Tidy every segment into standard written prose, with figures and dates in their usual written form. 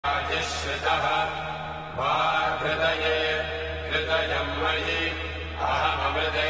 श्रितः वा हृदये हृदयं मयि अहममृते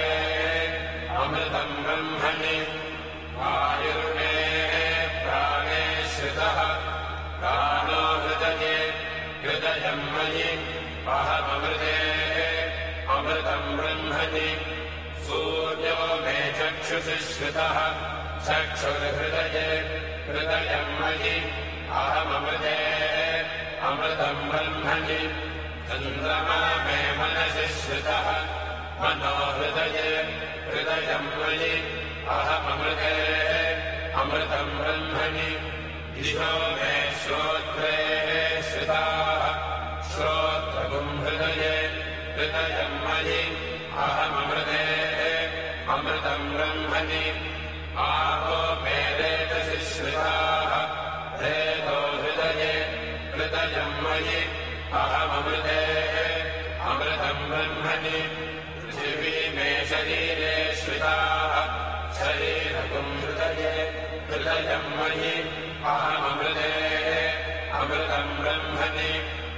अमृतं ब्रह्मणि वायुर्मे प्राणे श्रितः प्राणो हृदये हृदयं मयि अहममृते अमृतं ब्रह्मणि सूर्यो मे चक्षुषि श्रितः चक्षुर्हृदये हृदयं मयि अहममृते अमृतं ब्रह्मणि चन्द्रमा मे मनसि श्रितः मनो हृदये हृदयं मयि अहममृते अमृतं ब्रह्मणि दिशो मे श्रोत्रे श्रिताः श्रोत्रगुं हृदये हृदयं मयि अहममृते अमृतं ब्रह्मणि आपो मे रेतसि श्रिताः रेतो हृदये हृदयं मयि अहममृते अमृतं ब्रह्मणि पृथिवी मे शरीरे श्रिताः शरीरगुं हृदये हृदयं मयि अहममृते अमृतं ब्रह्मणि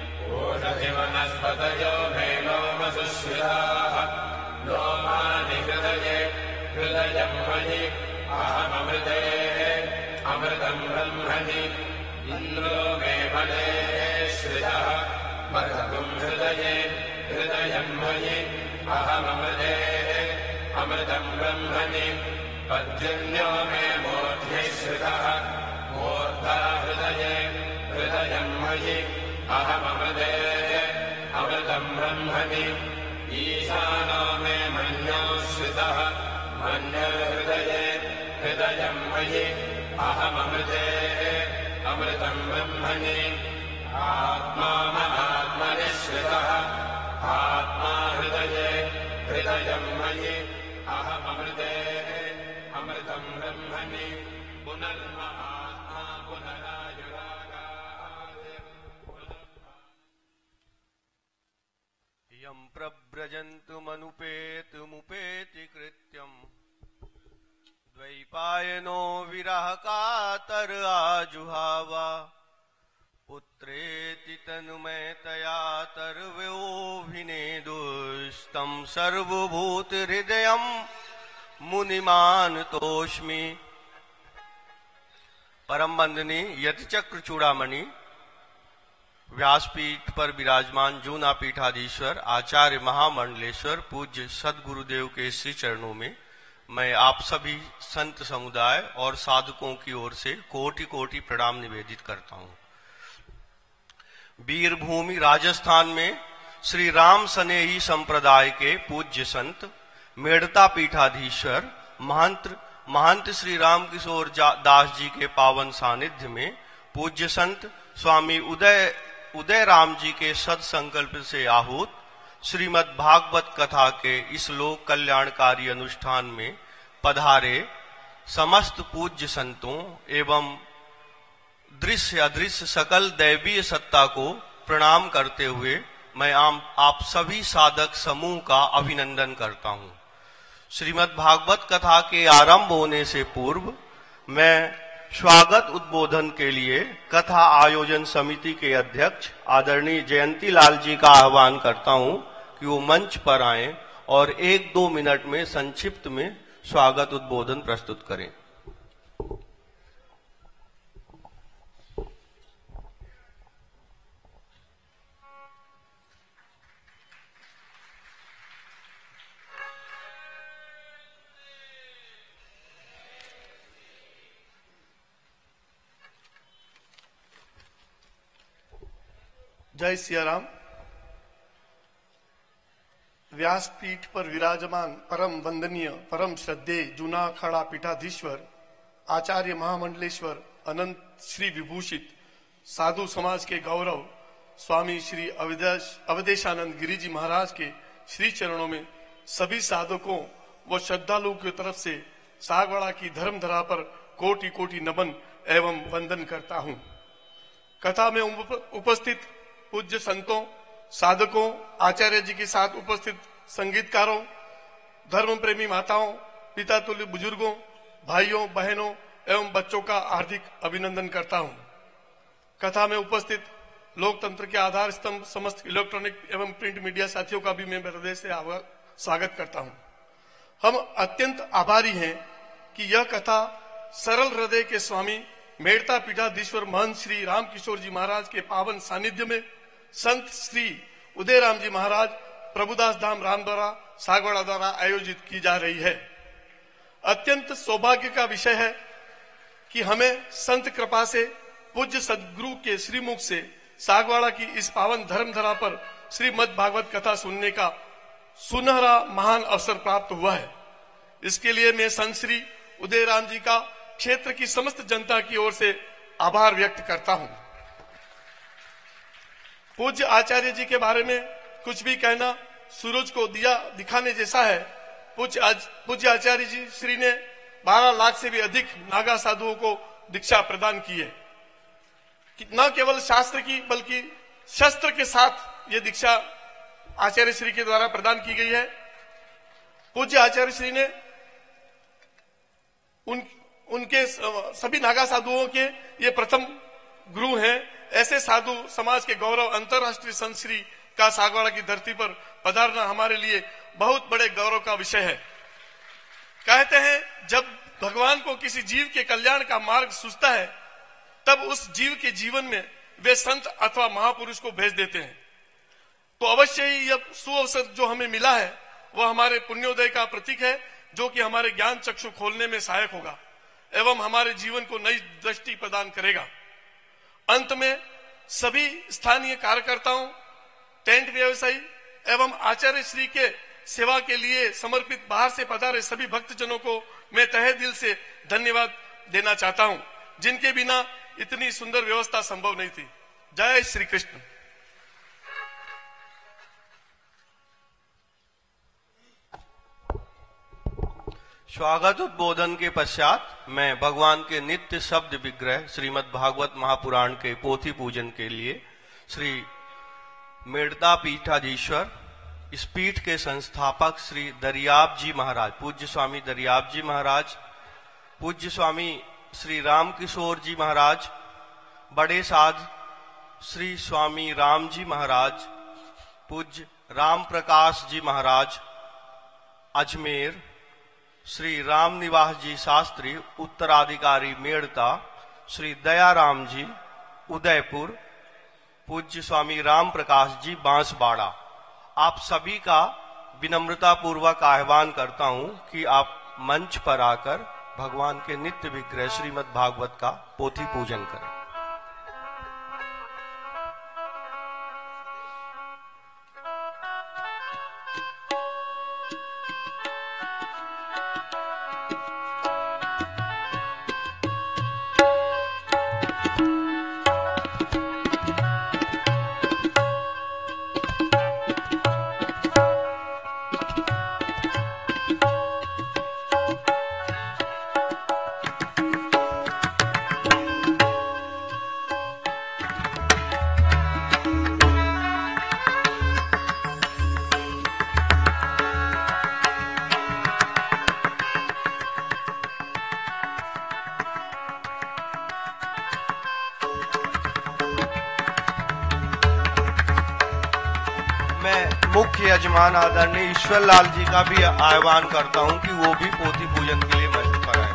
ओषधिवनस्पतयो मे लोमसु श्रिताः लोमानि हृदये हृदयं मयि अहममृते अमृतं ब्रह्मणि इन्द्रो मे बले श्रितः मरुतगुं हृदये हृदयं मयि अहममृते अमृतं ब्रह्मणि पर्जन्यो मे मूर्ध्नि श्रितः मूर्धा हृदये हृदयं मयि अहममृते अमृतं ब्रह्मणि ईशानो मे मन्यो श्रितः मन्यर्हृदये हृदयं मयि अहममृते अमृतं ब्रह्मणि आत्मा मनात्मनि श्रितः आत्मा हृदये हृदयं मयि अहममृते अमृतं ब्रह्मणि पुनर्महात्मा पुनरायुरागात् यं प्रव्रजन्तुमनुपेतुमुपेति कृत्यम् द्वैपायनो विरह कातर आजुहावा पुत्रेति तनुमयतया तर्व्योऽभिनेदुस्तं सर्वभूतहृदयं मुनिमानतोऽस्मि। परम वंदनीय यतिचक्र चूड़ामणि व्यासपीठ पर विराजमान जूना पीठाधीश्वर आचार्य महामंडलेश्वर पूज्य सद्गुरुदेव के श्री चरणों में मैं आप सभी संत समुदाय और साधकों की ओर से कोटि कोटि प्रणाम निवेदित करता हूं। वीरभूमि राजस्थान में श्री राम सनेही संप्रदाय के पूज्य संत मेड़ता पीठाधीश्वर महंत श्री राम किशोर दास जी के पावन सानिध्य में पूज्य संत स्वामी उदय राम जी के सत्संकल्प से आहूत श्रीमद् भागवत कथा के इस लोक कल्याणकारी अनुष्ठान में पधारे समस्त पूज्य संतों एवं दृश्य अदृश्य सकल दैवीय सत्ता को प्रणाम करते हुए मैं आप सभी साधक समूह का अभिनंदन करता हूं। श्रीमद् भागवत कथा के आरंभ होने से पूर्व मैं स्वागत उद्बोधन के लिए कथा आयोजन समिति के अध्यक्ष आदरणीय जयंती लाल जी का आह्वान करता हूं कि वो मंच पर आएं और 1-2 मिनट में संक्षिप्त में स्वागत उद्बोधन प्रस्तुत करें। जय सिया राम। व्यासपीठ पर विराजमान परम वंदनीय परम श्रद्धेय जूना अखाड़ा पीठाधीश्वर आचार्य महामंडलेश्वर अनंत श्री विभूषित साधु समाज के गौरव स्वामी श्री अवधेशानंद गिरी जी महाराज के श्री चरणों में सभी साधकों व श्रद्धालुओं की तरफ से सागवाड़ा की धर्मधरा पर कोटि कोटि नमन एवं वंदन करता हूँ। कथा में उपस्थित पूज्य संतों साधकों आचार्य जी के साथ उपस्थित संगीतकारों धर्म प्रेमी माताओं पिता तुल्य बुजुर्गों भाइयों बहनों एवं बच्चों का हार्दिक अभिनंदन करता हूं। कथा में उपस्थित लोकतंत्र के आधार स्तंभ समस्त इलेक्ट्रॉनिक एवं प्रिंट मीडिया साथियों का भी मैं हृदय से स्वागत करता हूं। हम अत्यंत आभारी हैं कि यह कथा सरल हृदय के स्वामी मेड़ता पीठाधीश्वर महंत श्री रामकिशोर जी महाराज के पावन सानिध्य में संत श्री उदयराम जी महाराज प्रभुदास धाम रामद्वारा सागवाड़ा द्वारा आयोजित की जा रही है। अत्यंत सौभाग्य का विषय है कि हमें संत कृपा से पूज्य सदगुरु के श्रीमुख से सागवाड़ा की इस पावन धर्मधरा पर श्रीमद् भागवत कथा सुनने का सुनहरा महान अवसर प्राप्त हुआ है। इसके लिए मैं संत श्री उदयराम जी का क्षेत्र की समस्त जनता की ओर से आभार व्यक्त करता हूं। पूज्य आचार्य जी के बारे में कुछ भी कहना सूरज को दिया दिखाने जैसा है। पूज्य आचार्य जी श्री ने 12 लाख से भी अधिक नागा साधुओं को दीक्षा प्रदान की है। न केवल शास्त्र की बल्कि शस्त्र के साथ ये दीक्षा आचार्य श्री के द्वारा प्रदान की गई है। पूज्य आचार्य श्री ने उनके सभी नागा साधुओं के ये प्रथम गुरु हैं। ऐसे साधु समाज के गौरव अंतर्राष्ट्रीय संत श्री का सागवाड़ा की धरती पर पधारना हमारे लिए बहुत बड़े गौरव का विषय है। कहते हैं जब भगवान को किसी जीव के कल्याण का मार्ग सूझता है तब उस जीव के जीवन में वे संत अथवा महापुरुष को भेज देते हैं। तो अवश्य ही यह सुअवसर जो हमें मिला है वह हमारे पुण्योदय का प्रतीक है, जो कि हमारे ज्ञान चक्षु खोलने में सहायक होगा एवं हमारे जीवन को नई दृष्टि प्रदान करेगा। अंत में सभी स्थानीय कार्यकर्ताओं, टेंट व्यवसायी एवं आचार्य श्री के सेवा के लिए समर्पित बाहर से पधारे सभी भक्तजनों को मैं तहे दिल से धन्यवाद देना चाहता हूं, जिनके बिना इतनी सुंदर व्यवस्था संभव नहीं थी। जय श्री कृष्ण। स्वागत उद्बोधन के पश्चात मैं भगवान के नित्य शब्द विग्रह श्रीमद् भागवत महापुराण के पोथी पूजन के लिए श्री मेड़ता पीठाधीश्वर, इस पीठ के संस्थापक श्री दरियाब जी महाराज, पूज्य स्वामी दरियाब जी महाराज, पूज्य स्वामी श्री रामकिशोर जी महाराज, बड़े साध श्री स्वामी राम जी महाराज, पूज्य राम प्रकाश जी महाराज अजमेर, श्री राम निवास जी शास्त्री उत्तराधिकारी मेड़ता, श्री दयाराम जी उदयपुर, पूज्य स्वामी राम प्रकाश जी बांसवाड़ा, आप सभी का विनम्रता पूर्वक आह्वान करता हूं कि आप मंच पर आकर भगवान के नित्य विग्रह श्रीमद् भागवत का पोथी पूजन करें। मुख्य यजमान आदरणीय ईश्वर लाल जी का भी आह्वान करता हूं कि वो भी पोथी पूजन के लिए मंच पर आए।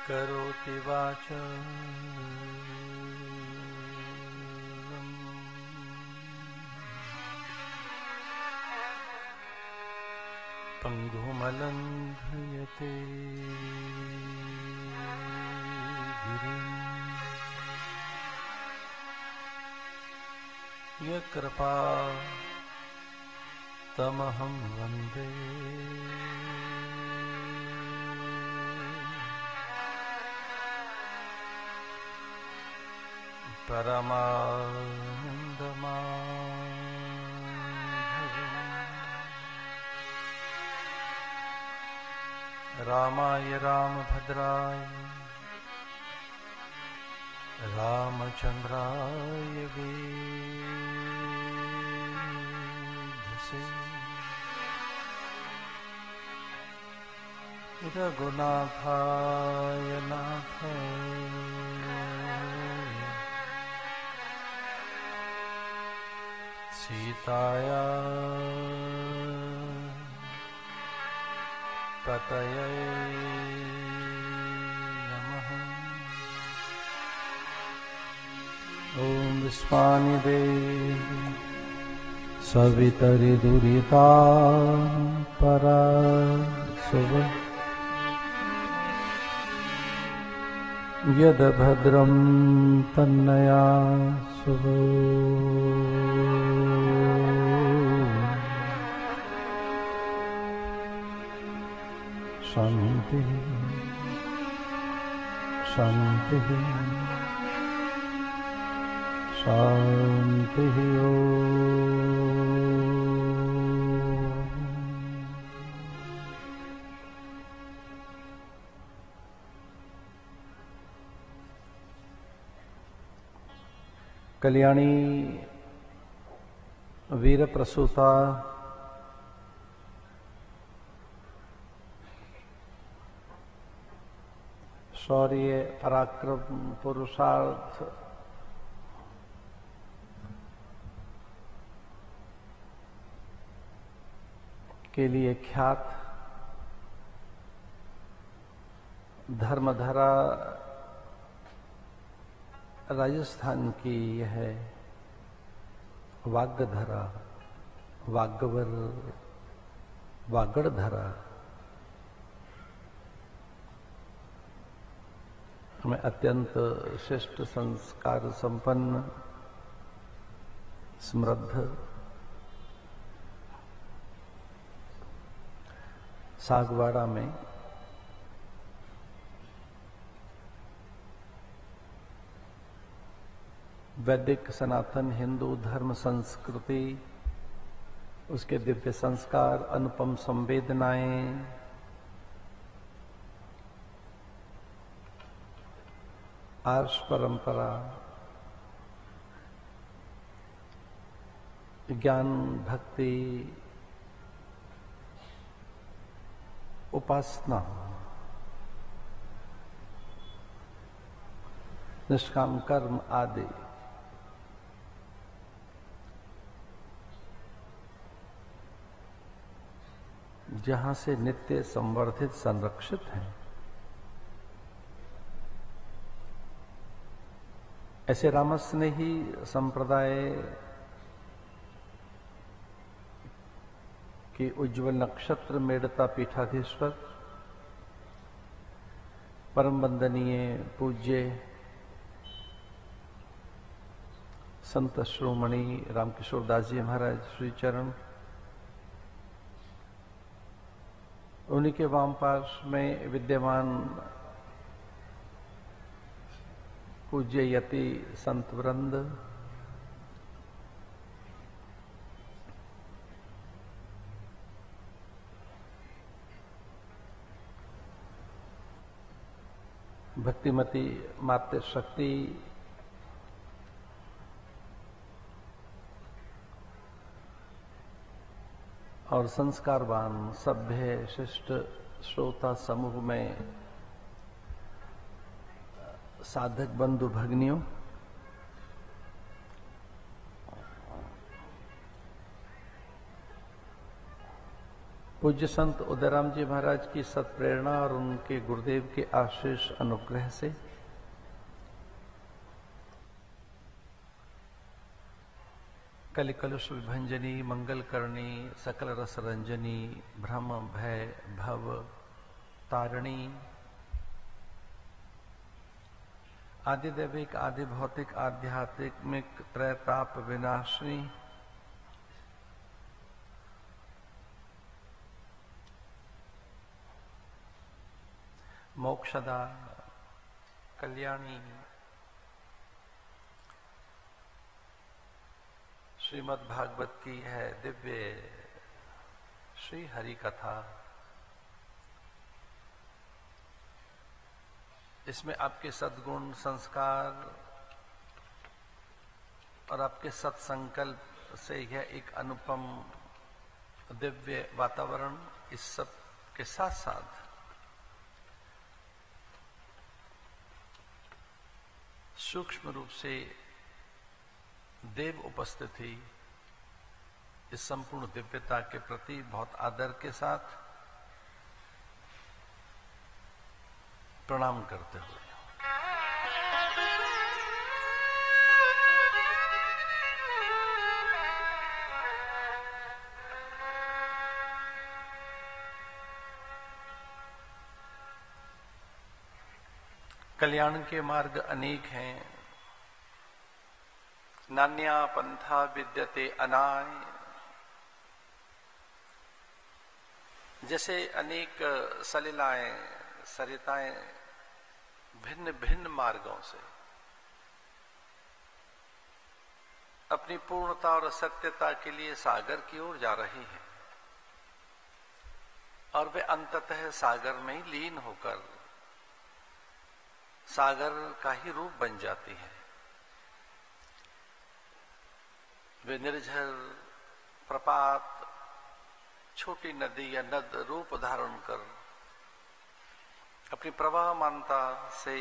करोति वाचा पंगुमलंघयते गिरिं यत्कृपा तमहं वन्दे परमानन्दमाधवम् रामाय रामभद्राय रामचन्द्राय वेधसे रघुनाथाय नाथाय सीताया पतये नमः। ॐ विश्वानि देवी सवितरि दुरिता परासुव यद्भद्रं तन्नया शुभ शांति शांति शांति। कल्याणी वीर प्रसूता शौर्य पराक्रम पुरुषार्थ के लिए ख्यात धर्मधारा राजस्थान की यह वाग्धरा वाग्वर वागड़धरा में अत्यंत श्रेष्ठ संस्कार संपन्न समृद्ध सागवाड़ा में वैदिक सनातन हिंदू धर्म संस्कृति उसके दिव्य संस्कार अनुपम संवेदनाएं आर्ष परंपरा ज्ञान भक्ति उपासना निष्काम कर्म आदि जहां से नित्य संवर्धित संरक्षित हैं, ऐसे रामस्नेही संप्रदाय के उज्ज्वल नक्षत्र मेड़ता पीठाधीश्वर परम वंदनीय पूज्य संत श्रोमणी रामकिशोर दास जी महाराज श्री चरण, उन्हीं के वाम पार्श्व में विद्यमान पूज्य यति संत वृंद, भक्तिमती मातृशक्ति, और संस्कारवान सभ्य शिष्ट श्रोता समूह में साधक बंधु भग्नियों, पूज्य संत उदयराम जी महाराज की सत्प्रेरणा और उनके गुरुदेव के आशीष अनुग्रह से कलि कलुष विभंजनी, मंगल करणी, सकल रस रंजनी, भ्रम भय भव तारिणी, आदि दैविक आदि भौतिक आध्यात्मिक त्रैताप विनाशिनी, मोक्षदा कल्याणी, श्रीमद् भागवत की है दिव्य श्री हरि कथा। इसमें आपके सद्गुण, संस्कार और आपके सत्संकल्प से यह एक अनुपम दिव्य वातावरण, इस सब के साथ साथ सूक्ष्म रूप से देव उपस्थिति, इस संपूर्ण दिव्यता के प्रति बहुत आदर के साथ प्रणाम करते हुए कल्याण के मार्ग अनेक हैं। नान्या पंथा विद्यते अनाय, जैसे अनेक सलिलाएं, सरिताएं भिन्न भिन्न मार्गों से अपनी पूर्णता और सत्यता के लिए सागर की ओर जा रही हैं और वे अंततः सागर में ही लीन होकर सागर का ही रूप बन जाती है। वे निर्झर प्रपात, छोटी नदी या नद रूप धारण कर अपनी प्रवाहमानता से,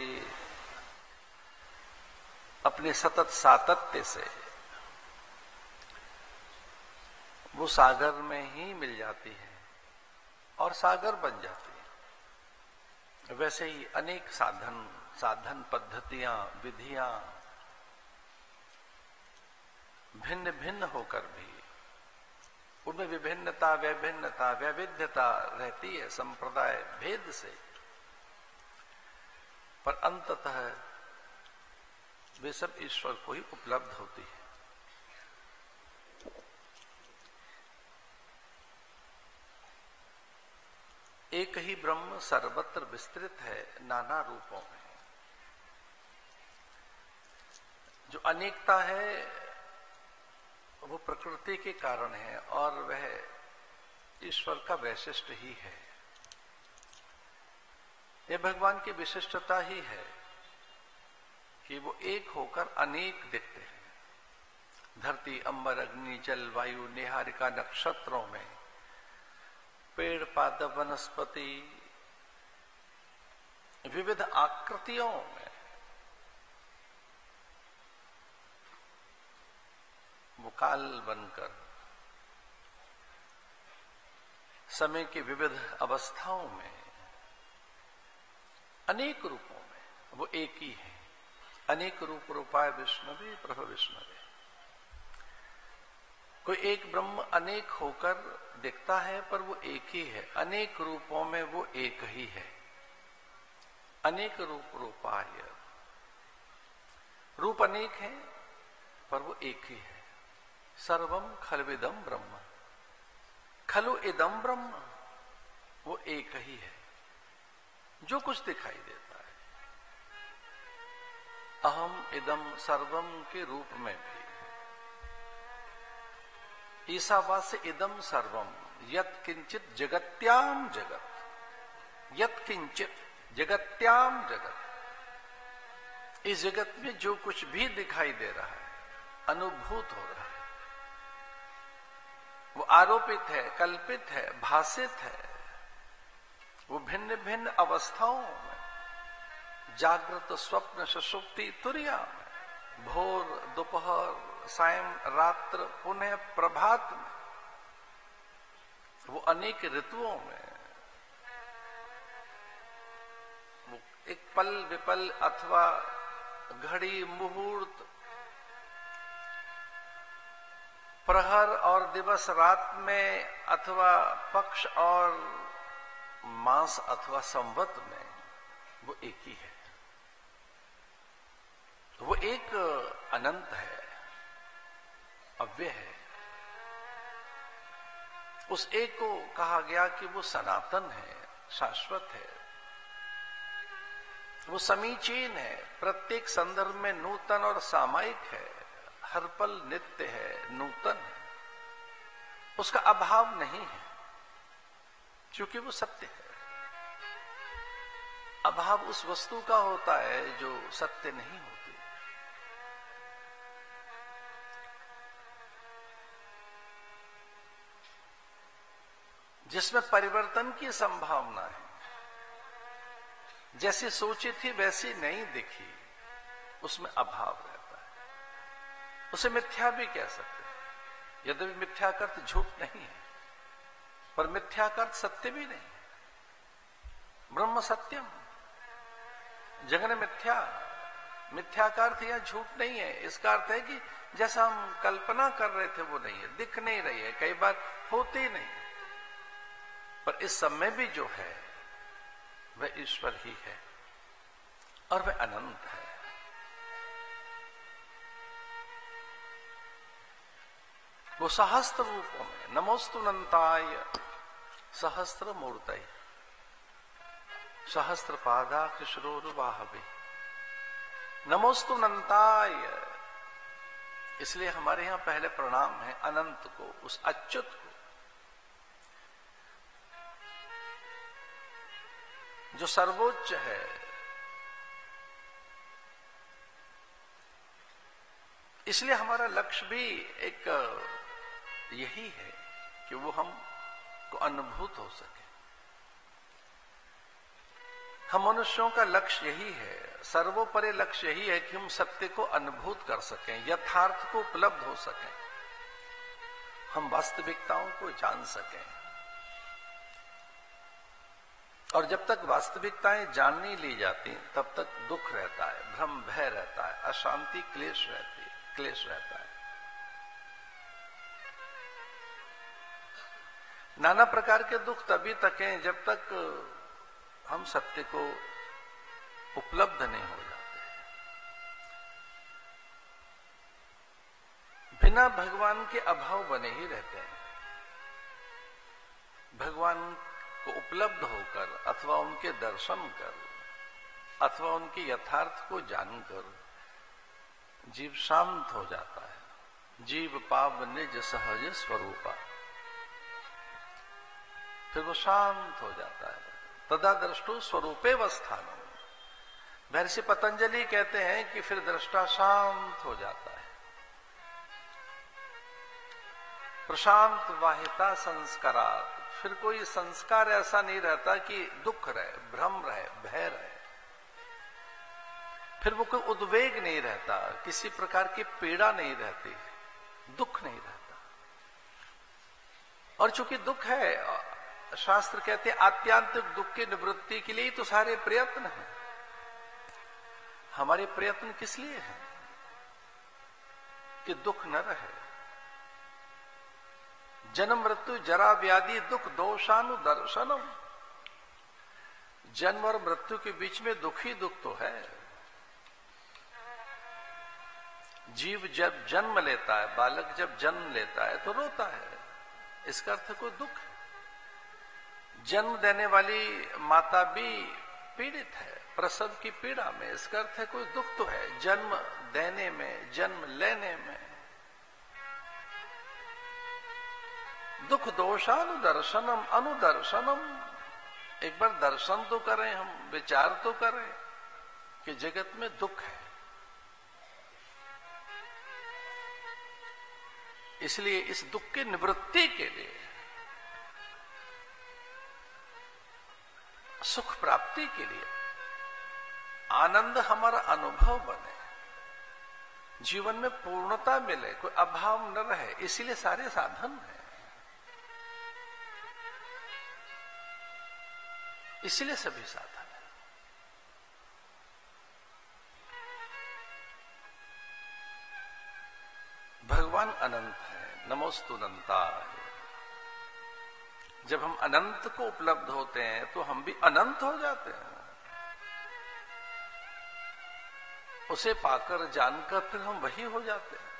अपने सतत सातत्य से वो सागर में ही मिल जाती है और सागर बन जाती है। वैसे ही अनेक साधन पद्धतियां, विधियां भिन्न भिन्न होकर भी उनमें विभिन्नता, वैभिन्नता, वैविध्यता रहती है संप्रदाय भेद से, पर अंततः वे सब ईश्वर को ही उपलब्ध होती है। एक ही ब्रह्म सर्वत्र विस्तृत है नाना रूपों में। जो अनेकता है वो प्रकृति के कारण है और वह ईश्वर का वैशिष्ट्य ही है। यह भगवान की विशिष्टता ही है कि वो एक होकर अनेक दिखते हैं। धरती, अंबर, अग्नि, जल, वायु, निहारिका, नक्षत्रों में, पेड़, पादप, वनस्पति, विविध आकृतियों में वो काल बनकर समय की विविध अवस्थाओं में, अनेक रूपों में वो एक ही है। अनेक रूप रूपाय विष्णुवे प्रभ विष्णुवे। कोई एक ब्रह्म अनेक होकर दिखता है पर वो एक ही है। अनेक रूपों में वो एक ही है। अनेक रूप रूपाय, रूप अनेक है पर वो एक ही है। सर्वम खलविदम ब्रह्म, खलु इदम ब्रह्म, वो एक ही है। जो कुछ दिखाई देता है, अहम इदम सर्वम के रूप में भी, ईसावास्य इदम सर्वम यत् किंचित जगत्याम जगत, यत् किंचित जगत्याम जगत। इस जगत में जो कुछ भी दिखाई दे रहा है, अनुभूत हो रहा है, वो आरोपित है, कल्पित है, भासित है। वो भिन्न भिन्न अवस्थाओं में, जागृत, स्वप्न, सुषुप्ति, तुरिया में, भोर, दोपहर, सायं, रात्र, पुनः प्रभात में वो अनेक ऋतुओं में, वो एक पल विपल अथवा घड़ी मुहूर्त, प्रहर और दिवस रात में, अथवा पक्ष और मास अथवा संवत में, वो एक ही है। वो एक अनंत है, अव्यय है। उस एक को कहा गया कि वो सनातन है, शाश्वत है, वो समीचीन है, प्रत्येक संदर्भ में नूतन और सामायिक है, हर पल नित्य है, नूतन है, उसका अभाव नहीं है, क्योंकि वो सत्य है। अभाव उस वस्तु का होता है जो सत्य नहीं होती। जिसमें परिवर्तन की संभावना है, जैसी सोची थी वैसी नहीं दिखी, उसमें अभाव रहता है। उसे मिथ्या भी कह सकते हैं, यद्यपि मिथ्या का अर्थ झूठ नहीं है, पर मिथ्या का अर्थ सत्य भी नहीं है। ब्रह्म सत्यम, जगन मिथ्या। मिथ्या का अर्थ यह झूठ नहीं है, इसका अर्थ है कि जैसा हम कल्पना कर रहे थे वो नहीं है, दिख नहीं रही है, कई बार होती नहीं, पर इस समय भी जो है वह ईश्वर ही है और वह अनंत है। वो सहस्त्र रूपों में, नमोस्तु अनंताय सहस्त्र मूर्तये सहस्त्र पादाक्षरोरुबाहवे, नमोस्तु अनंताय। इसलिए हमारे यहां पहले प्रणाम है अनंत को, उस अच्युत को, जो सर्वोच्च है। इसलिए हमारा लक्ष्य भी एक यही है कि वो हमको अनुभूत हो सके। हम मनुष्यों का लक्ष्य यही है, सर्वोपरि लक्ष्य यही है कि हम सत्य को अनुभूत कर सकें, यथार्थ को उपलब्ध हो सकें, हम वास्तविकताओं को जान सकें। और जब तक वास्तविकताएं जान नहीं ली जाती तब तक दुख रहता है, भ्रम भय रहता है, अशांति क्लेश रहता है। नाना प्रकार के दुख तभी तक हैं जब तक हम सत्य को उपलब्ध नहीं हो जाते। बिना भगवान के अभाव बने ही रहते हैं। भगवान को उपलब्ध होकर अथवा उनके दर्शन कर अथवा उनके यथार्थ को जानकर जीव शांत हो जाता है। जीव पाव निज सहज स्वरूपा, फिर वो शांत हो जाता है। तदा दृष्टु स्वरूपे वस्थान। महर्षि पतंजलि कहते हैं कि फिर दृष्टा शांत हो जाता है। प्रशांत वाहिता संस्कारात्, फिर कोई संस्कार ऐसा नहीं रहता कि दुख रहे, भ्रम रहे, भय रहे। फिर वो कोई उद्वेग नहीं रहता, किसी प्रकार की पीड़ा नहीं रहती, दुख नहीं रहता। और चूंकि दुख है, शास्त्र कहते हैं आत्यांतिक दुख की निवृत्ति के लिए तो सारे प्रयत्न हैं। हमारे प्रयत्न किस लिए हैं? कि दुख न रहे। जन्म मृत्यु जरा व्याधि दुख दोषानुदर्शनम। जन्म और मृत्यु के बीच में दुख ही दुख तो है। जीव जब जन्म लेता है, बालक जब जन्म लेता है तो रोता है, इसका अर्थ कोई दुख है। जन्म देने वाली माता भी पीड़ित है प्रसव की पीड़ा में, इसका अर्थ है कोई दुख तो है जन्म देने में, जन्म लेने में। दुख दोषानुदर्शनम अनुदर्शनम। एक बार दर्शन तो करें, हम विचार तो करें कि जगत में दुख है। इसलिए इस दुख की निवृत्ति के लिए, सुख प्राप्ति के लिए, आनंद हमारा अनुभव बने, जीवन में पूर्णता मिले, कोई अभाव न रहे, इसीलिए सारे साधन हैं। इसलिए सभी साधन है। भगवान अनंत है, नमोस्तु अनंताय। जब हम अनंत को उपलब्ध होते हैं तो हम भी अनंत हो जाते हैं। उसे पाकर जानकर फिर हम वही हो जाते हैं।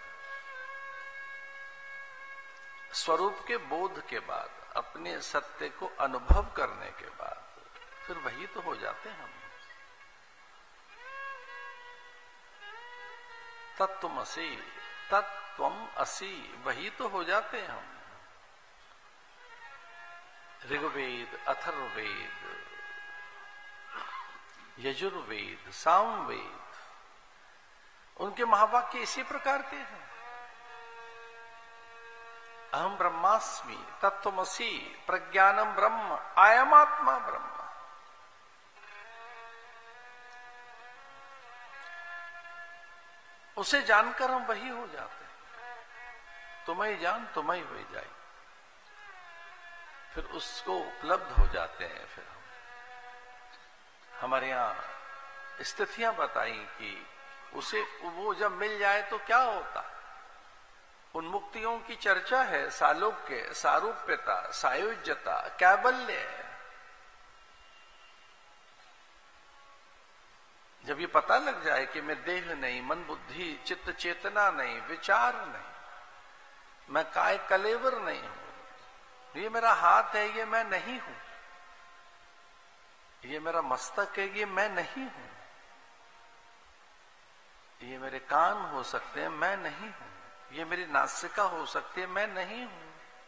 स्वरूप के बोध के बाद, अपने सत्य को अनुभव करने के बाद फिर वही तो हो जाते हैं हम। तत्त्वमसि, तत्त्वम असि, वही तो हो जाते हैं हम। ऋग्वेद, अथर्ववेद, यजुर्वेद, सामवेद, उनके महावाक्य इसी प्रकार के हैं। अहम ब्रह्मास्मि, तत्त्वमसि, प्रज्ञानम ब्रह्म, आयमात्मा ब्रह्म। उसे जानकर हम वही हो जाते हैं। तुम्हें जान तुम्हें हो जाए, फिर उसको उपलब्ध हो जाते हैं। फिर हमारे यहां स्थितियां बताई कि उसे वो जब मिल जाए तो क्या होता। उन मुक्तियों की चर्चा है, सालोक्य, सारूप्यता, सायुज्यता, कैवल्य। जब ये पता लग जाए कि मैं देह नहीं, मन बुद्धि चित्त चेतना नहीं, विचार नहीं, मैं काय कलेवर नहीं हूं, ये मेरा हाथ है ये मैं नहीं हूं, ये मेरा मस्तक है ये मैं नहीं हूं, ये मेरे कान हो सकते हैं मैं नहीं हूं, ये मेरी नासिका हो सकती है मैं नहीं हूं,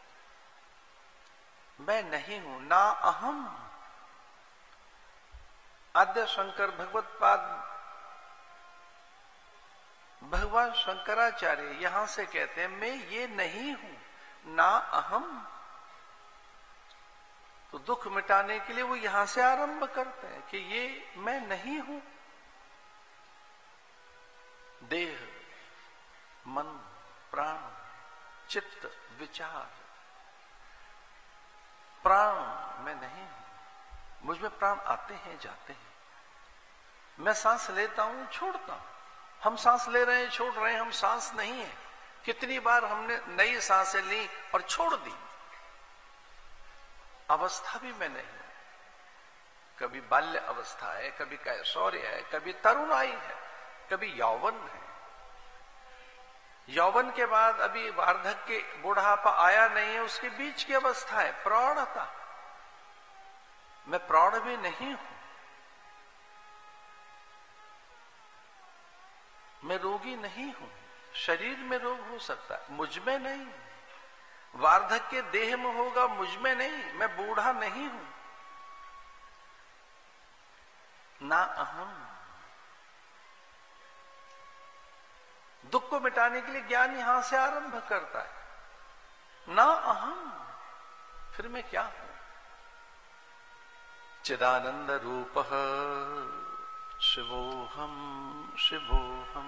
मैं नहीं हूं, ना अहम। आद्य शंकर भगवत पाद भगवान शंकराचार्य यहां से कहते हैं मैं ये नहीं हूं, ना अहम। तो दुख मिटाने के लिए वो यहां से आरंभ करते हैं कि ये मैं नहीं हूं। देह, मन, प्राण, चित्त, विचार, प्राण मैं नहीं हूं। मुझ में प्राण आते हैं जाते हैं, मैं सांस लेता हूं छोड़ता हूं। हम सांस ले रहे हैं छोड़ रहे हैं, हम सांस नहीं है। कितनी बार हमने नई सांसें ली और छोड़ दी। अवस्था भी मैं नहीं हूं। कभी बाल्य अवस्था है, कभी कैशोर्य है, कभी तरुणाई है, कभी यौवन है। यौवन के बाद अभी वार्धक्य बुढ़ापा आया नहीं है, उसके बीच की अवस्था है प्रौढ़ता। मैं प्रौढ़ भी नहीं हूं, मैं रोगी नहीं हूं। शरीर में रोग हो सकता है, मुझ में नहीं। वार्धक्य देह में होगा, मुझ में नहीं। मैं बूढ़ा नहीं हूं, ना अहम। दुख को मिटाने के लिए ज्ञान यहां से आरंभ करता है, ना अहम। फिर मैं क्या हूं? चिदानंद रूप शिवोहम शिवोहम।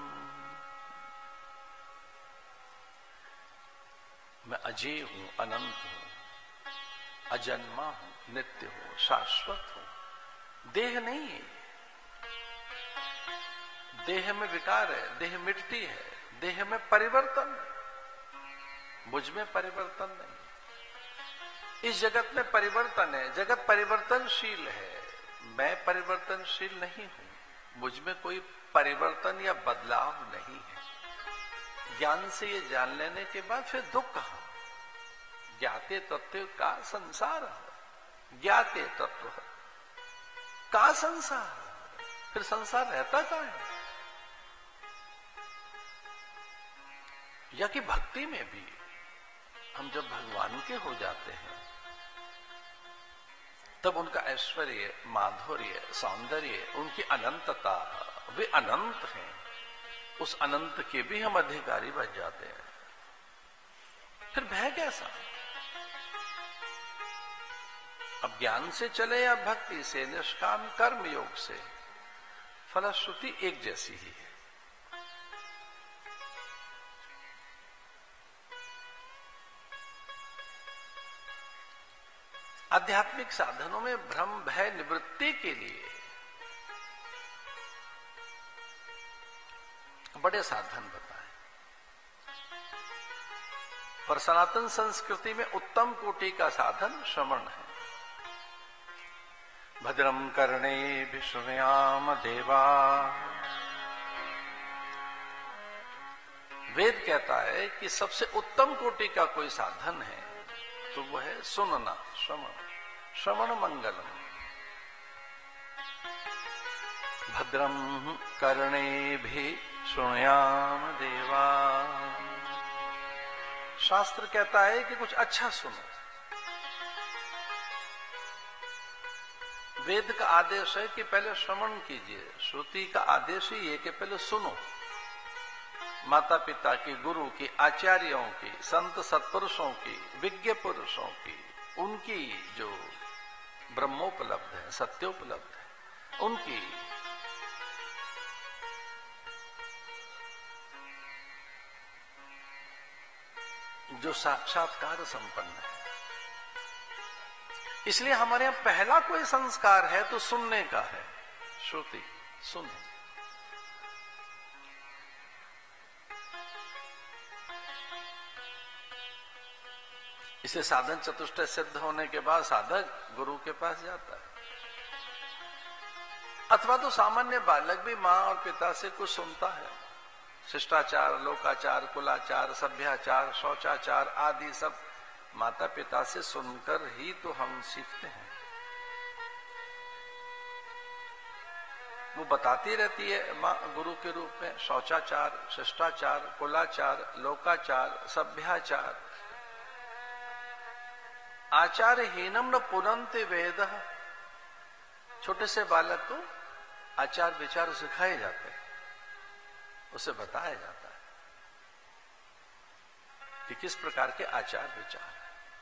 मैं अजय हूं, अनंत हूं, अजन्मा हूं, नित्य हूं, शाश्वत हूं। देह नहीं है, देह में विकार है, देह मिटती है, देह में परिवर्तन, मुझ में परिवर्तन नहीं। इस जगत में परिवर्तन है, जगत परिवर्तनशील है, मैं परिवर्तनशील नहीं हूं। मुझ में कोई परिवर्तन या बदलाव नहीं है। ज्ञान से ये जान लेने के बाद फिर दुख कहां? ज्ञाते तत्व का संसार, ज्ञाते तत्व का संसार। फिर संसार रहता कहां है? या कि भक्ति में भी हम जब भगवान के हो जाते हैं तब उनका ऐश्वर्य, माधुर्य, सौंदर्य, उनकी अनंतता, वे अनंत हैं। उस अनंत के भी हम अधिकारी बन जाते हैं। फिर भय कैसा? अब ज्ञान से चले या भक्ति से, निष्काम कर्म योग से, फलश्रुति एक जैसी ही है। आध्यात्मिक साधनों में भ्रम भय निवृत्ति के लिए बड़े साधन बताए, पर सनातन संस्कृति में उत्तम कोटि का साधन श्रवण है। भद्रम कर्णे शृणुयाम देवा, वेद कहता है कि सबसे उत्तम कोटि का कोई साधन है तो वह है सुनना, श्रवण मंगलम। भद्रम कर्णेभिः शृणुयाम देवा, शास्त्र कहता है कि कुछ अच्छा सुनो। वेद का आदेश है कि पहले श्रवण कीजिए, श्रुति का आदेश ही है कि पहले सुनो। माता पिता की, गुरु की, आचार्यों की, संत सत्पुरुषों की, विज्ञ पुरुषों की, उनकी जो ब्रह्मोपलब्ध है, सत्योपलब्ध है, उनकी जो साक्षात्कार संपन्न है। इसलिए हमारे यहां पहला कोई संस्कार है तो सुनने का है। श्रुति सुनो। इसे साधन चतुष्टय सिद्ध होने के बाद साधक गुरु के पास जाता है, अथवा तो सामान्य बालक भी मां और पिता से कुछ सुनता है। शिष्टाचार, लोकाचार, कुलाचार, सभ्याचार, शौचाचार आदि सब माता पिता से सुनकर ही तो हम सीखते हैं। वो बताती रहती है मां गुरु के रूप में शौचाचार, शिष्टाचार, कुलाचार, लोकाचार, सभ्याचार। आचारहीनम न पुनन्ति वेद, छोटे से बालक को आचार विचार सिखाए जाते हैं, उसे बताया जाता है कि किस प्रकार के आचार विचार है।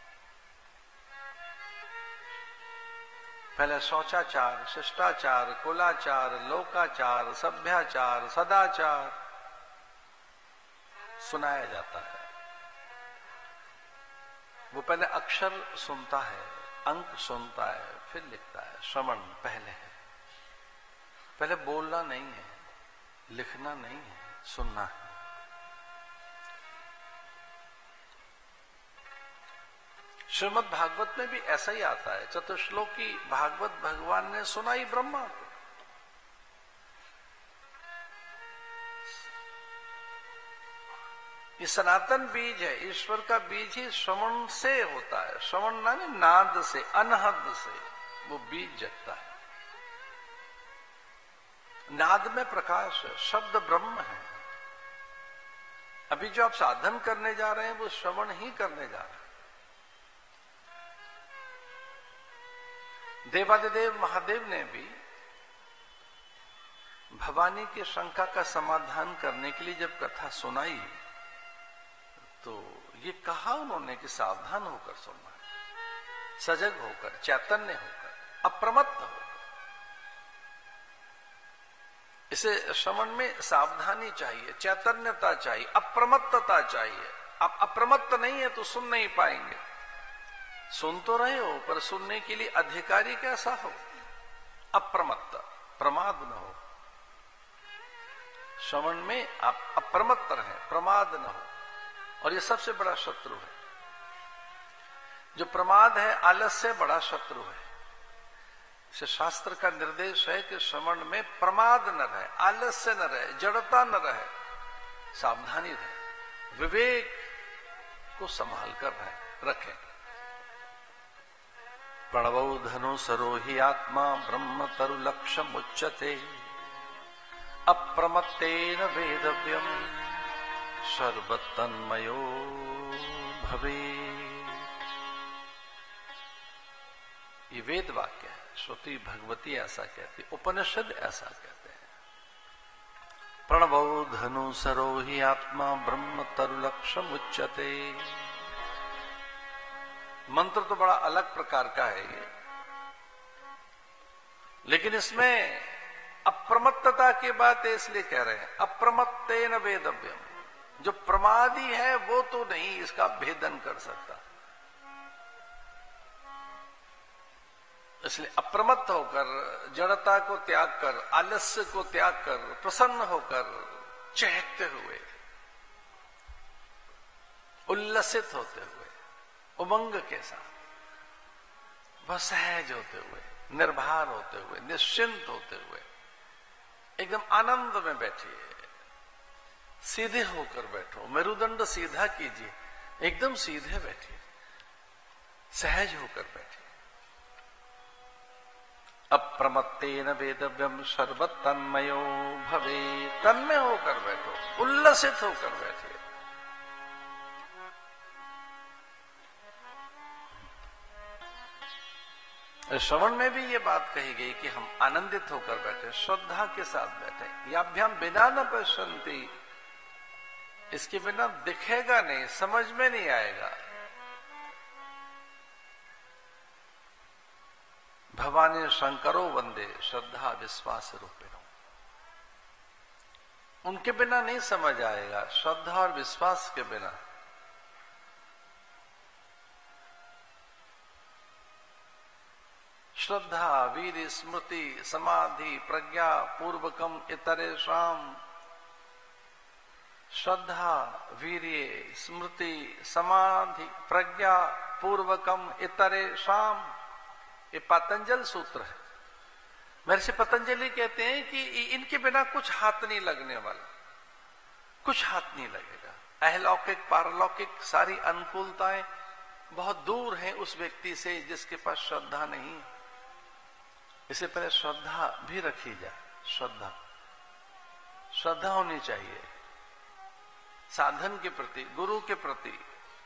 पहले शौचाचार, शिष्टाचार, कुलाचार, लोकाचार, सभ्याचार, सदाचार सुनाया जाता है। वो पहले अक्षर सुनता है, अंक सुनता है, फिर लिखता है। श्रवण पहले है, पहले बोलना नहीं है, लिखना नहीं है, सुनना है। श्रीमद् भागवत में भी ऐसा ही आता है। चतुश्लोकी भागवत भगवान ने सुनाई ब्रह्मा को। ये सनातन बीज है, ईश्वर का बीज ही श्रवण से होता है। श्रवण माने नाद से, अनहद से वो बीज जगता है। नाद में प्रकाश है, शब्द ब्रह्म है। अभी जो आप साधन करने जा रहे हैं वो श्रवण ही करने जा रहे हैं। देवादिदेव महादेव ने भी भवानी की शंका का समाधान करने के लिए जब कथा सुनाई तो ये कहा उन्होंने कि सावधान होकर सुनना है, सजग होकर, चैतन्य होकर, अप्रमत्त होकर। इसे श्रवण में सावधानी चाहिए, चैतन्यता चाहिए, अप्रमत्तता चाहिए। आप अप्रमत्त नहीं है तो सुन नहीं पाएंगे। सुन तो रहे हो पर सुनने के लिए अधिकारी कैसा हो? अप्रमत्त, प्रमाद न हो। श्रवण में आप अप्रमत्त रहे, प्रमाद न हो। और ये सबसे बड़ा शत्रु है। जो प्रमाद है आलस्य बड़ा शत्रु है। इसे शास्त्र का निर्देश है कि श्रवण में प्रमाद न रहे, आलस्य न रहे, जड़ता न रहे, सावधानी रहे, विवेक को संभाल कर रखें। प्रणवौ धनु सरोहि आत्मा ब्रह्म तरु लक्ष्यम उच्यते अप्रमत्तेन वेदव्यम सर्वतन्मयो भवे। ये वेद वाक्य है। श्रुति भगवती ऐसा कहती, उपनिषद ऐसा कहते हैं। प्रणवौ धनु सरोहि आत्मा ब्रह्म तरु लक्ष्यम उच्यते। मंत्र तो बड़ा अलग प्रकार का है ये, लेकिन इसमें अप्रमत्तता की बात इसलिए कह रहे हैं, अप्रमत्तेन वेदव्यम। जो प्रमादी है वो तो नहीं इसका भेदन कर सकता। इसलिए अप्रमत्त होकर, जड़ता को त्याग कर, आलस्य को त्याग कर, प्रसन्न होकर, चहकते हुए, उल्लसित होते हुए, उमंग के साथ, वह सहज होते हुए, निर्भर होते हुए, निश्चिंत होते हुए एकदम आनंद में बैठिए। सीधे होकर बैठो, मेरुदंड सीधा कीजिए, एकदम सीधे बैठिए, सहज होकर बैठिए। अप्रमत्तेन वेदव्यम सर्वत तन्मयो भवे, तन्मय होकर बैठो, उल्लसित होकर बैठिए। श्रवण में भी ये बात कही गई कि हम आनंदित होकर बैठे, श्रद्धा के साथ बैठे। याभ्याम बिना न पश्यन्ति, इसके बिना दिखेगा नहीं, समझ में नहीं आएगा। भवानी शंकरो वंदे श्रद्धा विश्वास रूपिणो, उनके बिना नहीं समझ आएगा, श्रद्धा और विश्वास के बिना। श्रद्धा वीर स्मृति समाधि प्रज्ञा पूर्वकम इतरेषाम, श्रद्धा वीर्य स्मृति समाधि प्रज्ञा पूर्वकम इतरेषाम, ये पतंजल सूत्र है। महर्षि पतंजलि कहते हैं कि इनके बिना कुछ हाथ नहीं लगने वाला, कुछ हाथ नहीं लगेगा। अहलौकिक पारलौकिक सारी अनुकूलताएं बहुत दूर हैं उस व्यक्ति से जिसके पास श्रद्धा नहीं। इससे पहले श्रद्धा भी रखी जाए। श्रद्धा होनी चाहिए साधन के प्रति, गुरु के प्रति,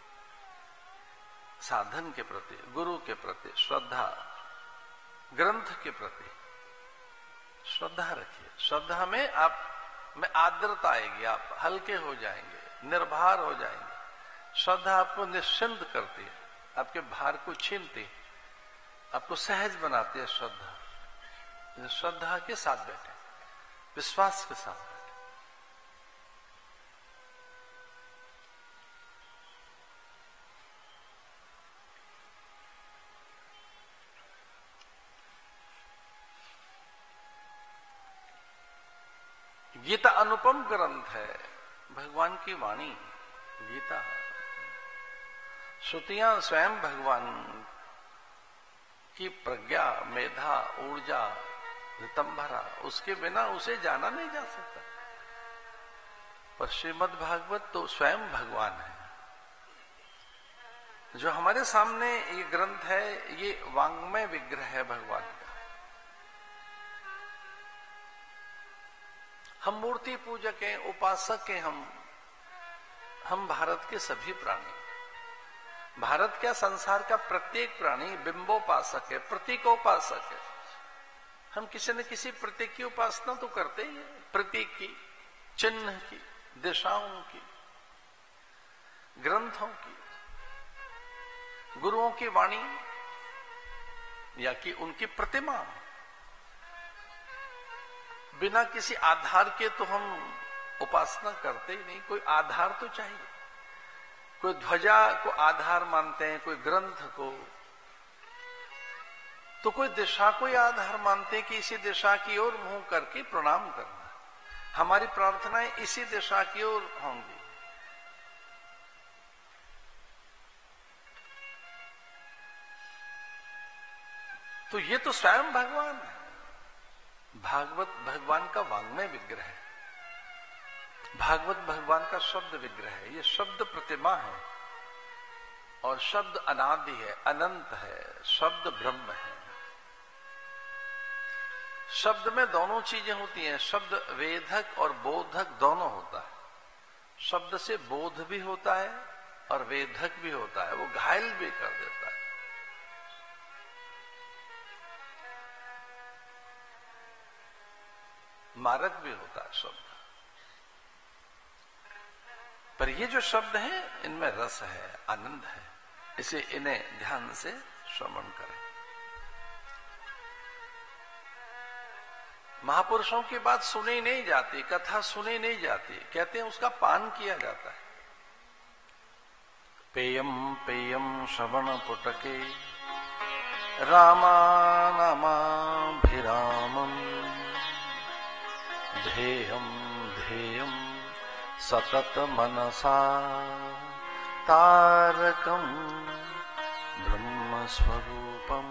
साधन के प्रति, गुरु के प्रति श्रद्धा, ग्रंथ के प्रति श्रद्धा रखिए। श्रद्धा में आप में आर्द्रता आएगी, आप हल्के हो जाएंगे, निर्भर हो जाएंगे। श्रद्धा आपको निश्चिंत करती है, आपके भार को छीनती है, आपको सहज बनाती है। श्रद्धा के साथ बैठे, विश्वास के साथ बैठे। गीता अनुपम ग्रंथ है, भगवान की वाणी गीता। श्रुतियां स्वयं भगवान की प्रज्ञा, मेधा, ऊर्जा, ऋतंभरा, उसके बिना उसे जाना नहीं जा सकता। पर श्रीमद् भागवत तो स्वयं भगवान है। जो हमारे सामने ये ग्रंथ है, ये वांग्मय विग्रह है भगवान का। हम मूर्ति पूजक हैं, उपासक हैं। हम भारत के सभी प्राणी, भारत क्या संसार का प्रत्येक प्राणी बिंबोपासक है, प्रतीकोपासक है। हम किसी न किसी प्रतीक की उपासना तो करते ही है, प्रतीक की, चिन्ह की, दिशाओं की, ग्रंथों की, गुरुओं की वाणी या कि उनकी प्रतिमा। बिना किसी आधार के तो हम उपासना करते ही नहीं। कोई आधार तो चाहिए। कोई ध्वजा को आधार मानते हैं, कोई ग्रंथ को, तो कोई दिशा को आधार मानते हैं कि इसी दिशा की ओर मुंह करके प्रणाम करना। हमारी प्रार्थनाएं इसी दिशा की ओर होंगी। तो ये तो स्वयं भगवान है। भागवत भगवान का वांग्मय विग्रह है, भागवत भगवान का शब्द विग्रह है। ये शब्द प्रतिमा है और शब्द अनादि है, अनंत है, शब्द ब्रह्म है। शब्द में दोनों चीजें होती हैं, शब्द वेधक और बोधक दोनों होता है। शब्द से बोध भी होता है और वेधक भी होता है, वो घायल भी कर देता है। मारक भी होता है शब्द। पर ये जो शब्द हैं, इनमें रस है, आनंद है, इसे इन्हें ध्यान से श्रवण करें। महापुरुषों की बात सुनी नहीं जाती, कथा सुनी नहीं जाती, कहते हैं उसका पान किया जाता है। पेयम पेयम श्रवण पुटके रामानुजचरितम रामाभिरामम् ध्येयं ध्येयं सतत मनसा तारकं ब्रह्म स्वरूपम।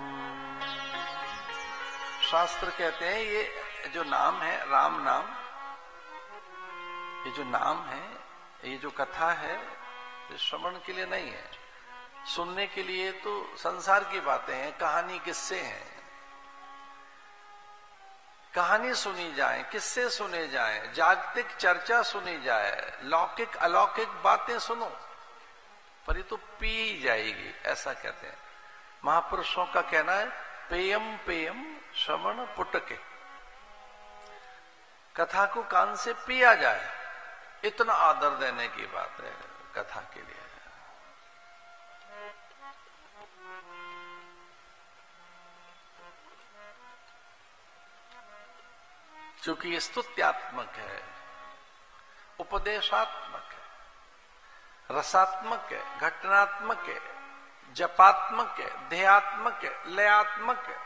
शास्त्र कहते हैं ये जो नाम है राम नाम, ये जो नाम है, ये जो कथा है, ये श्रवण के लिए नहीं है, सुनने के लिए तो संसार की बातें हैं, कहानी किस्से हैं। कहानी सुनी जाए, किस्से सुने जाए, जागतिक चर्चा सुनी जाए, लौकिक अलौकिक बातें सुनो, पर ये तो पी जाएगी, ऐसा कहते हैं। महापुरुषों का कहना है पेयम पेयम श्रवण पुटके, कथा को कान से पिया जाए, इतना आदर देने की बात है कथा के लिए। क्योंकि ये स्तुत्यात्मक है, उपदेशात्मक है, रसात्मक है, घटनात्मक है, जपात्मक है, ध्येयात्मक है, लयात्मक है।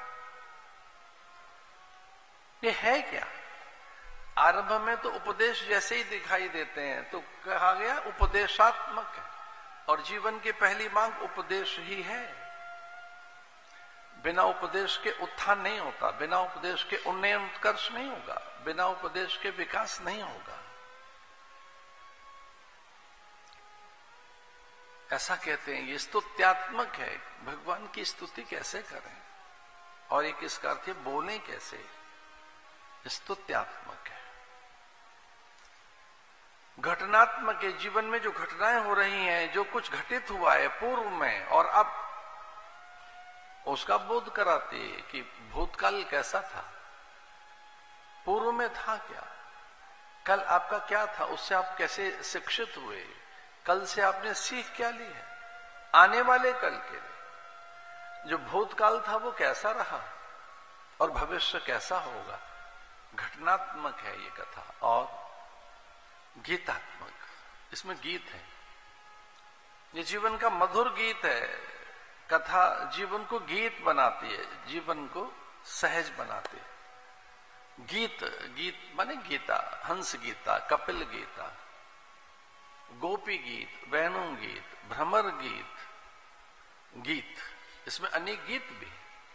ये है क्या? आरंभ में तो उपदेश जैसे ही दिखाई देते हैं तो कहा गया उपदेशात्मक है, और जीवन की पहली मांग उपदेश ही है। बिना उपदेश के उत्थान नहीं होता, बिना उपदेश के उन्नयन उत्कर्ष नहीं होगा, बिना उपदेश के विकास नहीं होगा। ऐसा कहते हैं ये स्तुत्यात्मक है। भगवान की स्तुति कैसे करें, और एक इसका अर्थ है बोलें कैसे, स्तुत्यात्मक है। घटनात्मक है, जीवन में जो घटनाएं हो रही हैं, जो कुछ घटित हुआ है पूर्व में और अब, उसका बोध कराती है कि भूतकाल कैसा था, पूर्व में था क्या, कल आपका क्या था, उससे आप कैसे शिक्षित हुए, कल से आपने सीख क्या ली है, आने वाले कल के लिए जो भूतकाल था वो कैसा रहा और भविष्य कैसा होगा। घटनात्मक है ये कथा। और गीतात्मक, इसमें गीत है, ये जीवन का मधुर गीत है। कथा जीवन को गीत बनाती है, जीवन को सहज बनाती है। गीत, गीत माने गीता, हंस गीता, कपिल गीता, गोपी गीत, वेणु गीत, भ्रमर गीत, गीत, इसमें अनेक गीत भी।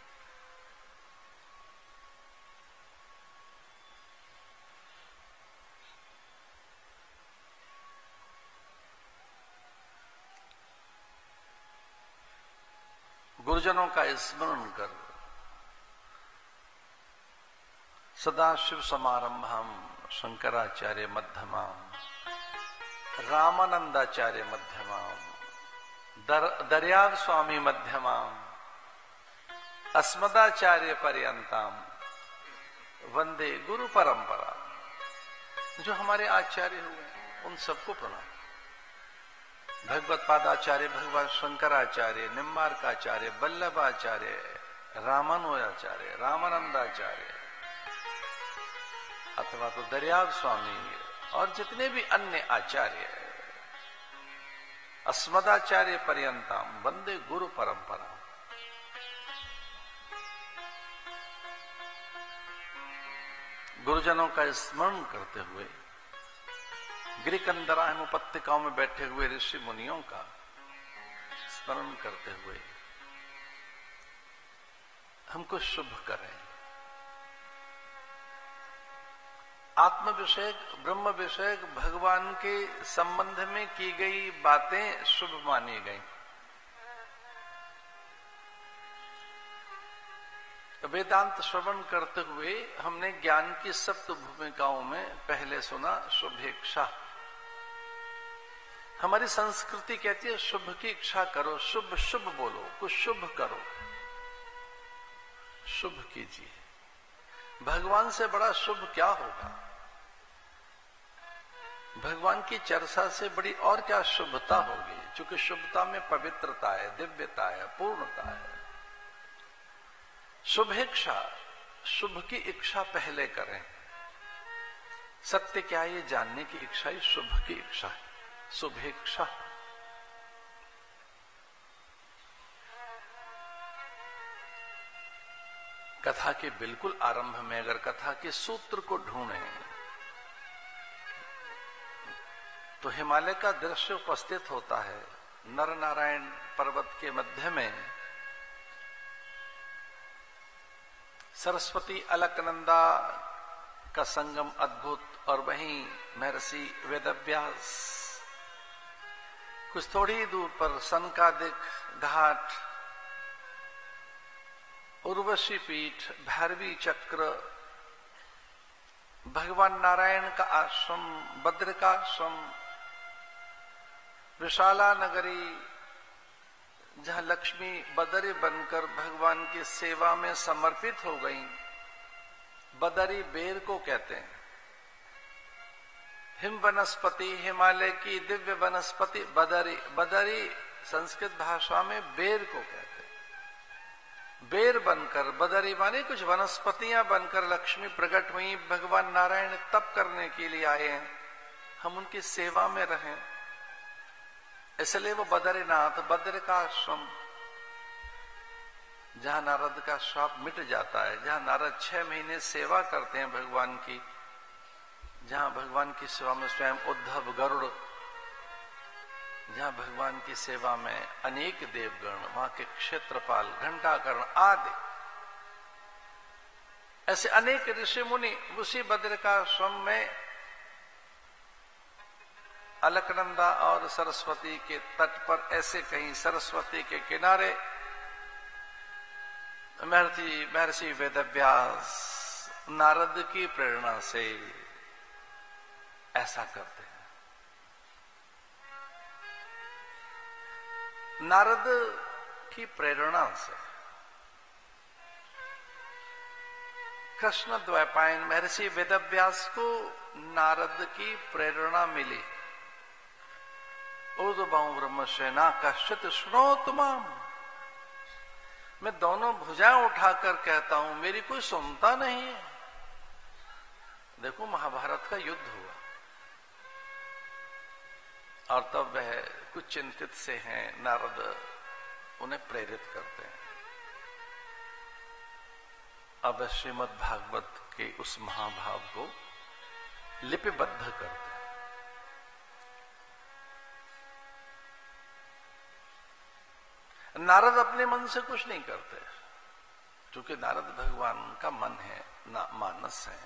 गुरुजनों का स्मरण कर सदाशिव समारंभम शंकराचार्य मध्यमाम रामानंदाचार्य मध्यमाम दर्याव स्वामी मध्यमाम अस्मदाचार्य पर्यंताम वंदे गुरु परंपरा। जो हमारे आचार्य हुए उन सबको प्रणाम। भगवत पादाचार्य, भगवान शंकराचार्य, निम्बार्काचार्य, वल्लभाचार्य, रामानुजाचार्य, रामानंदाचार्य अथवा तो दर्याव स्वामी और जितने भी अन्य आचार्य, अस्मदाचार्य पर्यंतम वंदे गुरु परंपरा। गुरुजनों का स्मरण करते हुए गिरिकंदराहिम उपत्यकाओं में बैठे हुए ऋषि मुनियों का स्मरण करते हुए हमको शुभ करें। आत्म विषयक, ब्रह्म विषयक, भगवान के संबंध में की गई बातें शुभ मानी गई। वेदांत श्रवण करते हुए हमने ज्ञान की सप्त भूमिकाओं में पहले सुना शुभेच्छा। हमारी संस्कृति कहती है शुभ की इच्छा करो, शुभ शुभ बोलो, कुछ शुभ करो, शुभ कीजिए। भगवान से बड़ा शुभ क्या होगा? भगवान की चर्चा से बड़ी और क्या शुभता होगी? क्योंकि शुभता में पवित्रता है, दिव्यता है, पूर्णता है। शुभेच्छा, शुभ की इच्छा पहले करें। सत्य क्या है ये जानने की इच्छा ही शुभ की इच्छा है, शुभेच्छा। कथा के बिल्कुल आरंभ में अगर कथा के सूत्र को ढूंढें तो हिमालय का दृश्य उपस्थित होता है। नर नारायण पर्वत के मध्य में सरस्वती अलकनंदा का संगम अद्भुत, और वहीं महर्षि वेदव्यास, कुछ थोड़ी दूर पर सनकादिक घाट, उर्वशी पीठ, भैरवी चक्र, भगवान नारायण का आश्रम, बद्रिकाश्रम, विशाला नगरी, जहां लक्ष्मी बदरी बनकर भगवान की सेवा में समर्पित हो गई। बदरी बेर को कहते हैं। हिम वनस्पति, हिमालय की दिव्य वनस्पति बदरी, बदरी संस्कृत भाषा में बेर को कहते हैं। बेर बनकर, बदरी माने कुछ वनस्पतियां बनकर लक्ष्मी प्रकट हुई। भगवान नारायण तप करने के लिए आए हैं, हम उनकी सेवा में रहें, इसलिए वो बद्रीनाथ, बद्र का आश्रम, जहां नारद का श्राप मिट जाता है, जहां नारद 6 महीने सेवा करते हैं भगवान की, जहां भगवान की सेवा में स्वयं उद्धव, गरुड़, जहां भगवान की सेवा में अनेक देवगण, वहां के क्षेत्रपाल, घंटाकर्ण आदि, ऐसे अनेक ऋषि मुनि उसी बद्रिकाश्रम में अलकनंदा और सरस्वती के तट पर, ऐसे कहीं सरस्वती के किनारे महर्षि वेदव्यास नारद की प्रेरणा से ऐसा करते हैं। नारद की प्रेरणा से कृष्ण द्वैपायन महर्षि वेदव्यास को नारद की प्रेरणा मिली। ऊर्ध्वबाहु ब्रह्मसेना कश्चित् शृणोतु माम, मैं दोनों भुजाएं उठाकर कहता हूं, मेरी कोई सुनता नहीं है। देखो महाभारत का युद्ध हुआ और तब वह कुछ चिंतित से हैं, नारद उन्हें प्रेरित करते हैं। अब श्रीमद् भागवत के उस महाभाव को लिपिबद्ध करते हैं। नारद अपने मन से कुछ नहीं करते, क्योंकि नारद भगवान का मन है, ना मानस है।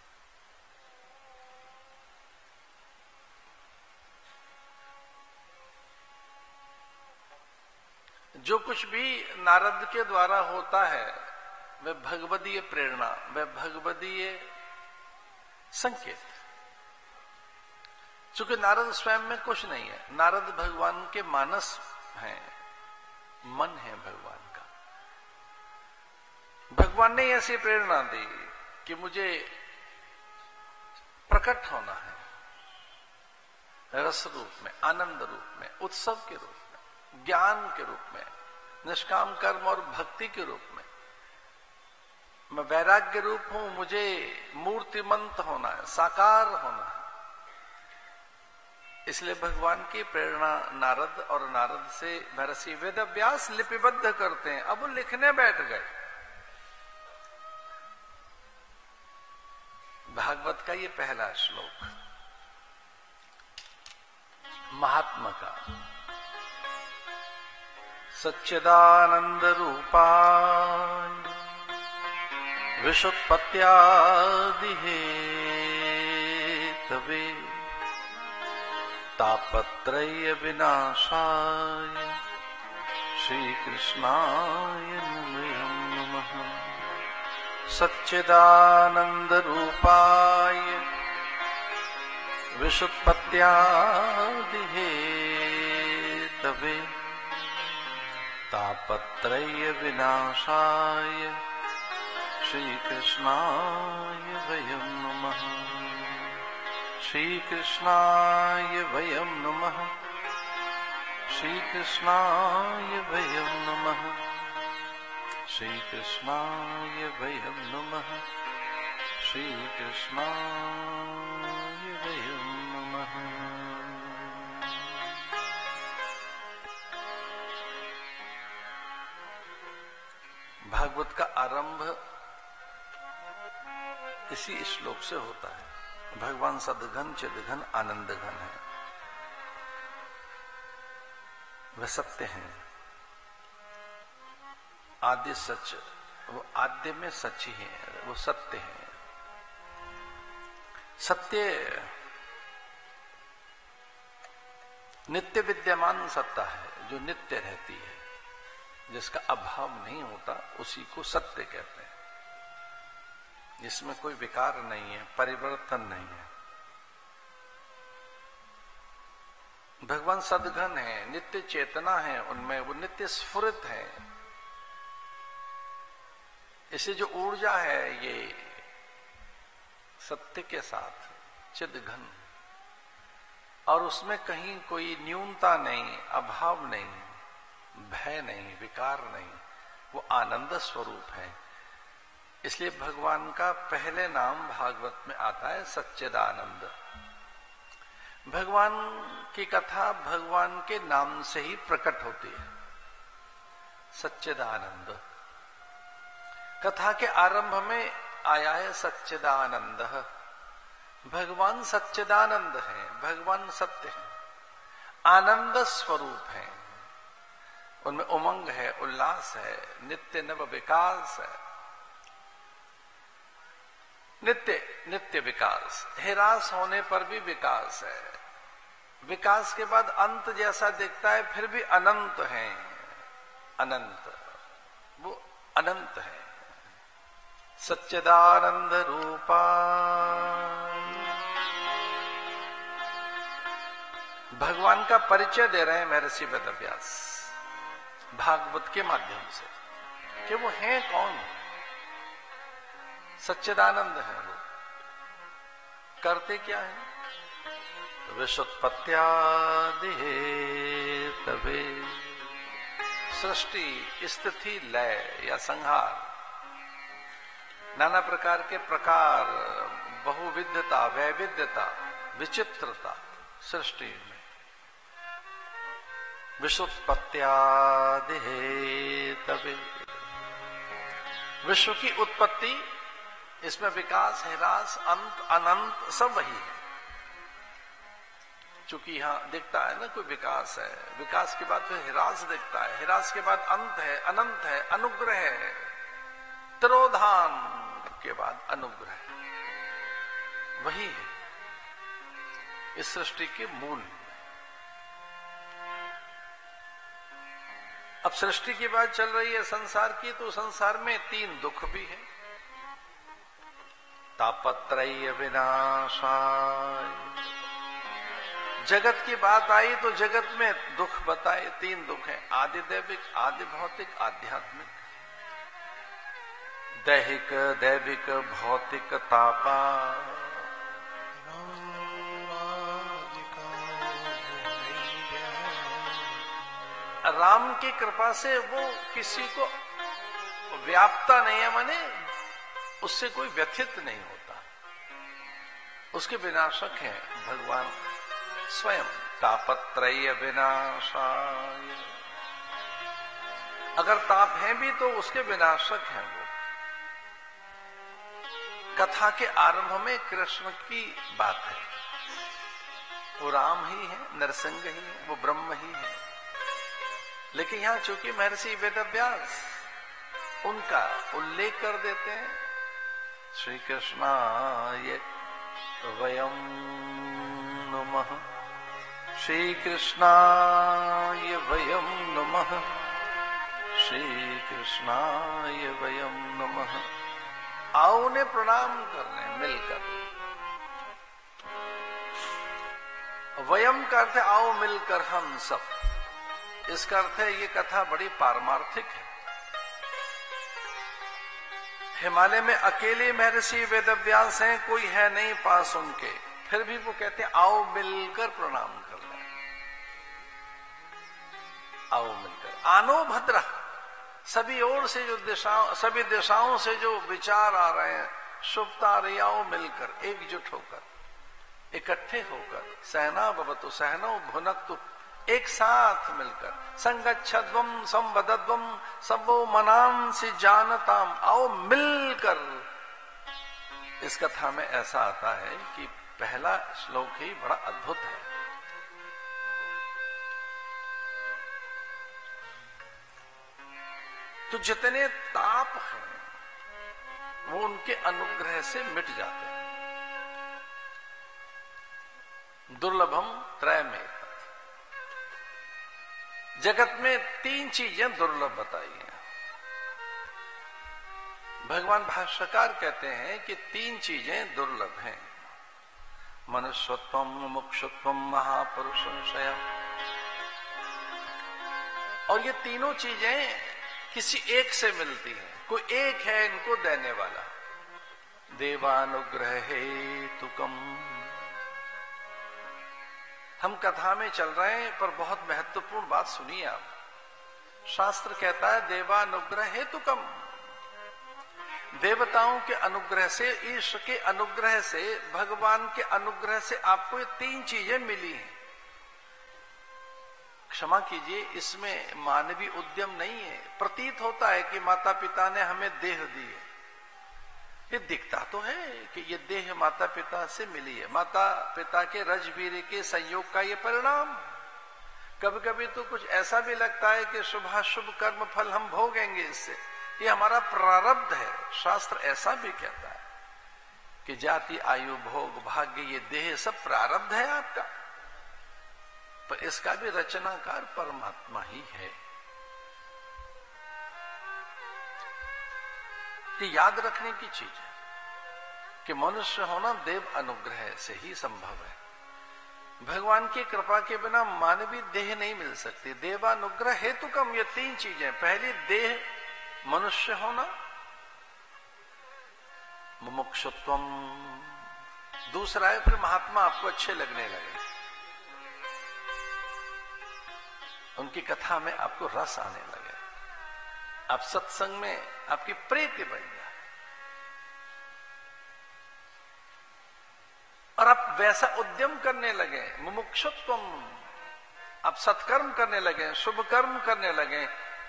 जो कुछ भी नारद के द्वारा होता है वह भगवदीय प्रेरणा, वह भगवदीय संकेत। क्योंकि नारद स्वयं में कुछ नहीं है, नारद भगवान के मानस हैं, मन है भगवान का। भगवान ने ऐसी प्रेरणा दी कि मुझे प्रकट होना है, रस रूप में, आनंद रूप में, उत्सव के रूप में, ज्ञान के रूप में, निष्काम कर्म और भक्ति के रूप में। मैं वैराग्य रूप हूं, मुझे मूर्तिमंत होना है, साकार होना है। इसलिए भगवान की प्रेरणा नारद, और नारद से महर्षि वेदव्यास लिपिबद्ध करते हैं। अब वो लिखने बैठ गए। भागवत का ये पहला श्लोक महात्मा का। सच्चिदानंद रूपाय विशुत्पत्त्यादि हेतवे तापत्रय विनाशाय श्री कृष्णाय नमः। सच्चिदानंद रूपाय विशुत्पत्त्यादि हेतवे तापत्रय विनाशाय श्री कृष्णाय वयं नमः। श्री कृष्णाय वयं नमः। श्री कृष्णाय वयं नमः। श्री कृष्णाय वयं नमः। श्री कृष्णाय वयं नमः। भागवत का आरंभ इसी श्लोक से होता है। भगवान सदघन चिदघन आनंद घन है, वह सत्य हैं, आद्य सच, वो आद्य में सच ही है, वो सत्य है। सत्य नित्य विद्यमान सत्ता है, जो नित्य रहती है, जिसका अभाव नहीं होता, उसी को सत्य कहते हैं, जिसमें कोई विकार नहीं है, परिवर्तन नहीं है। भगवान सदघन है, नित्य चेतना है उनमें, वो नित्य स्फुरित है। इसे जो ऊर्जा है ये सत्य के साथ चिदघन, और उसमें कहीं कोई न्यूनता नहीं, अभाव नहीं, भय नहीं, विकार नहीं, वो आनंद स्वरूप है। इसलिए भगवान का पहले नाम भागवत में आता है सच्चिदानंद। भगवान की कथा भगवान के नाम से ही प्रकट होती है, सच्चिदानंद। कथा के आरंभ में आया है सच्चिदानंद। भगवान सच्चिदानंद है, भगवान सत्य है, आनंद स्वरूप है, उनमें उमंग है, उल्लास है, नित्य नव विकास है, नित्य नित्य विकास, ह्रास होने पर भी विकास है, विकास के बाद अंत जैसा दिखता है फिर भी अनंत है, अनंत, वो अनंत है। सच्चिदानंद रूपा भगवान का परिचय दे रहे हैं महर्षि वेदव्यास भागवत के माध्यम से, कि वो हैं कौन। सच्चिदानंद है वो, करते क्या है? विश्वोत्पत्त्यादि तबे, सृष्टि, स्थिति, लय या संहार, नाना प्रकार के प्रकार, बहुविधता, वैविध्यता, विचित्रता सृष्टि में। विश्वोत्पत्त्यादि तबे, विश्व की उत्पत्ति, इसमें विकास, ह्रास, अंत, अनंत सब वही है। चूंकि यहां दिखता है ना कोई विकास है, विकास के बाद फिर ह्रास दिखता है, ह्रास के बाद अंत है, अनंत है, अनुग्रह है, तिरोधान के बाद अनुग्रह, वही है इस सृष्टि के मूल। अब सृष्टि की बात चल रही है संसार की, तो संसार में 3 दुख भी है। तापत्रय विनाशाय, जगत की बात आई तो जगत में दुख बताए, 3 दुख हैं, आदि दैविक, आदि भौतिक, आध्यात्मिक। दैहिक, दैविक, भौतिक तापा, राम की कृपा से वो किसी को व्यापता नहीं है, माने उससे कोई व्यथित नहीं होता, उसके विनाशक हैं भगवान स्वयं। तापत्रय विनाशाय, अगर ताप है भी तो उसके विनाशक हैं वो। कथा के आरंभ में कृष्ण की बात है, वो राम ही है, नरसिंह ही है, वो ब्रह्म ही है। लेकिन यहां चूंकि महर्षि वेदव्यास उनका उल्लेख कर देते हैं, श्री कृष्णाय वयं नमः, श्री कृष्णाय वयं नमः, श्री कृष्णाय वयं नमः। आओ उन्हें प्रणाम करने मिलकर। वयम का अर्थ है आओ मिलकर हम सब। इसका अर्थ है ये कथा बड़ी पारमार्थिक है। हिमालय में अकेले महर्षि वेदव्यास हैं, कोई है नहीं पास उनके, फिर भी वो कहते हैं आओ मिलकर प्रणाम कर लें, आओ मिलकर। आनो भद्रा, सभी ओर से जो दिशाओं, सभी दिशाओं से जो विचार आ रहे हैं, शुभता आ रही, आओ मिलकर, एकजुट होकर, इकट्ठे होकर। सहना भवतु सहनो भुनक्तु, एक साथ मिलकर। संगच्छध्वम संवदध्वम सबो मनांसि जानताम, आओ मिलकर इस कथा में ऐसा आता है कि पहला श्लोक ही बड़ा अद्भुत है। तो जितने ताप हैं वो उनके अनुग्रह से मिट जाते हैं। दुर्लभम त्रयमेव। जगत में 3 चीजें दुर्लभ बताई हैं। भगवान भाष्यकार कहते हैं कि 3 चीजें दुर्लभ हैं। मनुष्यत्वम, मुमुक्षुत्वम, महापुरुषंशय। और ये तीनों चीजें किसी एक से मिलती हैं। कोई एक है इनको देने वाला। देवानुग्रह हेतुकम। हम कथा में चल रहे हैं पर बहुत महत्वपूर्ण बात सुनिए आप। शास्त्र कहता है देवानुग्रह हेतुकम। देवताओं के अनुग्रह से, ईश्वर के अनुग्रह से, भगवान के अनुग्रह से आपको ये 3 चीजें मिली हैं। क्षमा कीजिए, इसमें मानवीय उद्यम नहीं है। प्रतीत होता है कि माता पिता ने हमें देह दी है। ये दिखता तो है कि ये देह माता पिता से मिली है। माता पिता के रजवीर के संयोग का ये परिणाम। कभी कभी तो कुछ ऐसा भी लगता है कि शुभाशुभ कर्म फल हम भोगेंगे इससे। ये हमारा प्रारब्ध है। शास्त्र ऐसा भी कहता है कि जाति, आयु, भोग, भाग्य, ये देह सब प्रारब्ध है आपका। पर इसका भी रचनाकार परमात्मा ही है। ये याद रखने की चीज है कि मनुष्य होना देव अनुग्रह से ही संभव है। भगवान की कृपा के बिना मानवीय देह नहीं मिल सकती। देवानुग्रह हेतुकम। ये 3 चीजें। पहली देह मनुष्य होना, मुमुक्षुत्वम। दूसरा है फिर महात्मा आपको अच्छे लगने लगे, उनकी कथा में आपको रस आने लगे, आप सत्संग में आपकी प्रीति बन जाए और आप वैसा उद्यम करने लगे। मुमुक्षुत्वम। आप सत्कर्म करने लगे, शुभ कर्म करने लगे,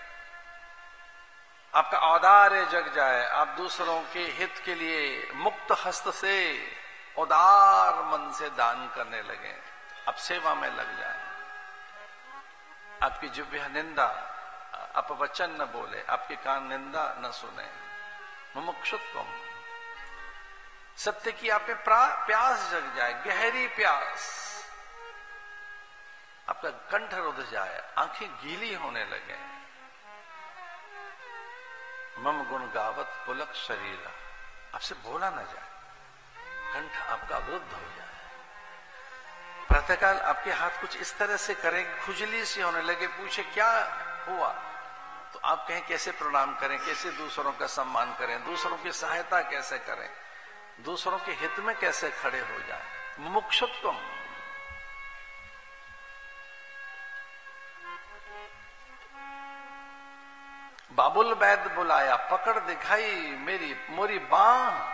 आपका औदार्य जग जाए। आप दूसरों के हित के लिए मुक्त हस्त से, उदार मन से दान करने लगे। आप सेवा में लग जाए। आपकी जिह्वा निंदा, अपवचन न बोले, आपके कान निंदा न सुने। मुमुक्षुत्वम। सत्य की आप में प्यास जग जाए, गहरी प्यास। आपका कंठ रुध जाए, आंखें गीली होने लगे। मम गुण गावत पुलक शरीर। आपसे बोला न जाए, कंठ आपका अवरुद्ध हो जाए। प्रातःकाल आपके हाथ कुछ इस तरह से करें, खुजली सी होने लगे, पूछे क्या हुआ, तो आप कहें कैसे प्रणाम करें, कैसे दूसरों का सम्मान करें, दूसरों की सहायता कैसे करें, दूसरों के हित में कैसे खड़े हो जाए। मुमुक्षुत्वम। बाबुल वैद बुलाया, पकड़ दिखाई मोरी बांह।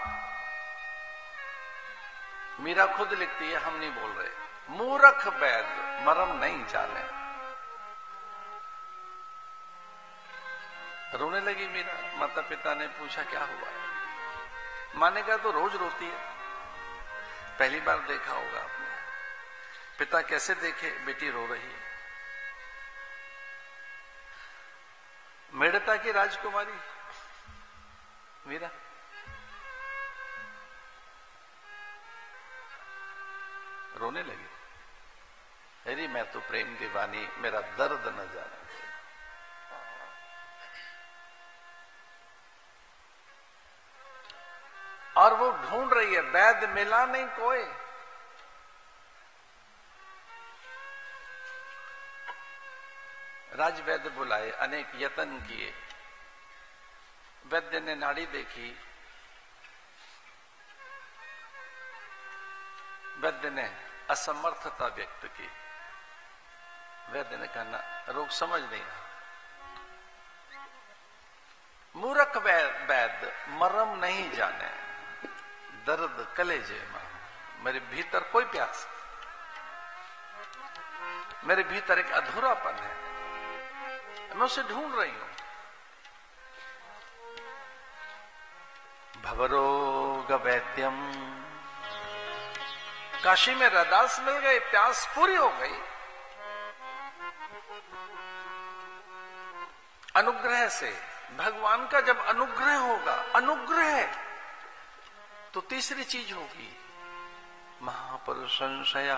मीरा खुद लिखती है, हम नहीं बोल रहे। मूर्ख वैद मरम नहीं जाने। रोने लगी मीरा। माता पिता ने पूछा क्या हुआ। माने का तो रोज रोती है। पहली बार देखा होगा आपने। पिता कैसे देखे बेटी रो रही है। मेड़ता की राजकुमारी मीरा। रोने लगी। अरे मैं तो प्रेम दीवानी, मेरा दर्द न जाने। और वो ढूंढ रही है, वैद्य मिला नहीं कोई। राजवैद्य बुलाए, अनेक यत्न किए। वैद्य ने नाड़ी देखी। वैद्य ने असमर्थता व्यक्त की। वैद्य ने कहा रोग समझ नहीं। मूर्ख वैद्य मरम नहीं जाने। दर्द कलेजे में। मेरे भीतर कोई प्यास, मेरे भीतर एक अधूरापन है, मैं उसे ढूंढ रही हूं। भवरोग वैद्यम। काशी में रैदास मिल गए, प्यास पूरी हो गई। अनुग्रह से, भगवान का जब अनुग्रह होगा, अनुग्रह, तो तीसरी चीज होगी महापुरुष संशय।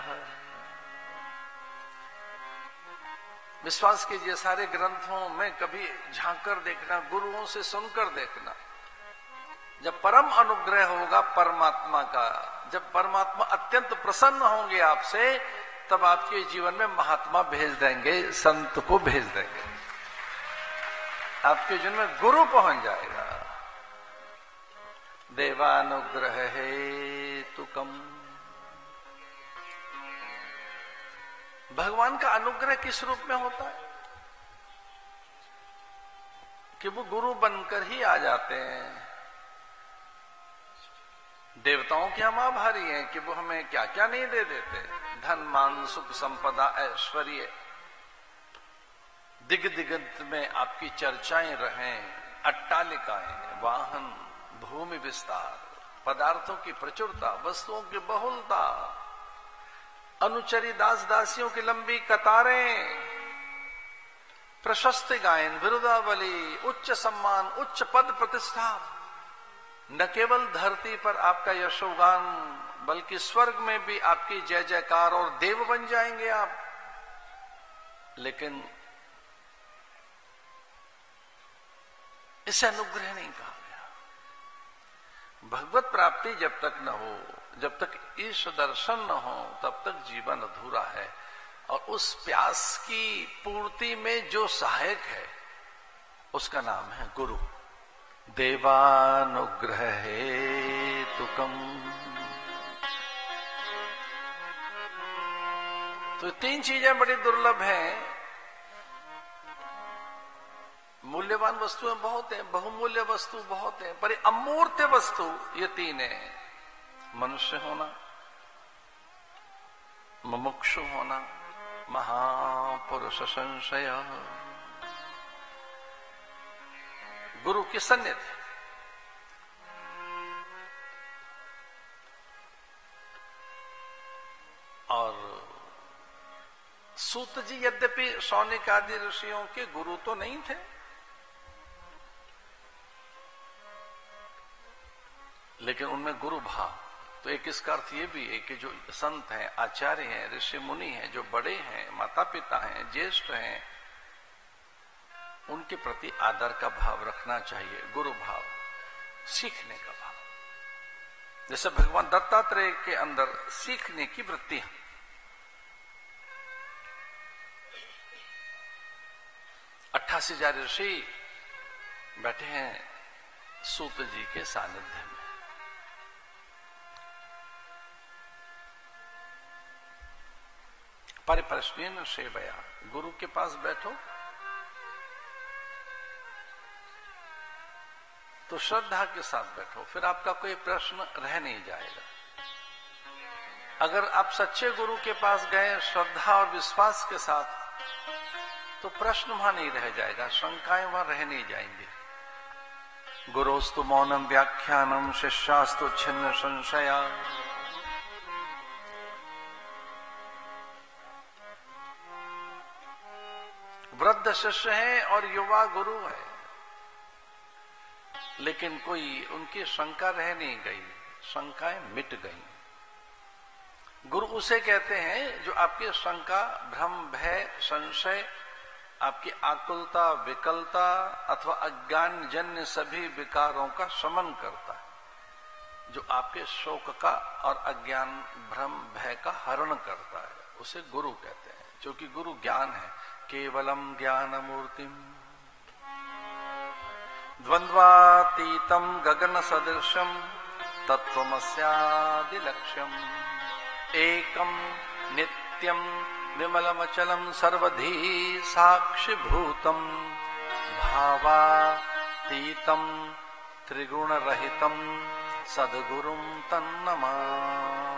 विश्वास कीजिए, सारे ग्रंथों में कभी झांक कर देखना, गुरुओं से सुनकर देखना। जब परम अनुग्रह होगा परमात्मा का, जब परमात्मा अत्यंत प्रसन्न होंगे आपसे, तब आपके जीवन में महात्मा भेज देंगे, संत को भेज देंगे, आपके जीवन में गुरु पहुंच जाएगा। देवानुग्रह हेतुकम। भगवान का अनुग्रह किस रूप में होता है कि वो गुरु बनकर ही आ जाते हैं। देवताओं के हम आभारी हैं कि वो हमें क्या क्या नहीं दे देते, धन मान सुख संपदा ऐश्वर्य, दिगंत में आपकी चर्चाएं रहें, अट्टालिकाएं, वाहन, भूमि विस्तार, पदार्थों की प्रचुरता, वस्तुओं की बहुलता, अनुचरी दास दासियों की लंबी कतारें, प्रशस्त गायन, विरुदावली, उच्च सम्मान, उच्च पद प्रतिष्ठा। न केवल धरती पर आपका यशोगान, बल्कि स्वर्ग में भी आपकी जय जयकार और देव बन जाएंगे आप। लेकिन इसे अनुग्रह नहीं कहा गया। भगवत प्राप्ति जब तक न हो, जब तक ईश दर्शन न हो, तब तक जीवन अधूरा है। और उस प्यास की पूर्ति में जो सहायक है, उसका नाम है गुरु। देवानुग्रह हेतुकम। तो तीन चीजें बड़ी दुर्लभ हैं। मूल्यवान वस्तुएं बहुत हैं, बहुमूल्य वस्तु बहुत हैं, पर अमूर्त वस्तु ये तीन है। मनुष्य होना, मुमुक्षु होना, महापुरुष संशय। गुरु की सन्निधि। और सूत जी यद्यपि शौनिक आदि ऋषियों के गुरु तो नहीं थे, लेकिन उनमें गुरु भाव। तो एक इसका अर्थ ये भी है कि जो संत हैं, आचार्य हैं, ऋषि मुनि हैं, जो बड़े हैं, माता पिता हैं, ज्येष्ठ हैं, उनके प्रति आदर का भाव रखना चाहिए। गुरु भाव, सीखने का भाव। जैसे भगवान दत्तात्रेय के अंदर सीखने की वृत्ति है। 88,000 ऋषि बैठे हैं सूत जी के सानिध्य में। परिप्रश्न सेवया, गुरु के पास बैठो तो श्रद्धा के साथ बैठो, फिर आपका कोई प्रश्न रह नहीं जाएगा। अगर आप सच्चे गुरु के पास गए श्रद्धा और विश्वास के साथ, तो प्रश्न वहां नहीं रह जाएगा, शंकाएं वहां रह नहीं जाएंगी। गुरोस्तु मौनम व्याख्यानम शिष्यास्तु छिन्न संशया। वृद्ध शिष्य हैं और युवा गुरु है, लेकिन कोई उनकी शंका रह नहीं गई, शंकाएं मिट गई। गुरु उसे कहते हैं जो आपकी शंका, भ्रम, भय, संशय, आपकी आकुलता, विकलता अथवा अज्ञान जन्य सभी विकारों का शमन करता है, जो आपके शोक का और अज्ञान, भ्रम, भय का हरण करता है, उसे गुरु कहते हैं। क्योंकि गुरु ज्ञान है, केवलम ज्ञान मूर्तिम द्वंद्वातीतम गगन सदृशम तत्वमस्यादि लक्ष्यम एकम नित्यम विमलमचलम सर्वधी साक्षिभूतम भावातीतम त्रिगुण रहितम सद्गुरुम तन्नमामि।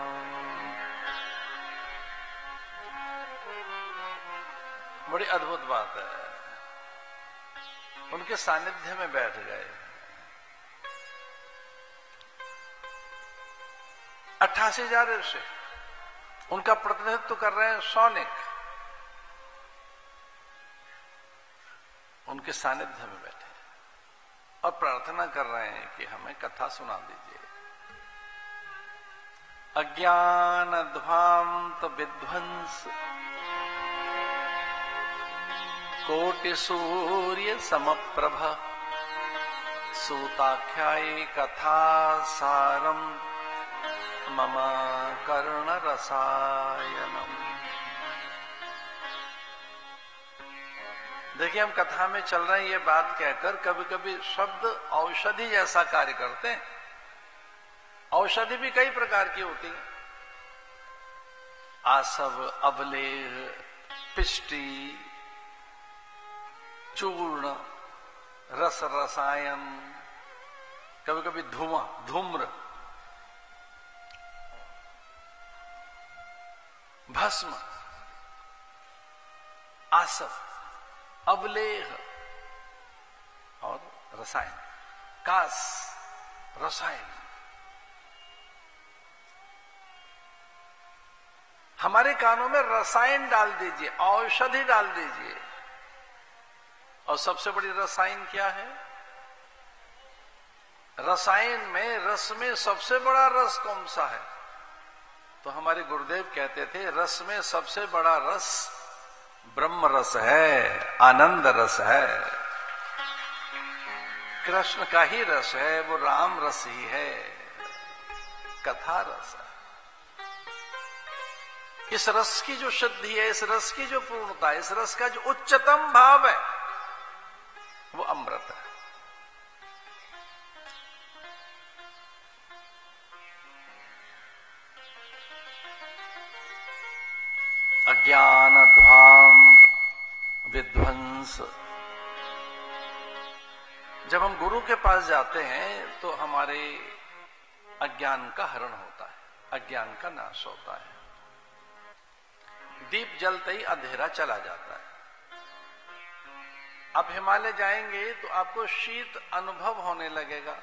बड़ी अद्भुत बात है। उनके सानिध्य में बैठ गए 88,000 ऋषि, उनका प्रतिनिधित्व कर रहे हैं शौनिक, उनके सानिध्य में बैठे और प्रार्थना कर रहे हैं कि हमें कथा सुना दीजिए। अज्ञान ध्वांत विध्वंस कोटि सूर्य समप्रभ सूताख्यायी कथा सारम मम कर्ण रसायनम। देखिए, हम कथा में चल रहे हैं, ये बात कहकर कभी कभी शब्द औषधि जैसा कार्य करते हैं। औषधि भी कई प्रकार की होती है, आसव, अवलेह, पिष्टि, चूर्ण, रस, रसायन, कभी कभी धुआं, धूम्र, भस्म, आसव, अवलेह और रसायन, कास, रसायन। हमारे कानों में रसायन डाल दीजिए, औषधि डाल दीजिए। और सबसे बड़ी रसायन क्या है? रसायन में, रस में सबसे बड़ा रस कौन सा है? तो हमारे गुरुदेव कहते थे, रस में सबसे बड़ा रस ब्रह्म रस है, आनंद रस है, कृष्ण का ही रस है, वो राम रस ही है, कथा रस है। इस रस की जो शुद्धि है, इस रस की जो पूर्णता है, इस रस का जो उच्चतम भाव है, वो अमृत है। अज्ञान ध्वांत विध्वंस। जब हम गुरु के पास जाते हैं तो हमारे अज्ञान का हरण होता है, अज्ञान का नाश होता है। दीप जलते ही अंधेरा चला जाता है। आप हिमालय जाएंगे तो आपको शीत अनुभव होने लगेगा।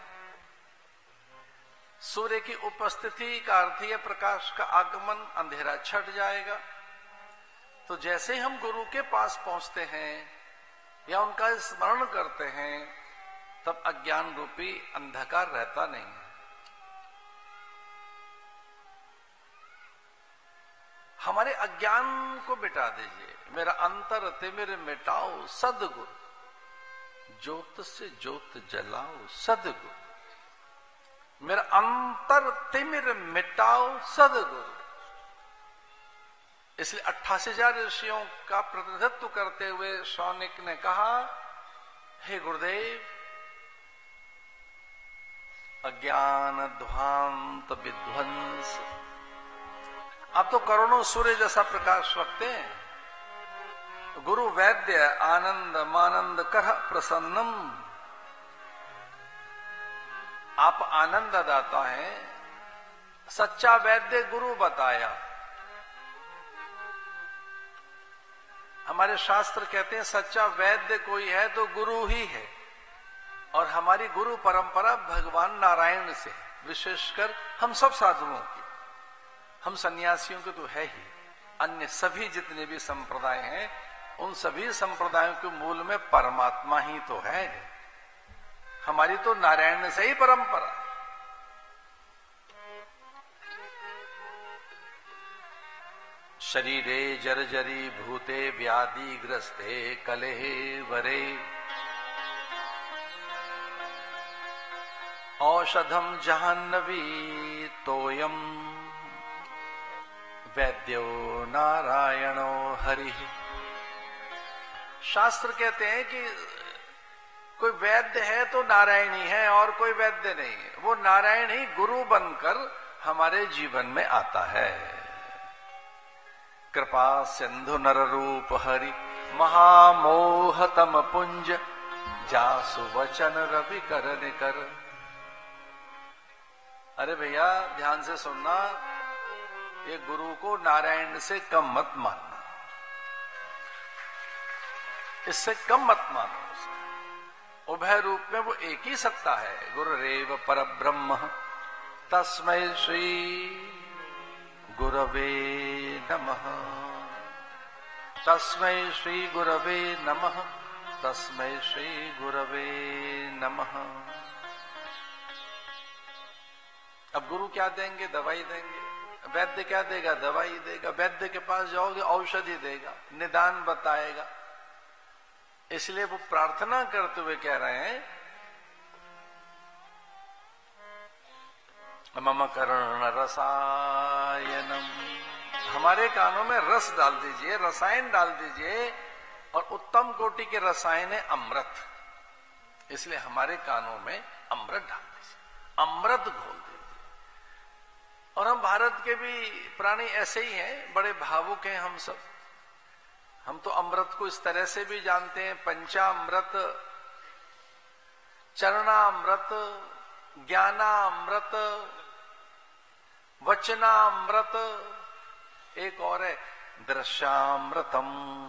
सूर्य की उपस्थिति का अर्थ है प्रकाश का आगमन, अंधेरा छट जाएगा। तो जैसे ही हम गुरु के पास पहुंचते हैं या उनका स्मरण करते हैं, तब अज्ञान रूपी अंधकार रहता नहीं है। हमारे अज्ञान को मिटा दीजिए। मेरा अंतर तिमिर मिटाओ सदगुरु, ज्योत से ज्योत जलाओ सदगुरु। मेरा अंतर तिमिर मिटाओ सदगुरु। इसलिए 88,000 ऋषियों का प्रतिनिधित्व करते हुए शौनिक ने कहा, हे गुरुदेव, अज्ञान ध्वांत विध्वंस। आप तो करोड़ों सूर्य जैसा प्रकाश रखते हैं। गुरु वैद्य आनंद मानंद कर प्रसन्नम। आप आनंद दाता हैं। सच्चा वैद्य गुरु बताया। हमारे शास्त्र कहते हैं सच्चा वैद्य कोई है तो गुरु ही है। और हमारी गुरु परंपरा भगवान नारायण से, विशेषकर हम सब साधुओं की, हम सन्यासियों के तो है ही, अन्य सभी जितने भी संप्रदाय हैं, उन सभी संप्रदायों के मूल में परमात्मा ही तो है। हमारी तो नारायण से ही परंपरा। शरीरे जर्जरी भूते व्याधि ग्रस्ते कलेहे वरे औषधम जाह्नवी तोयम वैद्यो नारायणो हरि। शास्त्र कहते हैं कि कोई वैद्य है तो नारायण ही है और कोई वैद्य नहीं है। वो नारायण ही गुरु बनकर हमारे जीवन में आता है। कृपा सिंधु नर रूप हरि महामोह तम पुंज जासु वचन रवि कर निकर। अरे भैया ध्यान से सुनना, ये गुरु को नारायण से कम मत मानना, इससे कम मत मानो। उभय रूप में वो एक ही सत्ता है। गुरुरेव परब्रह्म तस्मै श्री गुरवे नमः। तस्मै श्री गुरवे नमः। तस्मै श्री गुरवे नमः। अब गुरु क्या देंगे? दवाई देंगे। वैद्य क्या देगा? दवाई देगा। वैद्य के पास जाओगे औषधि देगा, निदान बताएगा। इसलिए वो प्रार्थना करते हुए कह रहे हैं, मम कर्ण रसायनम, हमारे कानों में रस डाल दीजिए, रसायन डाल दीजिए। और उत्तम कोटि के रसायन है अमृत, इसलिए हमारे कानों में अमृत डाल दीजिए, अमृत घोल दीजिए। और हम भारत के भी प्राणी ऐसे ही हैं, बड़े भावुक हैं हम सब। हम तो अमृत को इस तरह से भी जानते हैं, पंचामृत, चरणामृत, ज्ञानामृत, वचनामृत, एक और है दृश्यामृतम।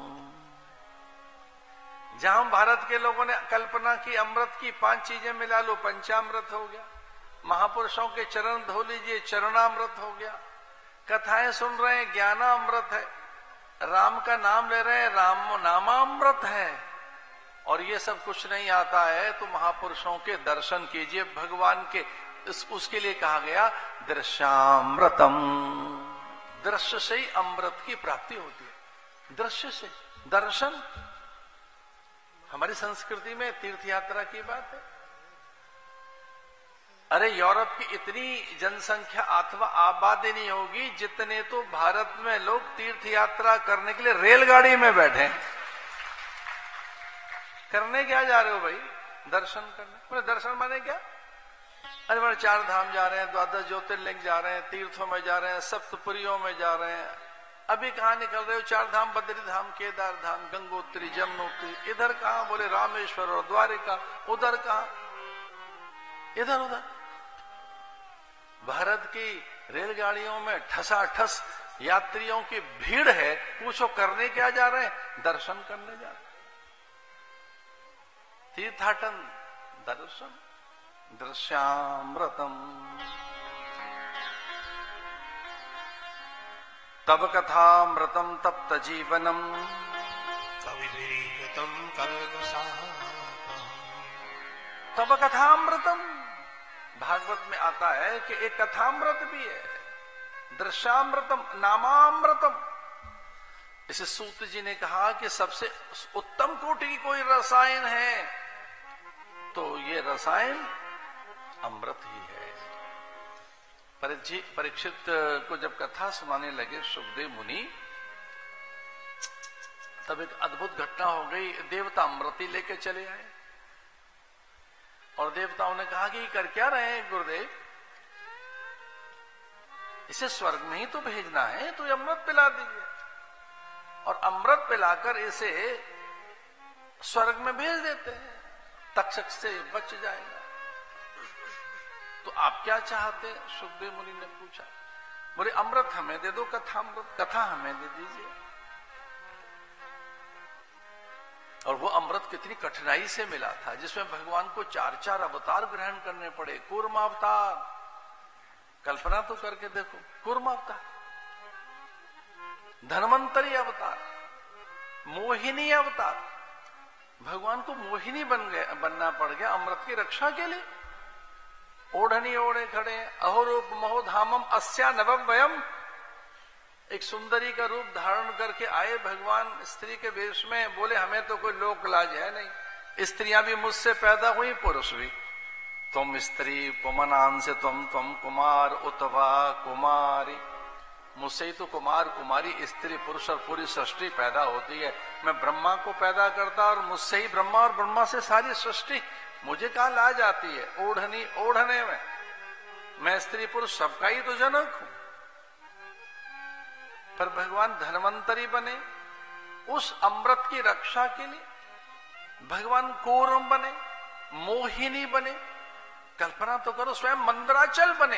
जहां भारत के लोगों ने कल्पना की अमृत की 5 चीजें मिला लो, पंचामृत हो गया। महापुरुषों के चरण धो लीजिए, चरणामृत हो गया। कथाएं सुन रहे हैं, ज्ञानामृत है। राम का नाम ले रहे हैं, राम नामामृत है। और ये सब कुछ नहीं आता है तो महापुरुषों के दर्शन कीजिए, भगवान के उसके लिए कहा गया दृश्यामृतम। दृश्य से ही अमृत की प्राप्ति होती है, दृश्य से। दर्शन हमारी संस्कृति में तीर्थ यात्रा की बात है। अरे यूरोप की इतनी जनसंख्या अथवा आबादी नहीं होगी जितने तो भारत में लोग तीर्थ यात्रा करने के लिए रेलगाड़ी में बैठे हैं। करने क्या जा रहे हो भाई? दर्शन करने। बोले दर्शन माने क्या? अरे बोले 4 धाम जा रहे हैं, 12 ज्योतिर्लिंग जा रहे हैं, तीर्थों में जा रहे हैं, सप्तपुरियों में जा रहे हैं। अभी कहाँ निकल रहे हो? 4 धाम, बद्री धाम, केदार धाम, गंगोत्री, जमुनोत्री। इधर कहाँ? बोले रामेश्वर और द्वारिका। उधर कहाँ? इधर उधर। भारत की रेलगाड़ियों में ठसाठस यात्रियों की भीड़ है। पूछो करने क्या जा रहे हैं? दर्शन करने जा रहे हैं। तीर्थाटन, दर्शन, दृश्यामृतम। तब कथामृतम तप्त जीवनम, तब कथामृतम। भागवत में आता है कि एक कथामृत भी है, दृश्यामृतम, नामामृतम। इसे सूत जी ने कहा कि सबसे उत्तम कोटि की कोई रसायन है तो ये रसायन अमृत ही है। परीक्षित को जब कथा सुनाने लगे सुखदेव मुनि, तब एक अद्भुत घटना हो गई। देवता अमृति लेके चले आए और देवताओं ने कहा कि कर क्या रहे हैं गुरुदेव? इसे स्वर्ग में ही तो भेजना है, तो ये अमृत पिला दीजिए। और अमृत पिलाकर इसे स्वर्ग में भेज देते हैं, तक्षक से बच जाएगा। तो आप क्या चाहते हैं? सुखदेव मुनि ने पूछा। बोले अमृत हमें दे दो, कथामृत, कथा हमें दे दीजिए। और वो अमृत कितनी कठिनाई से मिला था, जिसमें भगवान को 4 अवतार ग्रहण करने पड़े। कूर्मावतार, कल्पना तो करके देखो, कूर्मावतार, धन्वंतरी अवतार, मोहिनी अवतार। भगवान को मोहिनी बनना पड़ गया अमृत की रक्षा के लिए। ओढ़नी ओढ़े खड़े, अहोरूप महोधामम अस्या नवव्ययम। एक सुंदरी का रूप धारण करके आए भगवान स्त्री के वेश में। बोले हमें तो कोई लोक लाज है नहीं, स्त्रियां भी मुझसे पैदा हुई, पुरुष भी। तुम स्त्री पुमनान से तुम कुमार उतवा कुमारी। मुझसे ही तो कुमार कुमारी स्त्री पुरुष और पूरी सृष्टि पैदा होती है। मैं ब्रह्मा को पैदा करता और मुझसे ही ब्रह्मा और ब्रह्मा से सारी सृष्टि। मुझे कहाँ लाज आती है ओढ़नी ओढ़ने में? मैं स्त्री पुरुष सबका ही तो जनक हूं। पर भगवान धन्वंतरी बने उस अमृत की रक्षा के लिए। भगवान कूर्म बने, मोहिनी बने। कल्पना तो करो, स्वयं मंदराचल बने।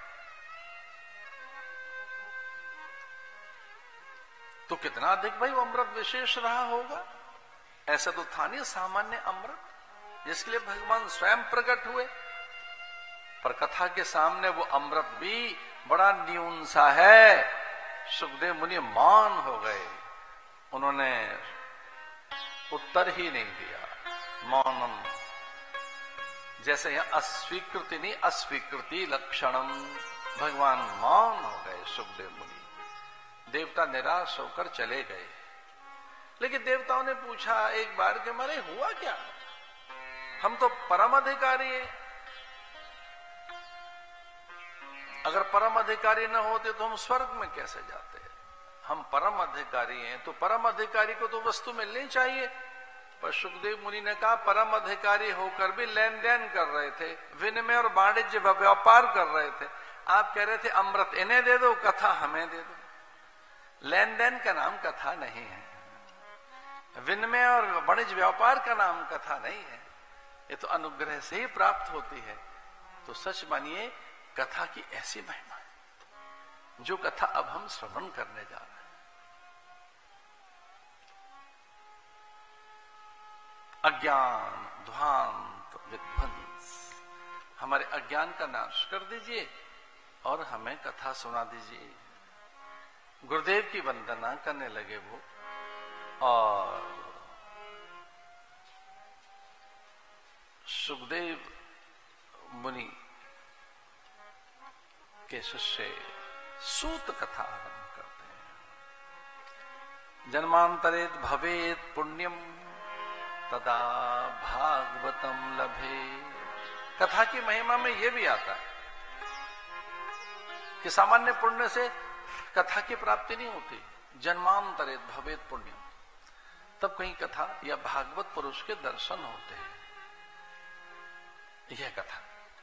तो कितना अधिक भाई वो अमृत विशेष रहा होगा। ऐसा तो था नहीं सामान्य अमृत, जिसके लिए भगवान स्वयं प्रकट हुए। पर कथा के सामने वो अमृत भी बड़ा न्यून सा है। सुखदेव मुनि मौन हो गए, उन्होंने उत्तर ही नहीं दिया। मौनम, जैसे यहां अस्वीकृति नहीं, अस्वीकृति लक्षणम। भगवान मौन हो गए सुखदेव मुनि। देवता निराश होकर चले गए। लेकिन देवताओं ने पूछा एक बार के मारे हुआ क्या, हम तो परम अधिकारी हैं, अगर परम अधिकारी न होते तो हम स्वर्ग में कैसे जाते? हम परम अधिकारी हैं तो परम अधिकारी को तो वस्तु मिलनी चाहिए। पर सुखदेव मुनि ने कहा परम अधिकारी होकर भी लेन देन कर रहे थे, विनिमय और वाणिज्य व्यापार कर रहे थे। आप कह रहे थे अमृत इन्हें दे दो, कथा हमें दे दो। लेन देन का नाम कथा नहीं है, विनिमय और वाणिज्य व्यापार का नाम कथा नहीं है। ये तो अनुग्रह से ही प्राप्त होती है। तो सच मानिए कथा की ऐसी महिमा है, जो कथा अब हम श्रवण करने जा रहे हैं। अज्ञान ध्वांत विध्वंस, हमारे अज्ञान का नाश कर दीजिए और हमें कथा सुना दीजिए। गुरुदेव की वंदना करने लगे वो, और सुखदेव मुनि के शिष्य सूत कथा आरंभ करते हैं। जन्मांतरेत भवेत पुण्यम तदा भागवतम लभे। कथा की महिमा में यह भी आता है कि सामान्य पुण्य से कथा की प्राप्ति नहीं होती। जन्मांतरेत भवेत पुण्यम, तब कहीं कथा या भागवत पुरुष के दर्शन होते हैं। यह कथा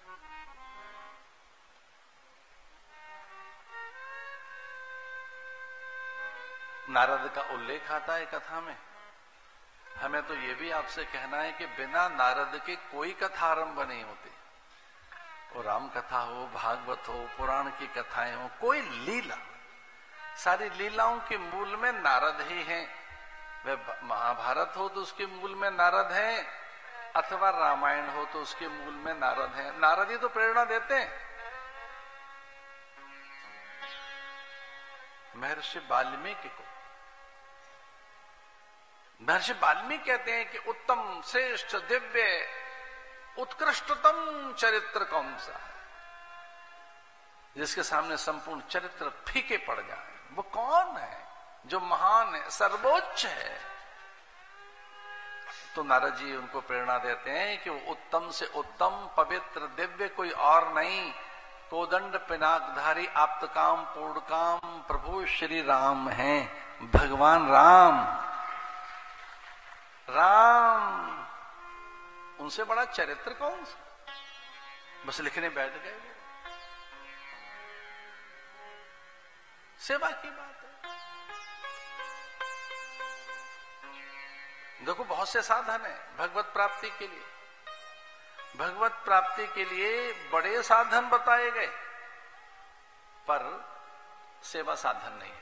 नारद का उल्लेख आता है कथा में। हमें तो यह भी आपसे कहना है कि बिना नारद के कोई कथा आरंभ नहीं होती। वो राम कथा हो, भागवत हो, पुराण की कथाएं हो, कोई लीला, सारी लीलाओं के मूल में नारद ही हैं। वह महाभारत हो तो उसके मूल में नारद हैं, अथवा रामायण हो तो उसके मूल में नारद हैं। नारद ही तो प्रेरणा देते हैं। महर्षि वाल्मीकि को महर्षि वाल्मीकि कहते हैं कि उत्तम श्रेष्ठ दिव्य उत्कृष्टतम चरित्र कौन सा है, जिसके सामने संपूर्ण चरित्र फीके पड़ जाए? वो कौन है जो महान है, सर्वोच्च है? तो नारद जी उनको प्रेरणा देते हैं कि वो उत्तम से उत्तम पवित्र दिव्य कोई और नहीं, कोदंड पिनाकधारी आप्तकाम पूर्णकाम प्रभु श्री राम हैं। भगवान राम, राम उनसे बड़ा चरित्र कौन सा? बस लिखने बैठ गए। सेवा की बात है। देखो बहुत से साधन है भगवत प्राप्ति के लिए। भगवत प्राप्ति के लिए बड़े साधन बताए गए, पर सेवा साधन नहीं है।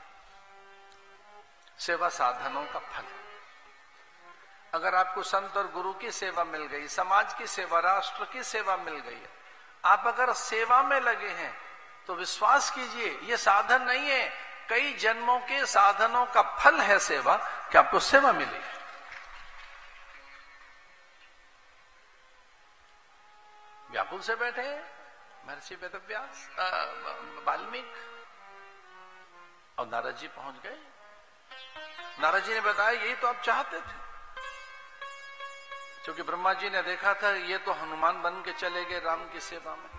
सेवा साधनों का फल है। अगर आपको संत और गुरु की सेवा मिल गई, समाज की सेवा, राष्ट्र की सेवा मिल गई है, आप अगर सेवा में लगे हैं तो विश्वास कीजिए ये साधन नहीं है, कई जन्मों के साधनों का फल है सेवा, कि आपको सेवा मिली। व्याकुल से बैठे महर्षि वेदव्यास, वाल्मीकि, और नारद जी पहुंच गए। नारद जी ने बताया यही तो आप चाहते थे, क्योंकि ब्रह्मा जी ने देखा था ये तो हनुमान बन के चले गए राम की सेवा में।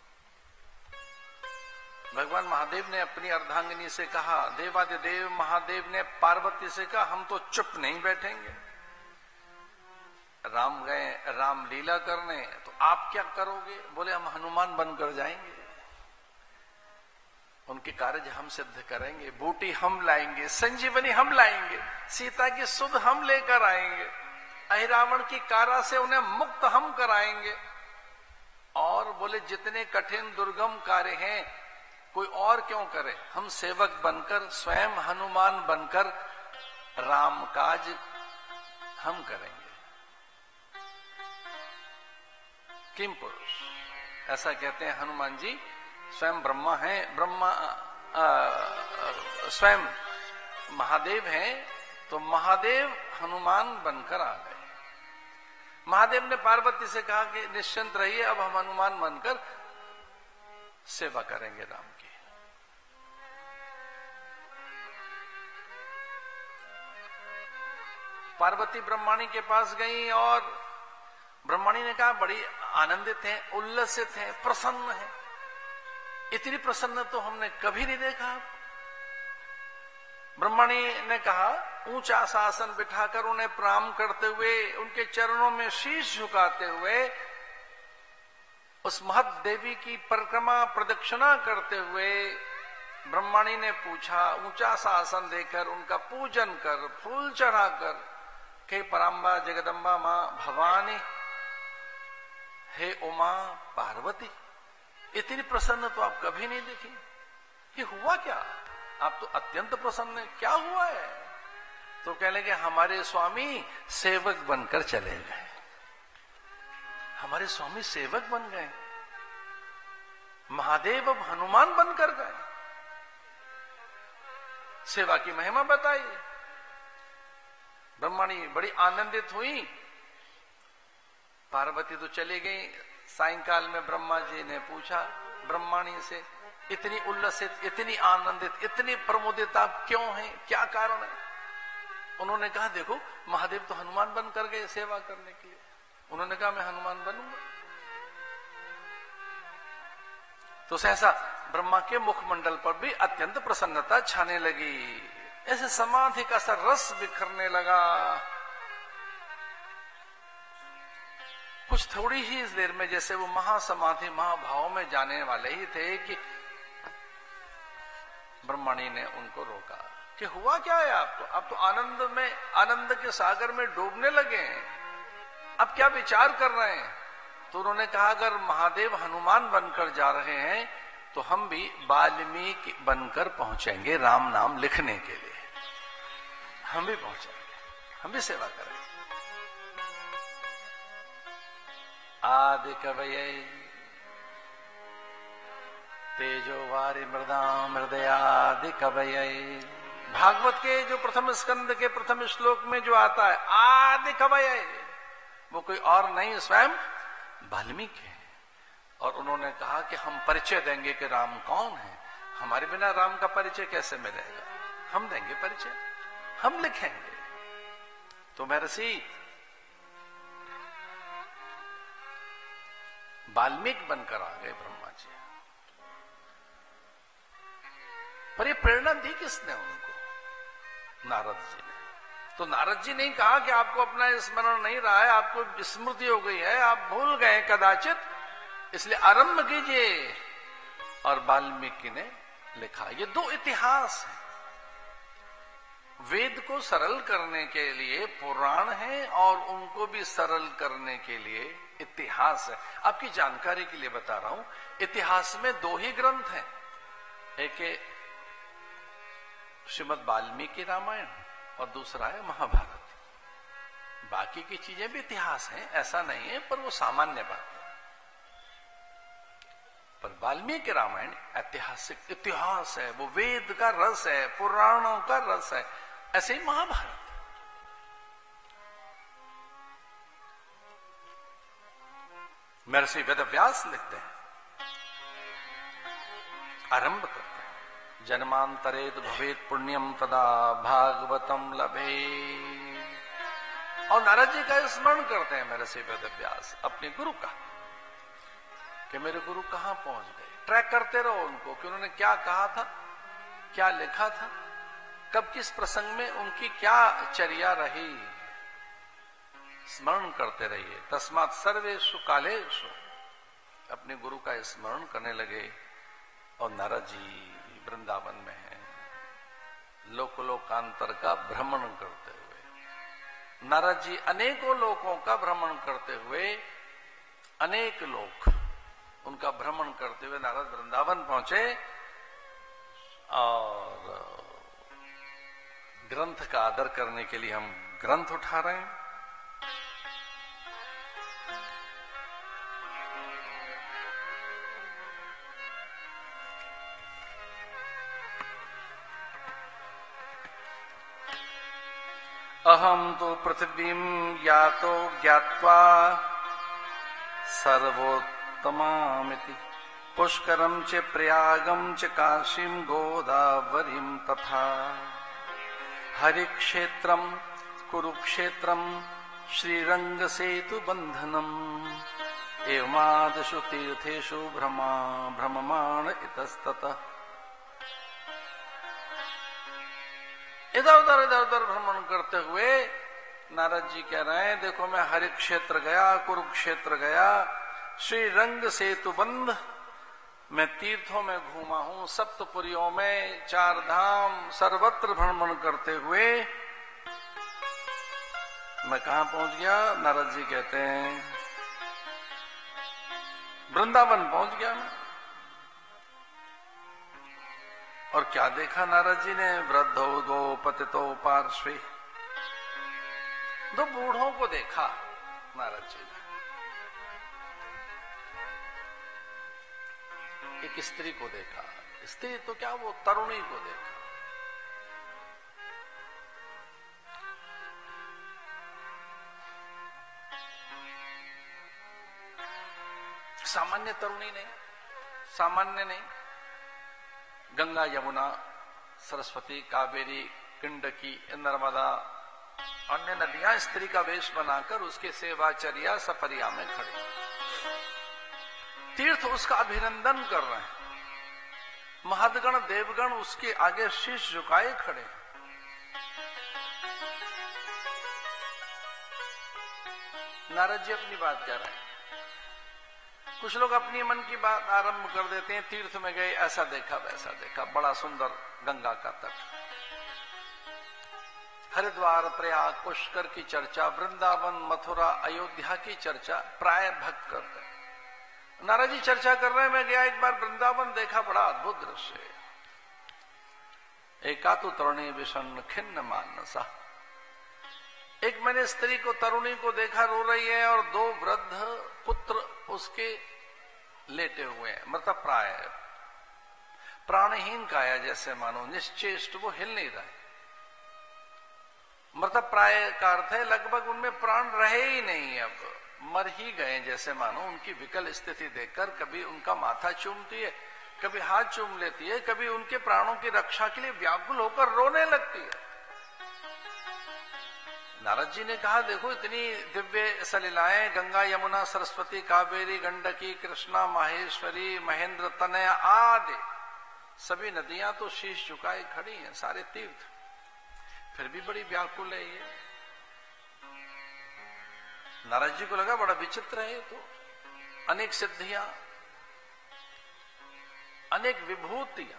भगवान महादेव ने अपनी अर्धांगिनी से कहा, देवादिदेव महादेव ने पार्वती से कहा हम तो चुप नहीं बैठेंगे। राम गए राम लीला करने, तो आप क्या करोगे? बोले हम हनुमान बनकर जाएंगे, उनके कार्य हम सिद्ध करेंगे, बूटी हम लाएंगे, संजीवनी हम लाएंगे, सीता की सुध हम लेकर आएंगे, अहिरावण की कारा से उन्हें मुक्त हम कराएंगे। और बोले जितने कठिन दुर्गम कार्य हैं कोई और क्यों करे, हम सेवक बनकर स्वयं हनुमान बनकर राम काज हम करेंगे। किम पुरुष ऐसा कहते हैं हनुमान जी स्वयं ब्रह्मा हैं, ब्रह्मा स्वयं महादेव हैं, तो महादेव हनुमान बनकर आ गए। महादेव ने पार्वती से कहा कि निश्चिंत रहिए, अब हम हनुमान बनकर सेवा करेंगे राम की। पार्वती ब्रह्माणी के पास गई और ब्रह्माणी ने कहा बड़ी आनंदित हैं, उल्लसित हैं, प्रसन्न हैं। इतनी प्रसन्न तो हमने कभी नहीं देखा। ब्रह्माणी ने कहा ऊंचा सा आसन बिठाकर उन्हें प्रणाम करते हुए, उनके चरणों में शीश झुकाते हुए, उस महत देवी की परिक्रमा प्रदक्षिणा करते हुए ब्रह्माणी ने पूछा, ऊंचा सा आसन देकर उनका पूजन कर, फूल चढ़ाकर, हे पराम्बा जगदम्बा मां भवानी, हे उमा पार्वती, इतनी प्रसन्न तो आप कभी नहीं देखी। ये हुआ क्या? आप तो अत्यंत प्रसन्न है, क्या हुआ है? तो कह लगे हमारे स्वामी सेवक बनकर चले गए। हमारे स्वामी सेवक बन गए, महादेव अब हनुमान बनकर गए। सेवा की महिमा बताई। ब्रह्माणी बड़ी आनंदित हुई। पार्वती तो चली गई। सायंकाल में ब्रह्मा जी ने पूछा ब्रह्माणी से, इतनी उल्लसित, इतनी आनंदित, इतनी प्रमोदित आप क्यों हैं, क्या कारण है? उन्होंने कहा देखो महादेव तो हनुमान बनकर गए सेवा करने के लिए। उन्होंने कहा मैं हनुमान बनूंगा। तो सहसा ब्रह्मा के मुखमंडल पर भी अत्यंत प्रसन्नता छाने लगी। ऐसे समाधि का सा रस बिखरने लगा। कुछ थोड़ी ही इस देर में जैसे वो महासमाधि महाभाव में जाने वाले ही थे कि ब्रह्माणी ने उनको रोका कि हुआ क्या है आपको? आप तो आनंद में, आनंद के सागर में डूबने लगे हैं, अब क्या विचार कर रहे हैं? तो उन्होंने कहा अगर महादेव हनुमान बनकर जा रहे हैं तो हम भी वाल्मीकि बनकर पहुंचेंगे राम नाम लिखने के लिए। हम भी पहुंचेंगे, हम भी सेवा करेंगे। आदि कवये तेजो वारि मृदाम हृदयादि कवये। भागवत के जो प्रथम स्कंद के प्रथम श्लोक में जो आता है आदि कवये, वो कोई और नहीं स्वयं वाल्मीकि है। और उन्होंने कहा कि हम परिचय देंगे कि राम कौन है। हमारे बिना राम का परिचय कैसे मिलेगा? हम देंगे परिचय, हम लिखेंगे। तो महर्षि वाल्मीकि बनकर आ गए ब्रह्मा जी। पर ये प्रेरणा दी किसने उनको? नारद जी ने। तो नारद जी ने कहा कि आपको अपना स्मरण नहीं रहा है, आपको स्मृति हो गई है, आप भूल गए कदाचित, इसलिए आरंभ कीजिए। और वाल्मीकि ने लिखा। ये दो इतिहास हैं। वेद को सरल करने के लिए पुराण है और उनको भी सरल करने के लिए इतिहास है। आपकी जानकारी के लिए बता रहा हूं, इतिहास में दो ही ग्रंथ हैं, एक श्रीमद् वाल्मीकि रामायण और दूसरा है महाभारत। बाकी की चीजें भी इतिहास हैं, ऐसा नहीं है, पर वो सामान्य बात है। पर वाल्मीकि रामायण ऐतिहासिक इतिहास है, वो वेद का रस है, पुराणों का रस है। ऐसे ही महाभारत। महर्षि वेदव्यास लिखते हैं, आरंभ करते हैं, जन्मांतरेत भवेत पुण्यम तदा भागवतम लभे। और नारद जी का स्मरण करते हैं महर्षि वेदव्यास अपने गुरु का, कि मेरे गुरु कहां पहुंच गए। ट्रैक करते रहो उनको कि उन्होंने क्या कहा था, क्या लिखा था, कब किस प्रसंग में उनकी क्या चर्या रही। स्मरण करते रहिए। तस्मात् सर्वेषु कालेषु। अपने गुरु का स्मरण करने लगे। और नारद जी वृंदावन में हैं, लोकांतर का भ्रमण करते हुए। नारद जी अनेकों लोकों का भ्रमण करते हुए, अनेक लोक उनका भ्रमण करते हुए नारद वृंदावन पहुंचे। और ग्रंथ का आदर करने के लिए हम ग्रंथ उठा रहे हैं। अहम तो पृथ्वीं यातो ज्ञात्वा सर्वोत्तमामिति पुष्करम च प्रयागम च काशीं गोदावरीं तथा हरिक्षेत्रम कुरुक्षेत्रम श्रीरंगसेतुबंधनम एवमादिषु तीर्थेषु भ्रममाण इतस्ततः। इधर उधर भ्रमण करते हुए नारद जी कह रहे हैं, देखो मैं हरिक्षेत्र गया, कुरुक्षेत्र गया, श्री रंग सेतुबंध मैं तीर्थों में घूमा हूं, सप्तपुरियों में, चार धाम, सर्वत्र भ्रमण करते हुए मैं कहां पहुंच गया? नारद जी कहते हैं वृंदावन पहुंच गया मैं। और क्या देखा नारद जी ने? वृद्धो दो पतितो पार्श्वे, दो बूढ़ों को देखा नारद जी ने। एक स्त्री को देखा, स्त्री तो क्या वो तरुणी को देखा। सामान्य तरुणी नहीं, सामान्य नहीं, गंगा यमुना सरस्वती कावेरी गंडकी नर्मदा अन्य नदियां स्त्री का वेश बनाकर उसके सेवाचर्या सफरिया में खड़े, तीर्थ उसका अभिनंदन कर रहे हैं, महदगण देवगण उसके आगे शीश झुकाए खड़े। नारद जी अपनी बात कह रहे हैं, कुछ लोग अपनी मन की बात आरंभ कर देते हैं, तीर्थ में गए, ऐसा देखा वैसा देखा, बड़ा सुंदर गंगा का तट, हरिद्वार प्रयाग पुष्कर की चर्चा, वृंदावन मथुरा अयोध्या की चर्चा प्राय भक्त करते हैं। नारद जी चर्चा कर रहे हैं, मैं गया एक बार वृंदावन, देखा बड़ा अद्भुत दृश्य। एका तो तरुणी विषण खिन्न मानसा, एक मैंने स्त्री को तरुणी को देखा रो रही है, और दो वृद्ध पुत्र उसके लेटे हुए हैं, मतलब प्राय प्राणहीन काया जैसे मानो, निश्चेष्ट, वो हिल नहीं रहे। मतलब प्राय का अर्थ है लगभग उनमें प्राण रहे ही नहीं, अब मर ही गए जैसे मानो। उनकी विकल स्थिति देखकर कभी उनका माथा चूमती है, कभी हाथ चूम लेती है, कभी उनके प्राणों की रक्षा के लिए व्याकुल होकर रोने लगती है। नारद जी ने कहा, देखो इतनी दिव्य सलीलाएं, गंगा यमुना सरस्वती कावेरी गंडकी कृष्णा माहेश्वरी महेंद्र तनय आदि सभी नदियां तो शीश झुकाए खड़ी हैं, सारे तीर्थ, फिर भी बड़ी व्याकुल है ये। नारद जी को लगा बड़ा विचित्र है तो, अनेक सिद्धियां, अनेक विभूतियां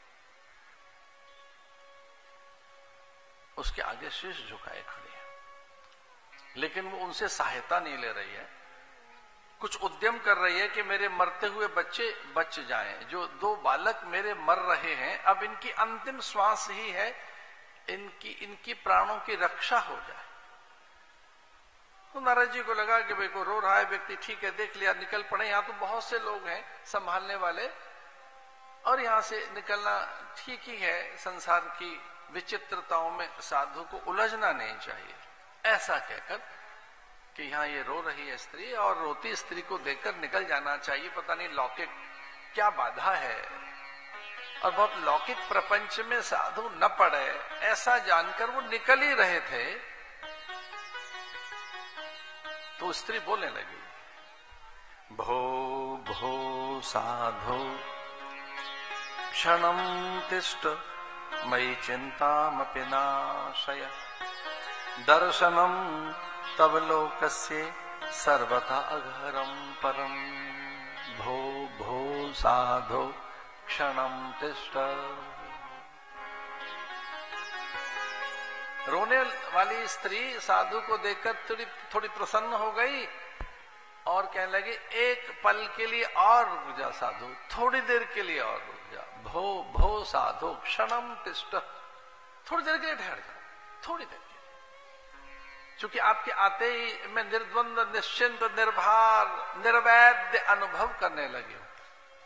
उसके आगे शीश झुकाए खड़ी है, लेकिन वो उनसे सहायता नहीं ले रही है। कुछ उद्यम कर रही है कि मेरे मरते हुए बच्चे बच जाएं, जो दो बालक मेरे मर रहे हैं, अब इनकी अंतिम श्वास ही है, इनकी प्राणों की रक्षा हो जाए। तो नारद जी को लगा कि भाई को रो रहा है व्यक्ति, ठीक है देख लिया, निकल पड़े, यहां तो बहुत से लोग हैं संभालने वाले, और यहां से निकलना ठीक ही है, संसार की विचित्रताओं में साधु को उलझना नहीं चाहिए। ऐसा कहकर कि यहां ये रो रही है स्त्री, और रोती स्त्री को देखकर निकल जाना चाहिए, पता नहीं लौकिक क्या बाधा है, और बहुत लौकिक प्रपंच में साधु न पड़े, ऐसा जानकर वो निकल ही रहे थे। तो स्त्री बोलने लगी, भो भो साधो क्षणं तिष्ठ मयि चिंतामपि नाशय, दर्शनं तव लोकस्य सर्वथा अघरं परम, भो भो साधो क्षणं तिष्ठ। रोने वाली स्त्री साधु को देखकर थोड़ी प्रसन्न हो गई और कहने लगी, एक पल के लिए और रुक जा साधु, थोड़ी देर के लिए और रुक जा, भो भो साधु क्षणम तिष्ठ, थोड़ी देर के लिए ठहर जाओ, थोड़ी देर के लिए। क्योंकि आपके आते ही मैं निर्द्वंद निश्चिंत निर्भर निर्वैध अनुभव करने लगी हूं।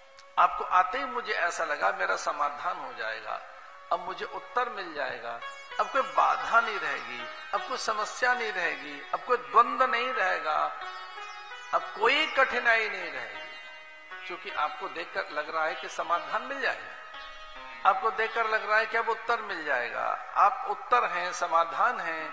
आपको आते ही मुझे ऐसा लगा मेरा समाधान हो जाएगा, अब मुझे उत्तर मिल जाएगा, अब कोई बाधा नहीं रहेगी, अब कोई समस्या नहीं रहेगी, अब कोई द्वंद्व नहीं रहेगा, अब कोई कठिनाई नहीं रहेगी, क्योंकि आपको देखकर लग रहा है कि समाधान मिल जाएगा, आपको देखकर लग रहा है कि अब उत्तर मिल जाएगा। आप उत्तर हैं, समाधान हैं।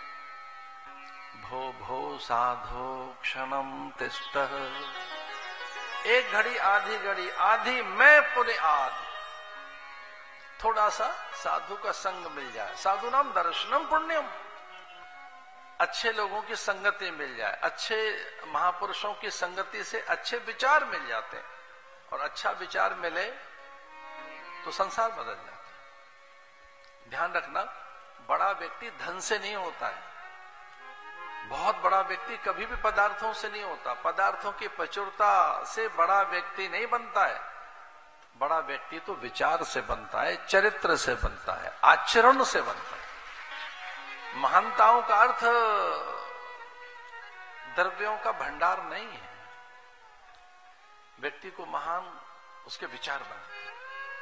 भो भो साधो क्षणम तिष्ठः, एक घड़ी आधी घड़ी, आधी मैं पुनः आधि। थोड़ा सा साधु का संग मिल जाए, साधु नाम दर्शनम पुण्यम, अच्छे लोगों की संगति मिल जाए, अच्छे महापुरुषों की संगति से अच्छे विचार मिल जाते हैं, और अच्छा विचार मिले तो संसार बदल जाता है। ध्यान रखना, बड़ा व्यक्ति धन से नहीं होता है, बहुत बड़ा व्यक्ति कभी भी पदार्थों से नहीं होता, पदार्थों की प्रचुरता से बड़ा व्यक्ति नहीं बनता है। बड़ा व्यक्ति तो विचार से बनता है, चरित्र से बनता है, आचरण से बनता है। महानताओं का अर्थ द्रव्यों का भंडार नहीं है, व्यक्ति को महान उसके विचार बनते हैं।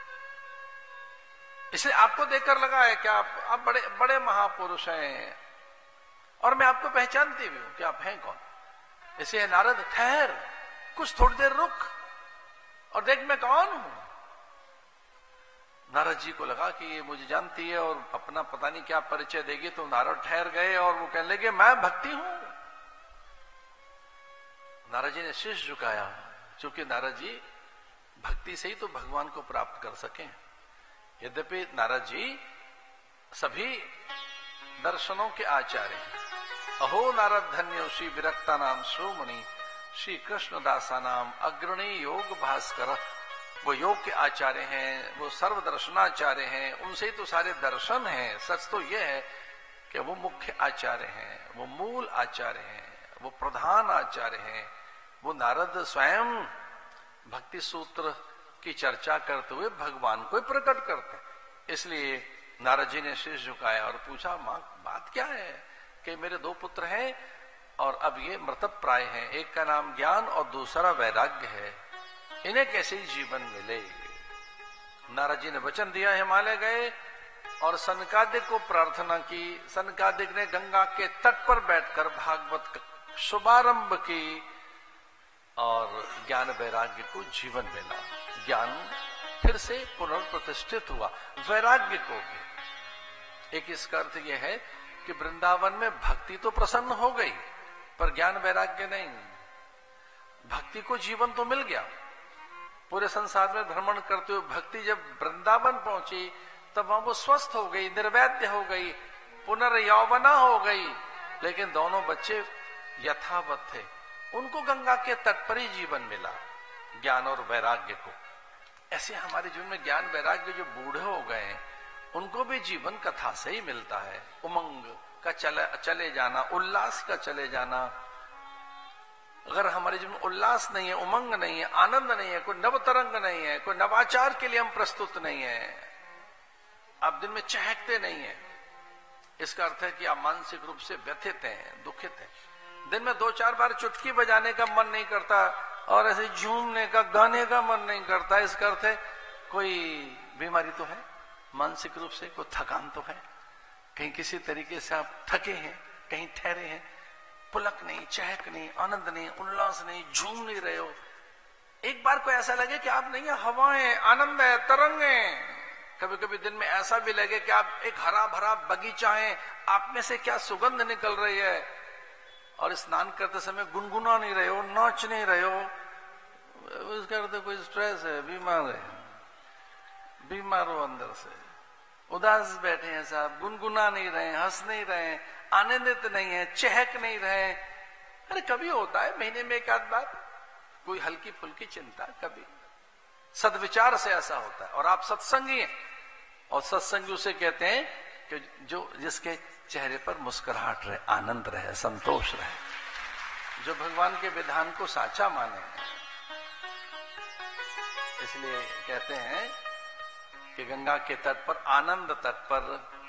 इसलिए आपको देखकर लगा है कि आप बड़े बड़े महापुरुष हैं, और मैं आपको पहचानती भी हूं कि आप हैं कौन। इसलिए नारद, ठहर, कुछ थोड़ी देर रुक और देख मैं कौन हूं। नारद जी को लगा कि ये मुझे जानती है और अपना पता नहीं क्या परिचय देगी, तो नारद ठहर गए और वो कहने लगे, मैं भक्ति हूं। नारद जी ने शीश झुकाया, क्योंकि नारद जी भक्ति से ही तो भगवान को प्राप्त कर सके। यद्यपि नारद जी सभी दर्शनों के आचार्य हैं। अहो नारद धन्यो श्री विरक्ता नाम श्रोमणि श्री कृष्णदासा नाम अग्रणी योग भास्कर। वो योग के आचार्य हैं, वो सर्व दर्शनाचार्य हैं, उनसे ही तो सारे दर्शन हैं। सच तो ये है कि वो मुख्य आचार्य हैं, वो मूल आचार्य हैं, वो प्रधान आचार्य हैं। वो नारद स्वयं भक्ति सूत्र की चर्चा करते हुए भगवान को प्रकट करते हैं। इसलिए नारद जी ने शीश झुकाया और पूछा, मां बात क्या है कि मेरे दो पुत्र हैं और अब ये मृतक प्राय हैं, एक का नाम ज्ञान और दूसरा वैराग्य है, इन्हें कैसे जीवन मिले। नारद जी ने वचन दिया, हिमालय गए और सनकादिक को प्रार्थना की। सनकादिक ने गंगा के तट पर बैठकर भागवत शुभारंभ की और ज्ञान वैराग्य को जीवन मिला। ज्ञान फिर से पुनर्प्रतिष्ठित हुआ, वैराग्य को भी। एक इसका अर्थ यह है कि वृंदावन में भक्ति तो प्रसन्न हो गई, पर ज्ञान वैराग्य नहीं। भक्ति को जीवन तो मिल गया, पूरे संसार में भ्रमण करते हुए भक्ति जब वृंदावन पहुंची तब वहां वो स्वस्थ हो गई, निर्वैध्य हो गई, पुनर्यौवना हो गई। लेकिन दोनों बच्चे यथावत थे, उनको गंगा के तट पर ही जीवन मिला, ज्ञान और वैराग्य को। ऐसे हमारे जीवन में ज्ञान वैराग्य जो बूढ़े हो गए उनको भी जीवन कथा से ही मिलता है। उमंग का चले जाना, उल्लास का चले जाना। अगर हमारे जीवन में उल्लास नहीं है, उमंग नहीं है, आनंद नहीं है, कोई नव तरंग नहीं है, कोई नवाचार के लिए हम प्रस्तुत नहीं है, आप दिन में चहकते नहीं है, इसका अर्थ है कि आप मानसिक रूप से व्यथित हैं, दुखित हैं। दिन में 2-4 बार चुटकी बजाने का मन नहीं करता और ऐसे झूमने का, गाने का मन नहीं करता, इसका अर्थ है कोई बीमारी तो है, मानसिक रूप से कोई थकान तो है, कहीं किसी तरीके से आप थके हैं, कहीं ठहरे हैं, पुलक नहीं, चहक नहीं, आनंद नहीं, उल्लास नहीं, झूम नहीं रहे हो। एक बार को ऐसा लगे कि आप नहीं है, हवाएं, आनंद है, तरंगे। कभी कभी दिन में ऐसा भी लगे कि आप एक हरा भरा बगीचा है, आप में से क्या सुगंध निकल रही है, और स्नान करते समय गुनगुना नहीं रहे हो, नाच नहीं रहे हो, उसका अर्थ कोई स्ट्रेस है, बीमार है, बीमार हो अंदर से, उदास बैठे हैं साहब, गुनगुना नहीं रहे, हंस नहीं रहे, आनंदित नहीं है, चहक नहीं रहे। अरे कभी होता है महीने में एक आध बार कोई हल्की फुल्की चिंता, कभी सदविचार से ऐसा होता है। और आप सत्संगी हैं, और सत्संगी उसे कहते हैं कि जो जिसके चेहरे पर मुस्कुराहट रहे, आनंद रहे, संतोष रहे, जो भगवान के विधान को साचा माने। इसलिए कहते हैं कि गंगा के तट पर, आनंद तट पर,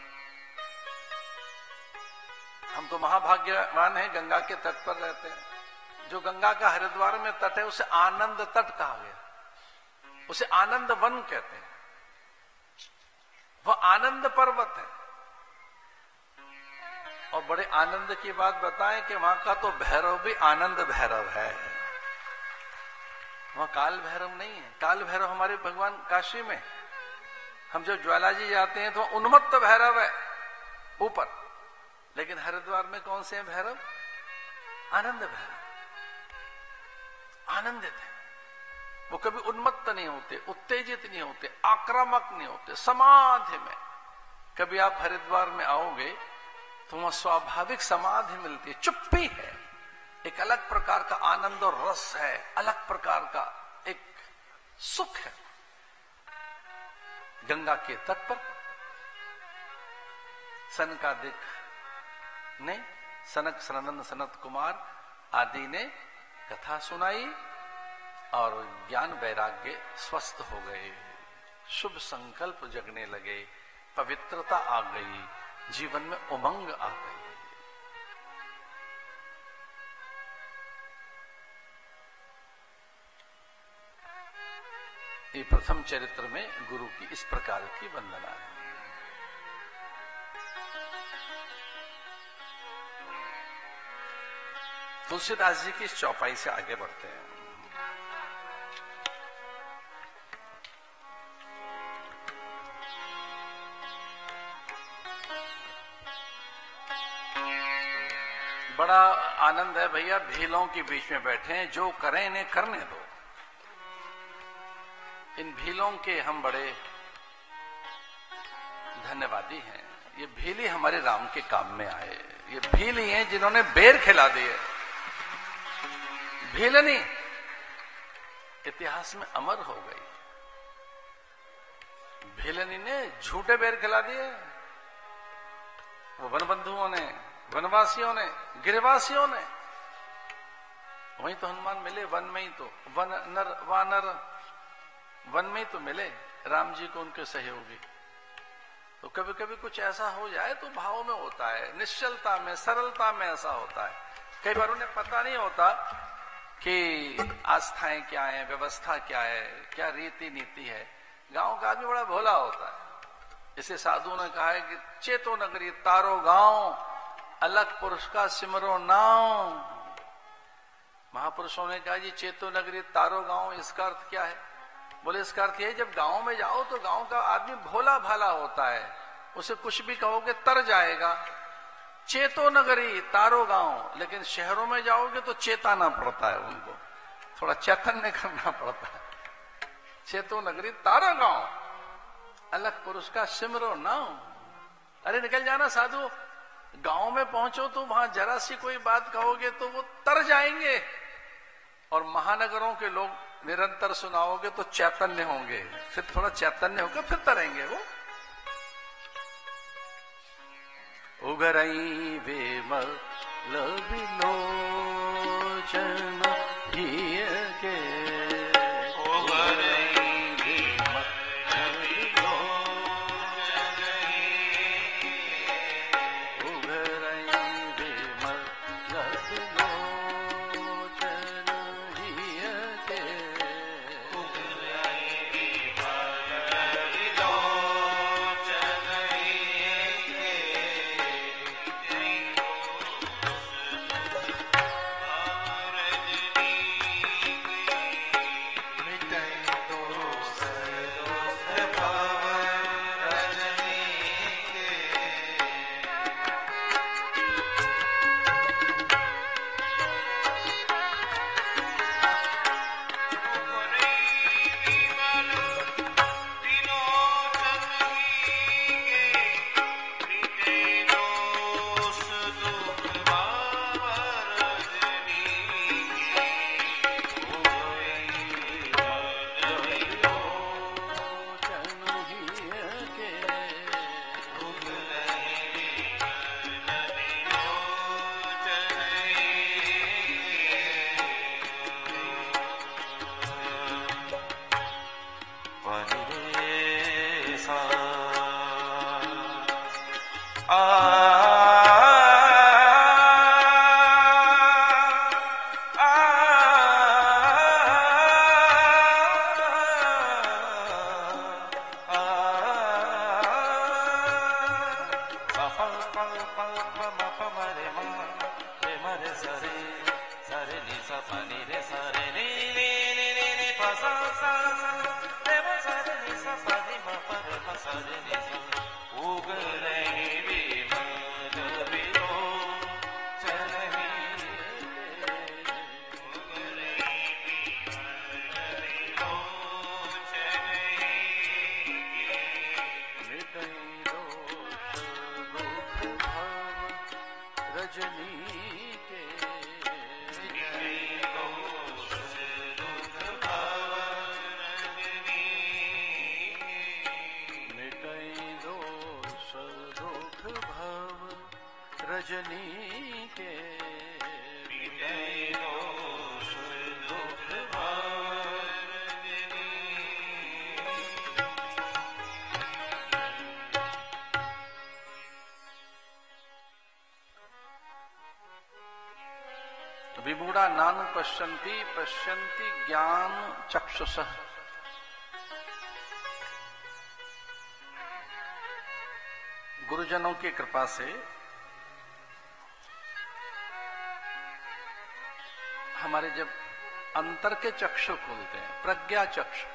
हम तो महाभाग्यवान हैं, गंगा के तट पर रहते हैं। जो गंगा का हरिद्वार में तट है उसे आनंद तट कहा गया, उसे आनंद वन कहते हैं। वह आनंद पर्वत है, और बड़े आनंद की बात बताएं कि वहां का तो भैरव भी आनंद भैरव है, वहां काल भैरव नहीं है। काल भैरव हमारे भगवान काशी में, हम जब ज्वाला जी जाते हैं तो उन्मत्त भैरव है ऊपर, लेकिन हरिद्वार में कौन से हैं भैरव? आनंद भैरव, आनंदित है वो, कभी उन्मत्त नहीं होते, उत्तेजित नहीं होते, आक्रामक नहीं होते, समाधि में। कभी आप हरिद्वार में आओगे तो वहां स्वाभाविक समाधि मिलती है, चुप्पी है, एक अलग प्रकार का आनंद और रस है, अलग प्रकार का एक सुख है। गंगा के तट पर सनकादिक ने, सनक सनंदन सनत कुमार आदि ने कथा सुनाई और ज्ञान वैराग्य स्वस्थ हो गए, शुभ संकल्प जगने लगे, पवित्रता आ गई, जीवन में उमंग आ गई। ये प्रथम चरित्र में गुरु की इस प्रकार की वंदना है। तुलसीदास जी की इस चौपाई से आगे बढ़ते हैं। बड़ा आनंद है भैया, भीलों के बीच में बैठे हैं, जो करें इन्हें करने दो। इन भीलों के हम बड़े धन्यवादी हैं। ये भील हमारे राम के काम में आए, ये भील ही हैं जिन्होंने बेर खिला दिए। भीलनी इतिहास में अमर हो गई, भीलनी ने झूठे बेर खिला दिए, वो वनबंधुओं ने, वनवासियों ने, गिरवासियों ने। वहीं तो हनुमान मिले वन में ही, तो वन नर वानर वन में ही तो मिले राम जी को उनके सहयोगी। तो कभी कभी कुछ ऐसा हो जाए तो भाव में होता है, निश्चलता में, सरलता में ऐसा होता है। कई बार उन्हें पता नहीं होता कि आस्थाएं क्या है, व्यवस्था क्या है, क्या रीति नीति है। गांव का आदमी बड़ा भोला होता है। इसे साधु ने कहा है कि चेतो नगरी तारो गांव, अलग पुरुष का सिमरो नाव। महापुरुषों ने कहा जी चेतो नगरी तारो गांव, इसका अर्थ क्या है? बोले इसका अर्थ है जब गांव में जाओ तो गांव का आदमी भोला भाला होता है, उसे कुछ भी कहोगे तर जाएगा। चेतो नगरी तारो गांव, लेकिन शहरों में जाओगे तो चेताना पड़ता है, उनको थोड़ा चैतन्य करना पड़ता है। चेतो नगरी तारो गांव, अलग पुरुष का सिमरो नाव। अरे निकल जाना साधु, गांव में पहुंचो तो वहां जरा सी कोई बात कहोगे तो वो तर जाएंगे, और महानगरों के लोग निरंतर सुनाओगे तो चैतन्य होंगे, फिर थोड़ा चैतन्य होकर फिर तरेंगे वो। उगरई विमल विलोचन हिय के, उगरई विमल विलोचन, उगरई विमल विलोचन हिय के, उगरई विमल विलोचन हिय के। रजनी के विमूढ़ा नानु पश्यन्ति पश्यन्ति ज्ञान चक्षुषः। गुरुजनों की कृपा से हमारे जब अंतर के चक्षु खुलते हैं, प्रज्ञा चक्षु,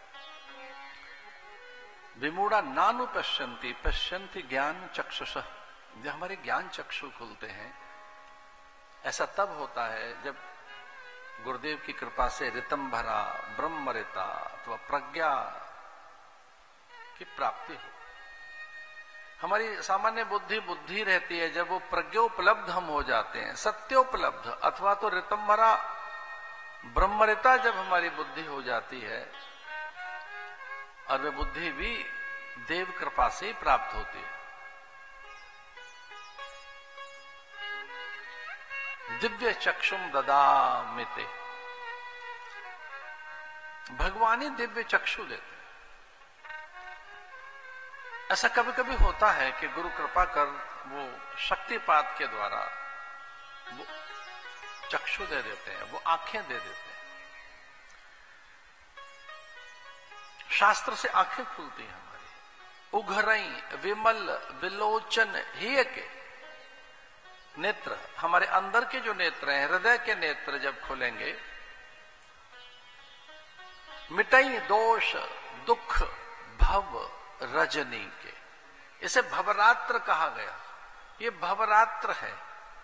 विमूढ़ा नानु पश्यन्ति पश्यन्ति ज्ञान चक्षुषः, जब हमारे ज्ञान चक्षु खुलते हैं, ऐसा तब होता है जब गुरुदेव की कृपा से ऋतंभरा ब्रह्मरिता अथवा प्रज्ञा की प्राप्ति हो। हमारी सामान्य बुद्धि रहती है, जब वो प्रज्ञोपलब्ध हम हो जाते हैं, सत्योपलब्ध अथवा तो ऋतंभरा ब्रह्मरिता जब हमारी बुद्धि हो जाती है, और वे बुद्धि भी देव कृपा से ही प्राप्त होती है। दिव्य चक्षुम ददामिते, भगवान ही दिव्य चक्षु देते। ऐसा कभी कभी होता है कि गुरु कृपा कर वो शक्तिपात के द्वारा वो चक्षु दे देते हैं, वो आंखें दे देते हैं। शास्त्र से आंखें खुलती हैं हमारी। उघरई विमल विलोचन ही के नेत्र, हमारे अंदर के जो नेत्र हैं, हृदय के नेत्र जब खुलेंगे, मिटई दोष दुख भव रजनी के, इसे भवरात्र कहा गया। ये भवरात्र है,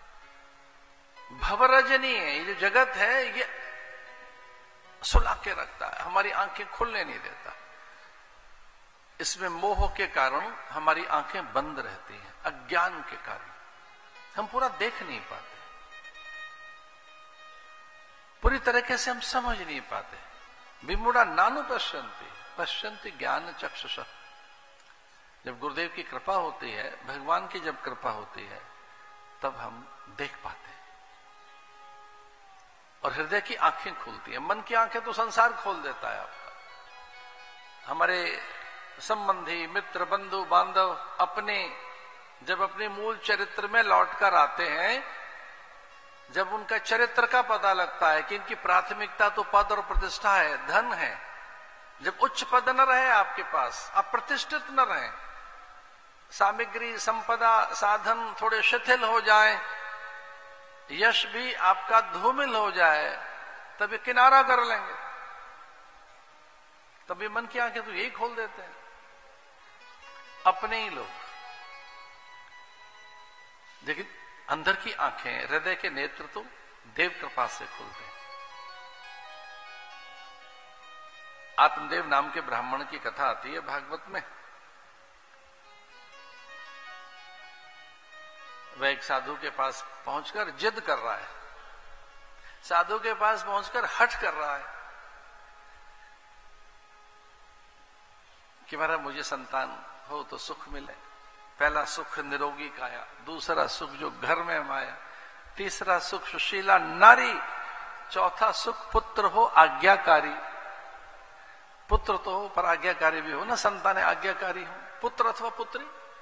भवरजनी है। ये जो जगत है ये सुला के रखता है, हमारी आंखें खुलने नहीं देता। इसमें मोह के कारण हमारी आंखें बंद रहती हैं, अज्ञान के कारण हम पूरा देख नहीं पाते, पूरी तरीके से हम समझ नहीं पाते। विमूढ़ा नानु पश्यन्ति पश्यन्ति ज्ञान चक्षुषः। जब गुरुदेव की कृपा होती है, भगवान की जब कृपा होती है, तब हम देख पाते हैं और हृदय की आंखें खुलती हैं। मन की आंखें तो संसार खोल देता है आपका। हमारे संबंधी मित्र बंधु बांधव जब अपने मूल चरित्र में लौटकर आते हैं, जब उनका चरित्र का पता लगता है कि इनकी प्राथमिकता तो पद और प्रतिष्ठा है, धन है, जब उच्च पद न रहे आपके पास, आप प्रतिष्ठित न रहे, सामग्री संपदा साधन थोड़े शिथिल हो जाए, यश भी आपका धूमिल हो जाए, तभी किनारा कर लेंगे। तभी मन की आंखें तो यही खोल देते हैं अपने ही लोग। लेकिन अंदर की आंखें, हृदय के नेत्र तो देव कृपा से खुलते हैं। आत्मदेव नाम के ब्राह्मण की कथा आती है भागवत में। वह एक साधु के पास पहुंचकर जिद कर रहा है, साधु के पास पहुंचकर हठ कर रहा है कि महाराज मुझे संतान हो तो सुख मिले। पहला सुख निरोगी काया, दूसरा सुख जो घर में माया, तीसरा सुख सुशीला नारी, चौथा सुख पुत्र हो आज्ञाकारी। पुत्र तो हो पर आज्ञाकारी भी हो ना, संतान आज्ञाकारी हो, पुत्र अथवा पुत्री।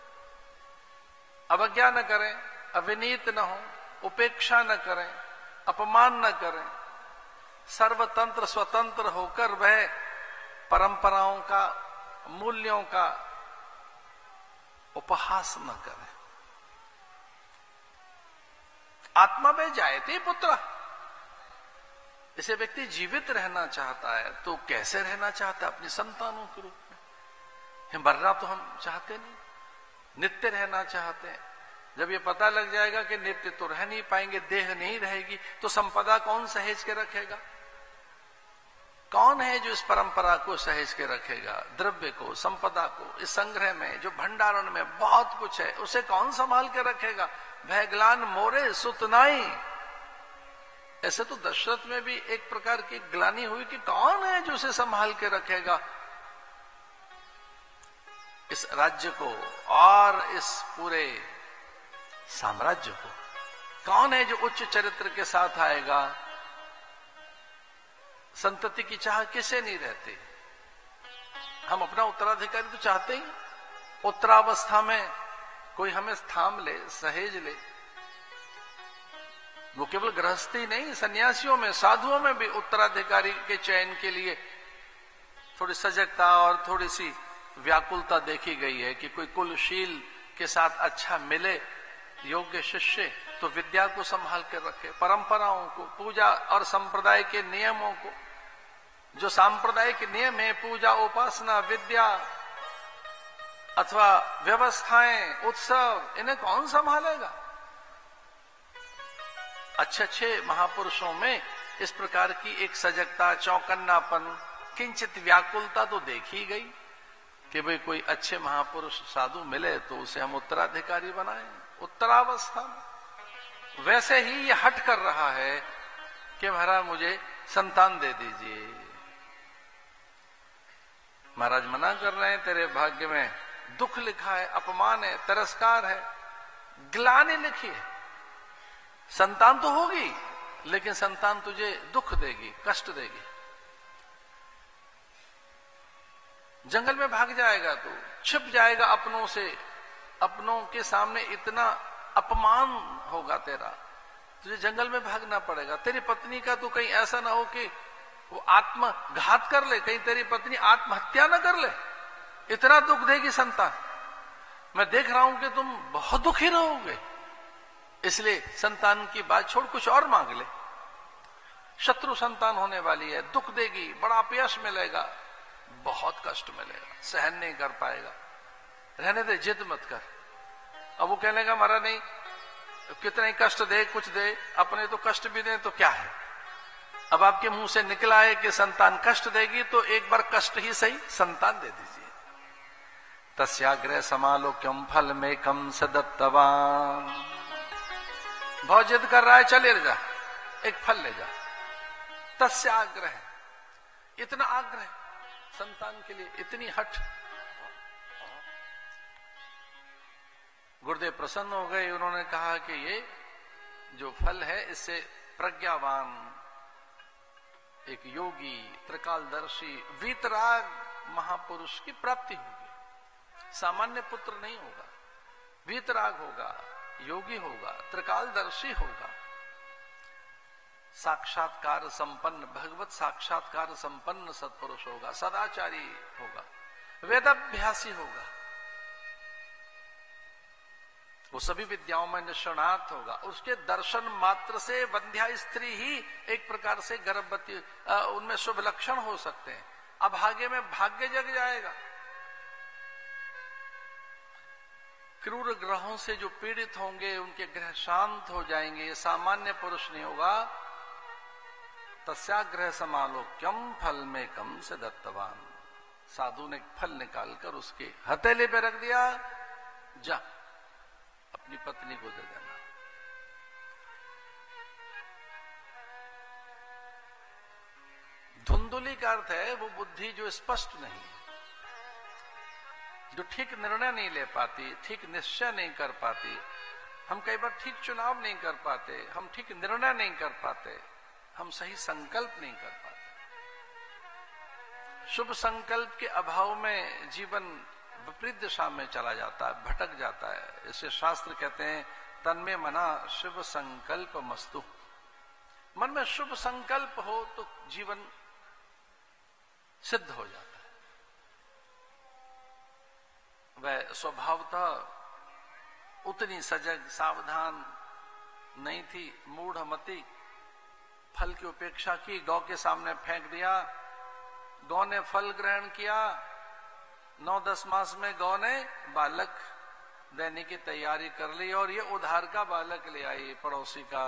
अवज्ञा न करें, अविनीत न हो, उपेक्षा न करें, अपमान न करें, सर्वतंत्र स्वतंत्र होकर वह परंपराओं का, मूल्यों का उपहास न करें। आत्मा में जायते पुत्र। इसे व्यक्ति जीवित रहना चाहता है तो कैसे रहना चाहता है? अपनी संतानों के रूप में। मरना तो हम चाहते नहीं, नित्य रहना चाहते हैं। जब ये पता लग जाएगा कि नित्य तो रह नहीं पाएंगे, देह नहीं रहेगी, तो संपदा कौन सहेज के रखेगा? कौन है जो इस परंपरा को सहेज के रखेगा? द्रव्य को, संपदा को, इस संग्रह में जो भंडारण में बहुत कुछ है, उसे कौन संभाल के रखेगा? वह ग्लान मोरे सुत नाई। ऐसे तो दशरथ में भी एक प्रकार की ग्लानी हुई कि कौन है जो उसे संभाल के रखेगा इस राज्य को और इस पूरे साम्राज्य को। कौन है जो उच्च चरित्र के साथ आएगा? संतति की चाह किसे नहीं रहती? हम अपना उत्तराधिकारी तो चाहते ही। उत्तरावस्था में कोई हमें थाम ले, सहेज ले। वो केवल गृहस्थी नहीं, सन्यासियों में, साधुओं में भी उत्तराधिकारी के चयन के लिए थोड़ी सजगता और थोड़ी सी व्याकुलता देखी गई है कि कोई कुलशील के साथ अच्छा मिले, योग्य शिष्य, तो विद्या को संभाल कर रखे, परंपराओं को, पूजा और संप्रदाय के नियमों को। जो सांप्रदायिक नियम है, पूजा, उपासना, विद्या अथवा व्यवस्थाएं, उत्सव, इन्हें कौन संभालेगा? अच्छे अच्छे महापुरुषों में इस प्रकार की एक सजगता, चौकन्नापन, किंचित व्याकुलता तो देखी गई कि भाई कोई अच्छे महापुरुष साधु मिले तो उसे हम उत्तराधिकारी बनाएं उत्तरावस्था में। वैसे ही ये हट कर रहा है कि महाराज मुझे संतान दे दीजिए। महाराज मना कर रहे हैं, तेरे भाग्य में दुख लिखा है, अपमान है, तिरस्कार है, ग्लानि लिखी है। संतान तो होगी लेकिन संतान तुझे दुख देगी, कष्ट देगी। जंगल में भाग जाएगा तो छिप जाएगा अपनों से, अपनों के सामने इतना अपमान होगा तेरा, तुझे जंगल में भागना पड़ेगा। तेरी पत्नी का तो कहीं ऐसा ना हो कि वो आत्मघात कर ले, कहीं तेरी पत्नी आत्महत्या ना कर ले, इतना दुख देगी संतान। मैं देख रहा हूं कि तुम बहुत दुखी रहोगे, इसलिए संतान की बात छोड़ कुछ और मांग ले। शत्रु संतान होने वाली है, दुख देगी, बड़ा अपयश मिलेगा, बहुत कष्ट मिलेगा, सहन नहीं कर पाएगा। रहने दे, जिद मत कर। अब वो कहने का मरा नहीं, कितना ही कष्ट दे, कुछ दे, अपने तो कष्ट भी दे तो क्या है। अब आपके मुंह से निकला है कि संतान कष्ट देगी, तो एक बार कष्ट ही सही संतान दे दीजिए। तस्याग्रह समालोक्यम फल में कम सदत्तवान। बहुत जिद कर रहा है, चल ले जा, एक फल ले जा। तस्याग्रह, इतना आग्रह संतान के लिए, इतनी हठ। गुरुदेव प्रसन्न हो गए, उन्होंने कहा कि ये जो फल है इससे प्रज्ञावान एक योगी, त्रिकालदर्शी, वीतराग महापुरुष की प्राप्ति होगी। सामान्य पुत्र नहीं होगा, वीतराग होगा, योगी होगा, त्रिकालदर्शी होगा, साक्षात्कार संपन्न, भगवत साक्षात्कार संपन्न सत्पुरुष होगा, सदाचारी होगा, वेदाभ्यासी होगा, वो सभी विद्याओं में निष्णात होगा। उसके दर्शन मात्र से वंध्या स्त्री ही एक प्रकार से गर्भवती, उनमें शुभ लक्षण हो सकते हैं। अभागे में भाग्य जग जाएगा। क्रूर ग्रहों से जो पीड़ित होंगे उनके ग्रह शांत हो जाएंगे। ये सामान्य पुरुष नहीं होगा। तस्याग्रह समालोक्यम फल में कम से दत्तवान। साधु ने फल निकालकर उसके हथेली पे रख दिया, जा अपनी पत्नी को दे देना। धुंधुली का अर्थ है वो बुद्धि जो स्पष्ट नहीं, जो ठीक निर्णय नहीं ले पाती, ठीक निश्चय नहीं कर पाती। हम कई बार ठीक चुनाव नहीं कर पाते, हम ठीक निर्णय नहीं कर पाते, हम सही संकल्प नहीं कर पाते। शुभ संकल्प के अभाव में जीवन विपरीत दिशा में चला जाता है, भटक जाता है। इसे शास्त्र कहते हैं तन्मे मना शुभ संकल्प मस्तु। मन में शुभ संकल्प हो तो जीवन सिद्ध हो जाता है। वह स्वभावतः उतनी सजग सावधान नहीं थी, मूढ़मती। फल की उपेक्षा की, गौ के सामने फेंक दिया, गौ ने फल ग्रहण किया। 9-10 मास में गौ ने बालक देने की तैयारी कर ली और ये उधार का बालक ले आई पड़ोसी का।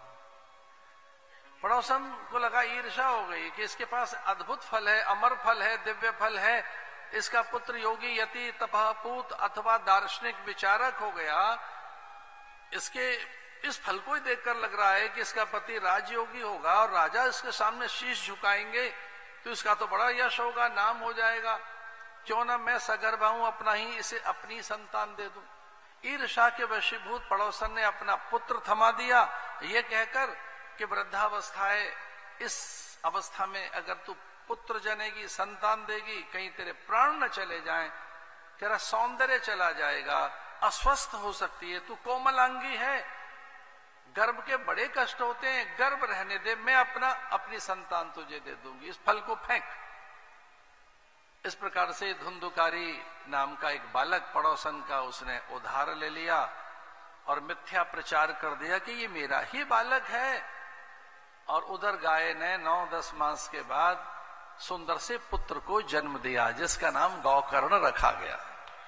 पड़ोसन को लगा, ईर्ष्या हो गई कि इसके पास अद्भुत फल है, अमर फल है, दिव्य फल है, इसका पुत्र योगी, यति, तपःपूत अथवा दार्शनिक विचारक हो गया। इसके इस फल को ही देखकर लग रहा है कि इसका पति राजयोगी होगा और राजा इसके सामने शीश झुकाएंगे तो इसका तो बड़ा यश होगा, नाम हो जाएगा। क्यों ना मैं सगर्भा हूं, अपना ही इसे अपनी संतान दे दूं। ईर्ष्या के वशीभूत पड़ोसन ने अपना पुत्र थमा दिया, ये कहकर कि वृद्धावस्था है, इस अवस्था में अगर तू पुत्र जनेगी, संतान देगी, कहीं तेरे प्राण न चले जाएं, तेरा सौंदर्य चला जाएगा, अस्वस्थ हो सकती है, तू कोमलांगी है, गर्भ के बड़े कष्ट होते हैं, गर्भ रहने दे, मैं अपनी संतान तुझे दे दूंगी, इस फल को फेंक। इस प्रकार से धुंधुकारी नाम का एक बालक पड़ोसन का उसने उधार ले लिया और मिथ्या प्रचार कर दिया कि ये मेरा ही बालक है। और उधर गाय ने 9-10 मास के बाद सुंदर से पुत्र को जन्म दिया, जिसका नाम गौकर्ण रखा गया।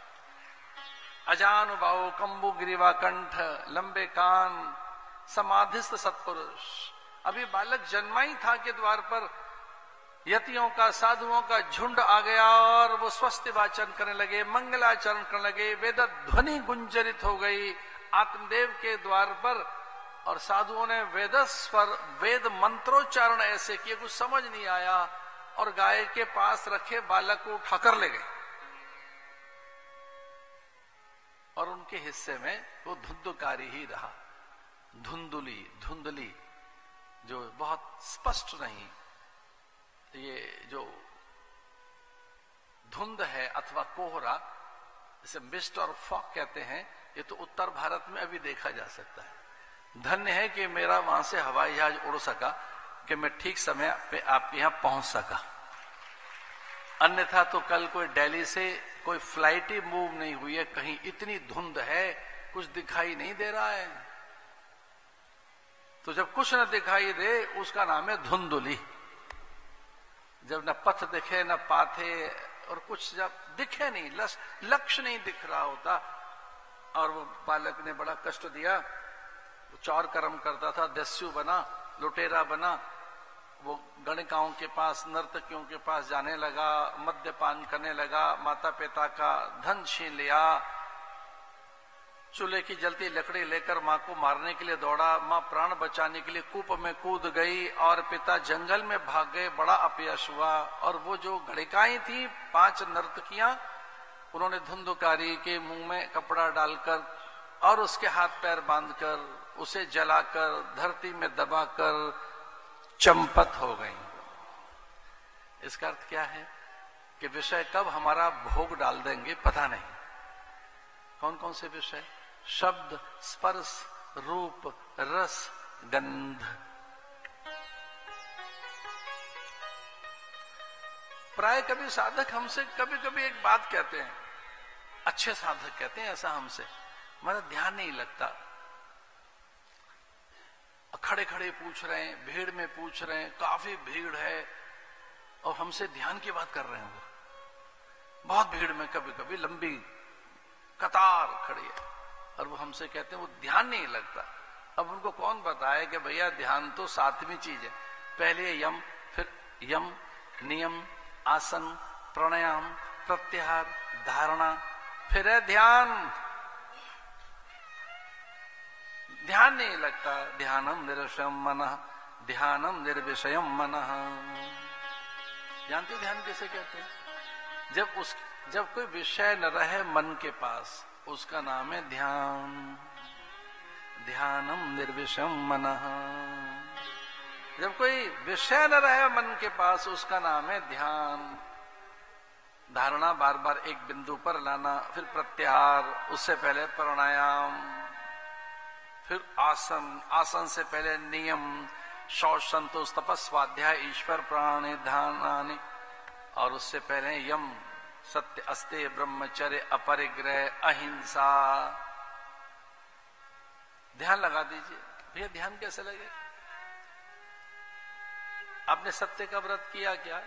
अजानुबाहु कंबु ग्रीवा कंठ, लंबे कान, समाधिस्थ सत्पुरुष। अभी बालक जन्मा ही था कि द्वार पर यतियों का, साधुओं का झुंड आ गया और वो स्वस्ति वाचन करने लगे, मंगलाचरण करने लगे, वेद ध्वनि गुंजरित हो गई आत्मदेव के द्वार पर। और साधुओं ने वेदस्वर, वेद मंत्रोच्चारण ऐसे किए कुछ समझ नहीं आया, और गाय के पास रखे बालक को उठाकर ले गए। और उनके हिस्से में वो धुंधुकारी ही रहा, धुंधली, जो बहुत स्पष्ट नहीं। ये जो धुंध है अथवा कोहरा, इसे मिस्ट और फॉग कहते हैं, ये तो उत्तर भारत में अभी देखा जा सकता है। धन्य है कि मेरा वहां से हवाई जहाज उड़ सका, कि मैं ठीक समय पे आपके यहां पहुंच सका। अन्यथा तो कल कोई दिल्ली से कोई फ्लाइट ही मूव नहीं हुई है, कहीं इतनी धुंध है, कुछ दिखाई नहीं दे रहा है। तो जब कुछ न दिखाई दे उसका नाम है धुंधुली। जब न पथ दिखे न पाथे, और कुछ जब दिखे नहीं, लक्ष्य नहीं दिख रहा होता। और वो बालक ने बड़ा कष्ट दिया, वो चौर कर्म करता था, दस्यु बना, लुटेरा बना, वो गणिकाओं के पास, नर्तकियों के पास जाने लगा, मद्यपान करने लगा, माता पिता का धन छीन लिया, चूल्हे की जलती लकड़ी लेकर मां को मारने के लिए दौड़ा, मां प्राण बचाने के लिए कूप में कूद गई और पिता जंगल में भाग गए, बड़ा अपयश हुआ। और वो जो गणिकाएं थी 5 नर्तकियां, उन्होंने धुंधुकारी के मुंह में कपड़ा डालकर और उसके हाथ पैर बांधकर उसे जलाकर धरती में दबाकर चंपत हो गई। इसका अर्थ क्या है कि विषय कब हमारा भोग डाल देंगे पता नहीं। कौन कौन से विषय? शब्द, स्पर्श, रूप, रस, गंध। प्राय कभी साधक हमसे कभी कभी एक बात कहते हैं, अच्छे साधक कहते हैं ऐसा हमसे, हमारा ध्यान नहीं लगता, खड़े खड़े पूछ रहे हैं, भीड़ में पूछ रहे हैं, काफी भीड़ है और हमसे ध्यान की बात कर रहे हैं। वो बहुत भीड़ में कभी कभी लंबी कतार खड़ी है और वो हमसे कहते हैं वो ध्यान नहीं लगता। अब उनको कौन बताए कि भैया ध्यान तो 7वीं चीज है, पहले यम, फिर यम, नियम, आसन, प्राणायाम, प्रत्याहार, धारणा, फिर है ध्यान। ध्यान नहीं लगता। ध्यानम निरवशयम मनः, ध्यानम निर्विषयम मनः। जानते हो ध्यान किसे कहते हैं? जब कोई विषय न रहे मन के पास, उसका नाम है ध्यान। ध्यानम निर्विषयम मनः। जब कोई विषय न रहे मन के पास, उसका नाम है ध्यान। धारणा बार बार एक बिंदु पर लाना, फिर प्रत्याहार, उससे पहले प्राणायाम, फिर आसन, आसन से पहले नियम, शौच, संतोष, तपस, स्वाध्याय, ईश्वर प्राण ध्यान, और उससे पहले यम, सत्य, अस्तेय, ब्रह्मचर्य, अपरिग्रह, अहिंसा। ध्यान लगा दीजिए। भैया ध्यान कैसे लगे? आपने सत्य का व्रत किया क्या?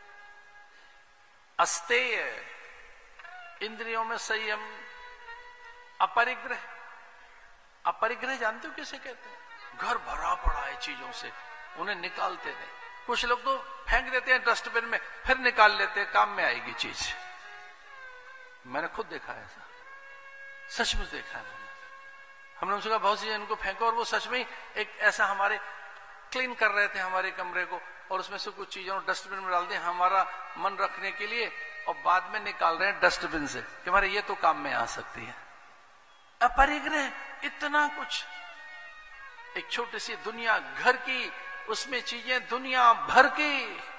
अस्तेय, इंद्रियों में संयम, अपरिग्रह। अपरिग्रह जानते हो किसे कहते हैं? घर भरा पड़ा है चीजों से, उन्हें निकालते नहीं। कुछ लोग तो फेंक देते हैं डस्टबिन में, फिर निकाल लेते हैं, काम में आएगी चीज। मैंने खुद देखा है ऐसा, सचमुच देखा है मैंने। हमने उनसे कहा बहुत सी इनको फेंको, और वो सच में एक ऐसा हमारे क्लीन कर रहे थे हमारे कमरे को, और उसमें से कुछ चीजों डस्टबिन में डाल दिए हमारा मन रखने के लिए, और बाद में निकाल रहे हैं डस्टबिन से कि हमारे ये तो काम में आ सकती है। अपरिग्रह, इतना कुछ, एक छोटी सी दुनिया घर की, उसमें चीजें दुनिया भर की,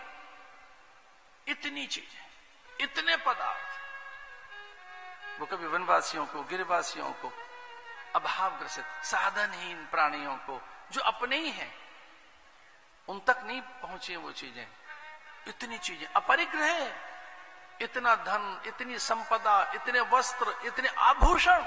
इतनी चीजें, इतने पदार्थ। वो कभी वनवासियों को, गिरिवासियों को, अभावग्रसित साधनहीन प्राणियों को जो अपने ही हैं उन तक नहीं पहुंची वो चीजें, इतनी चीजें, अपरिग्रह, इतना धन, इतनी संपदा, इतने वस्त्र, इतने आभूषण,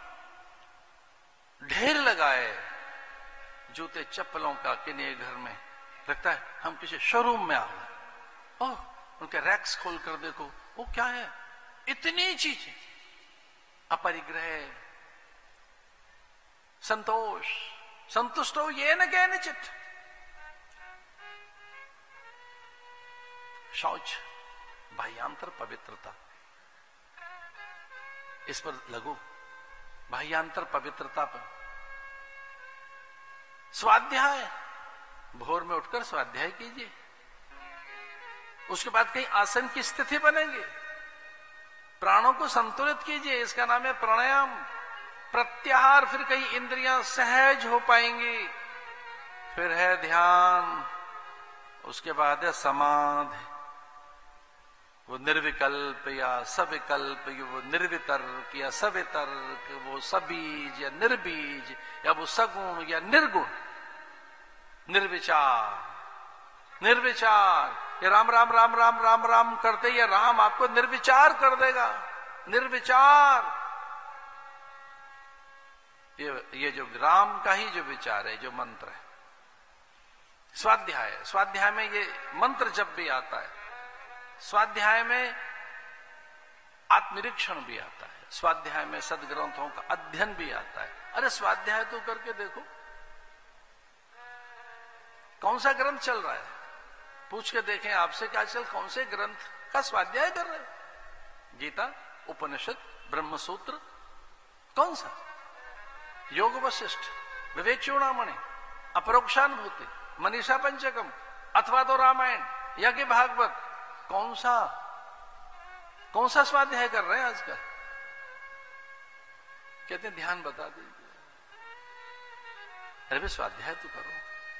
ढेर लगाए, जूते चप्पलों का किन्हीं घर में, लगता है हम किसी शोरूम में आ गए। ओह, उनके रैक्स खोल कर देखो, वो क्या है, इतनी चीजें, अपरिग्रह, संतोष, संतुष्टो ये न केनचित्, शौच, बाह्यांतर पवित्रता, इस पर लगो, बाह्यांतर पवित्रता पर। स्वाध्याय, भोर में उठकर स्वाध्याय कीजिए, उसके बाद कहीं आसन की स्थिति बनेगी, प्राणों को संतुलित कीजिए, इसका नाम है प्राणायाम। प्रत्याहार, फिर कहीं इंद्रियां सहज हो पाएंगी, फिर है ध्यान, उसके बाद है समाधि, वो निर्विकल्प या सविकल्प, वो निर्वितर्क या सवितर्क, वो सबीज या निर्बीज, या वो सगुण या निर्गुण, निर्विचार, निर्विचार, ये राम राम राम राम राम राम करते ये राम आपको निर्विचार कर देगा, निर्विचार। ये जो राम का ही जो विचार है, जो मंत्र है, स्वाध्याय, स्वाध्याय में ये मंत्र जब भी आता है, स्वाध्याय में आत्मनिरीक्षण भी आता है, स्वाध्याय में सदग्रंथों का अध्ययन भी आता है। अरे स्वाध्याय तो करके देखो, कौन सा ग्रंथ चल रहा है, पूछ के देखें आपसे कि आजकल कौन से ग्रंथ का स्वाध्याय कर रहे हैं? गीता, उपनिषद, ब्रह्मसूत्र, कौन सा? योग वशिष्ठ, विवेक चूड़ामणि, अपरोक्षानुभूति, मनीषा पंचकम, अथवा तो रामायण या कि भागवत, कौन सा स्वाध्याय कर रहे हैं आजकल? कहते हैं ध्यान बता दीजिए। अरे स्वाध्याय तो करो।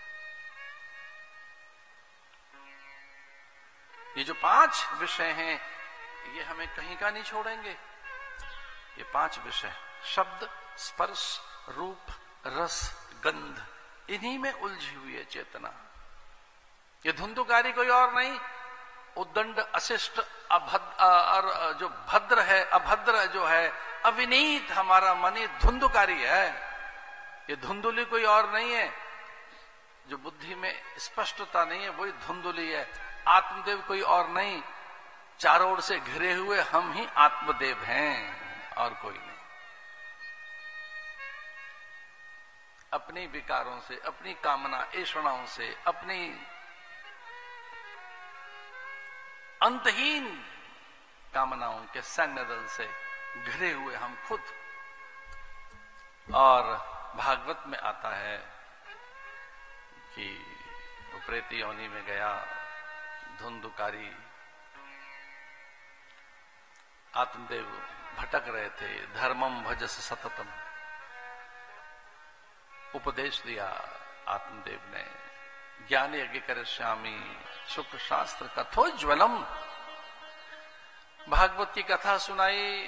ये जो 5 विषय हैं, ये हमें कहीं का नहीं छोड़ेंगे। ये 5 विषय, शब्द, स्पर्श, रूप, रस, गंध, इन्हीं में उलझी हुई है चेतना। ये धुंधुकारी कोई और नहीं, उद्दंड, अशिष्ट, अभद्र, जो भद्र है, अभद्र जो है, अविनीत हमारा मन, ये धुंधुकारी है। ये धुंधुली कोई और नहीं है, जो बुद्धि में स्पष्टता नहीं है, वही धुंधुली है। आत्मदेव कोई और नहीं, चारों ओर से घिरे हुए हम ही आत्मदेव हैं, और कोई नहीं। अपने विकारों से, अपनी कामना ऐषणाओं से, अपनी अंतहीन कामनाओं के सैन्य दल से घिरे हुए हम खुद। और भागवत में आता है कि वो प्रेत योनि में गया, धुंधुकारी, आत्मदेव भटक रहे थे, धर्मम भजस सततम, उपदेश दिया आत्मदेव ने, ज्ञान यज्ञ करिष्यामि शुक्र शास्त्र कथोज्वलम, भागवत की कथा सुनाई,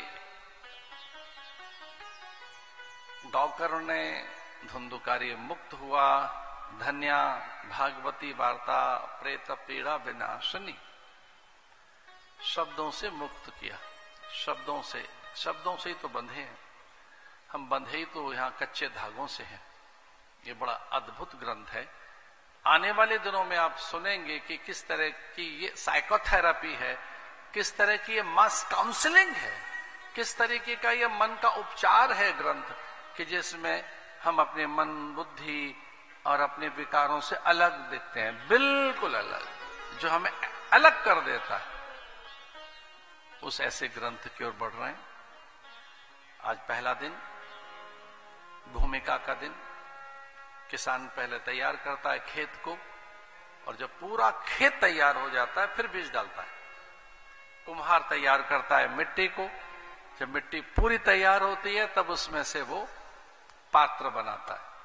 गौकर्ण ने, धुंधुकारी मुक्त हुआ, धन्या भागवती वार्ता प्रेत पीड़ा विनाशनी, शब्दों से मुक्त किया, शब्दों से ही तो बंधे हैं हम, बंधे ही तो यहां कच्चे धागों से हैं। ये बड़ा अद्भुत ग्रंथ है। आने वाले दिनों में आप सुनेंगे कि किस तरह की ये साइकोथेरेपी है, किस तरह की ये मास काउंसलिंग है, किस तरीके का ये मन का उपचार है ग्रंथ, कि जिसमें हम अपने मन, बुद्धि और अपने विकारों से अलग दिखते हैं, बिल्कुल अलग, जो हमें अलग कर देता है। उस ऐसे ग्रंथ की ओर बढ़ रहे हैं। आज पहला दिन, भूमिका का दिन। किसान पहले तैयार करता है खेत को, और जब पूरा खेत तैयार हो जाता है फिर बीज डालता है। कुम्हार तैयार करता है मिट्टी को, जब मिट्टी पूरी तैयार होती है तब उसमें से वो पात्र बनाता है।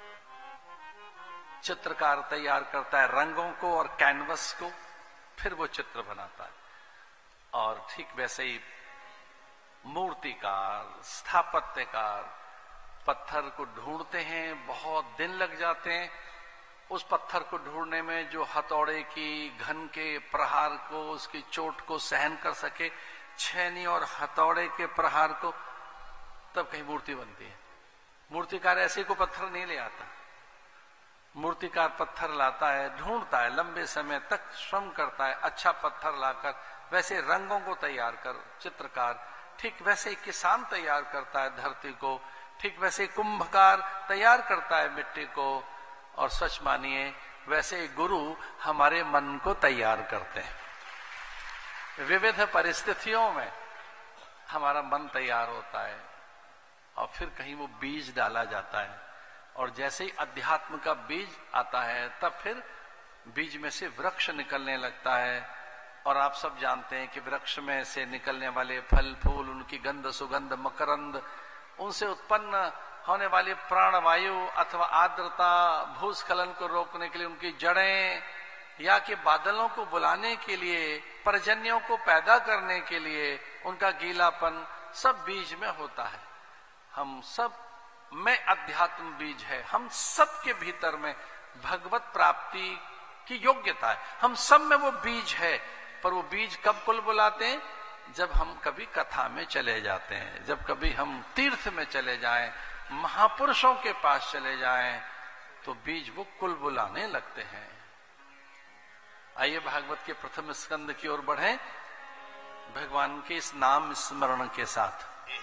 चित्रकार तैयार करता है रंगों को और कैनवस को, फिर वो चित्र बनाता है। और ठीक वैसे ही मूर्तिकार, स्थापत्यकार पत्थर को ढूंढते हैं, बहुत दिन लग जाते हैं। उस पत्थर को ढूंढने में जो हथौड़े की घन के प्रहार को, उसकी चोट को सहन कर सके, छेनी और हथौड़े के प्रहार को, तब कहीं मूर्ति बनती है। मूर्तिकार ऐसे को पत्थर नहीं ले आता। मूर्तिकार पत्थर लाता है, ढूंढता है, लंबे समय तक श्रम करता है, अच्छा पत्थर लाकर वैसे रंगों को तैयार कर चित्रकार, ठीक वैसे ही किसान तैयार करता है धरती को, ठीक वैसे कुंभकार तैयार करता है मिट्टी को, और सच मानिए वैसे गुरु हमारे मन को तैयार करते हैं। विविध परिस्थितियों में हमारा मन तैयार होता है और फिर कहीं वो बीज डाला जाता है, और जैसे ही अध्यात्म का बीज आता है तब फिर बीज में से वृक्ष निकलने लगता है। और आप सब जानते हैं कि वृक्ष में से निकलने वाले फल फूल, उनकी गंध सुगंध मकरंद, उनसे उत्पन्न होने वाली प्राणवायु अथवा आर्द्रता, भूस्खलन को रोकने के लिए उनकी जड़ें, या कि बादलों को बुलाने के लिए, पर्जन्यों को पैदा करने के लिए उनका गीलापन, सब बीज में होता है। हम सब में अध्यात्म बीज है, हम सब के भीतर में भगवत प्राप्ति की योग्यता है, हम सब में वो बीज है। पर वो बीज कब कुल बुलाते हैं? जब हम कभी कथा में चले जाते हैं, जब कभी हम तीर्थ में चले जाएं, महापुरुषों के पास चले जाएं, तो बीज वो कुल बुलाने लगते हैं। आइए भागवत के प्रथम स्कंद की ओर बढ़ें, भगवान के इस नाम स्मरण के साथ।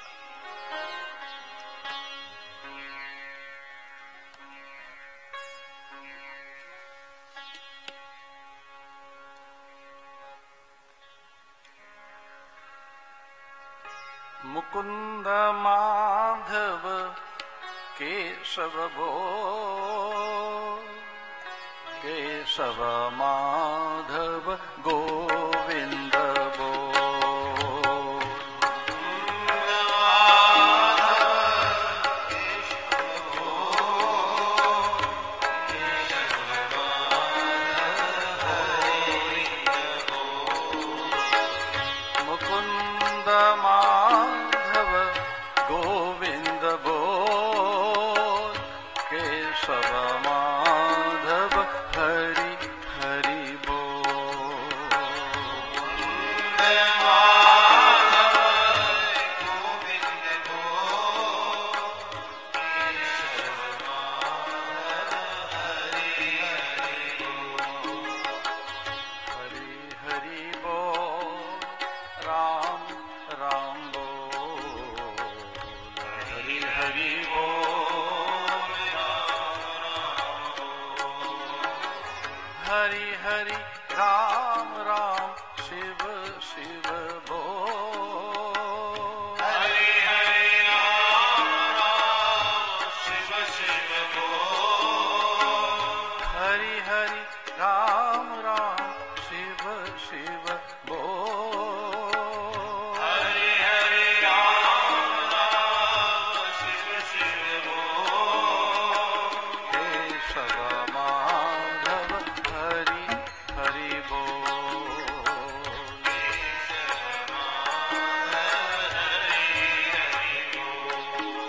मुकुंद माधव केशव भो, केशव माधव गोविंद भो। मुकुंद माधव गोविंद बोल, केशव माधव हरि हरि बोल। हरि हरि बोल, राम राम बोल, हरि हरि बोल, हरि हरि राम राम शिव शिव बोल, हरि हरि राम राम शिव शिव बोल, हरि हरि राम राम शिव शिव बोल, हरि हरि राम राम शिव शिव बोल, केशव माधव हरि हरि बोल, केशव माधव हरि हरि बोल।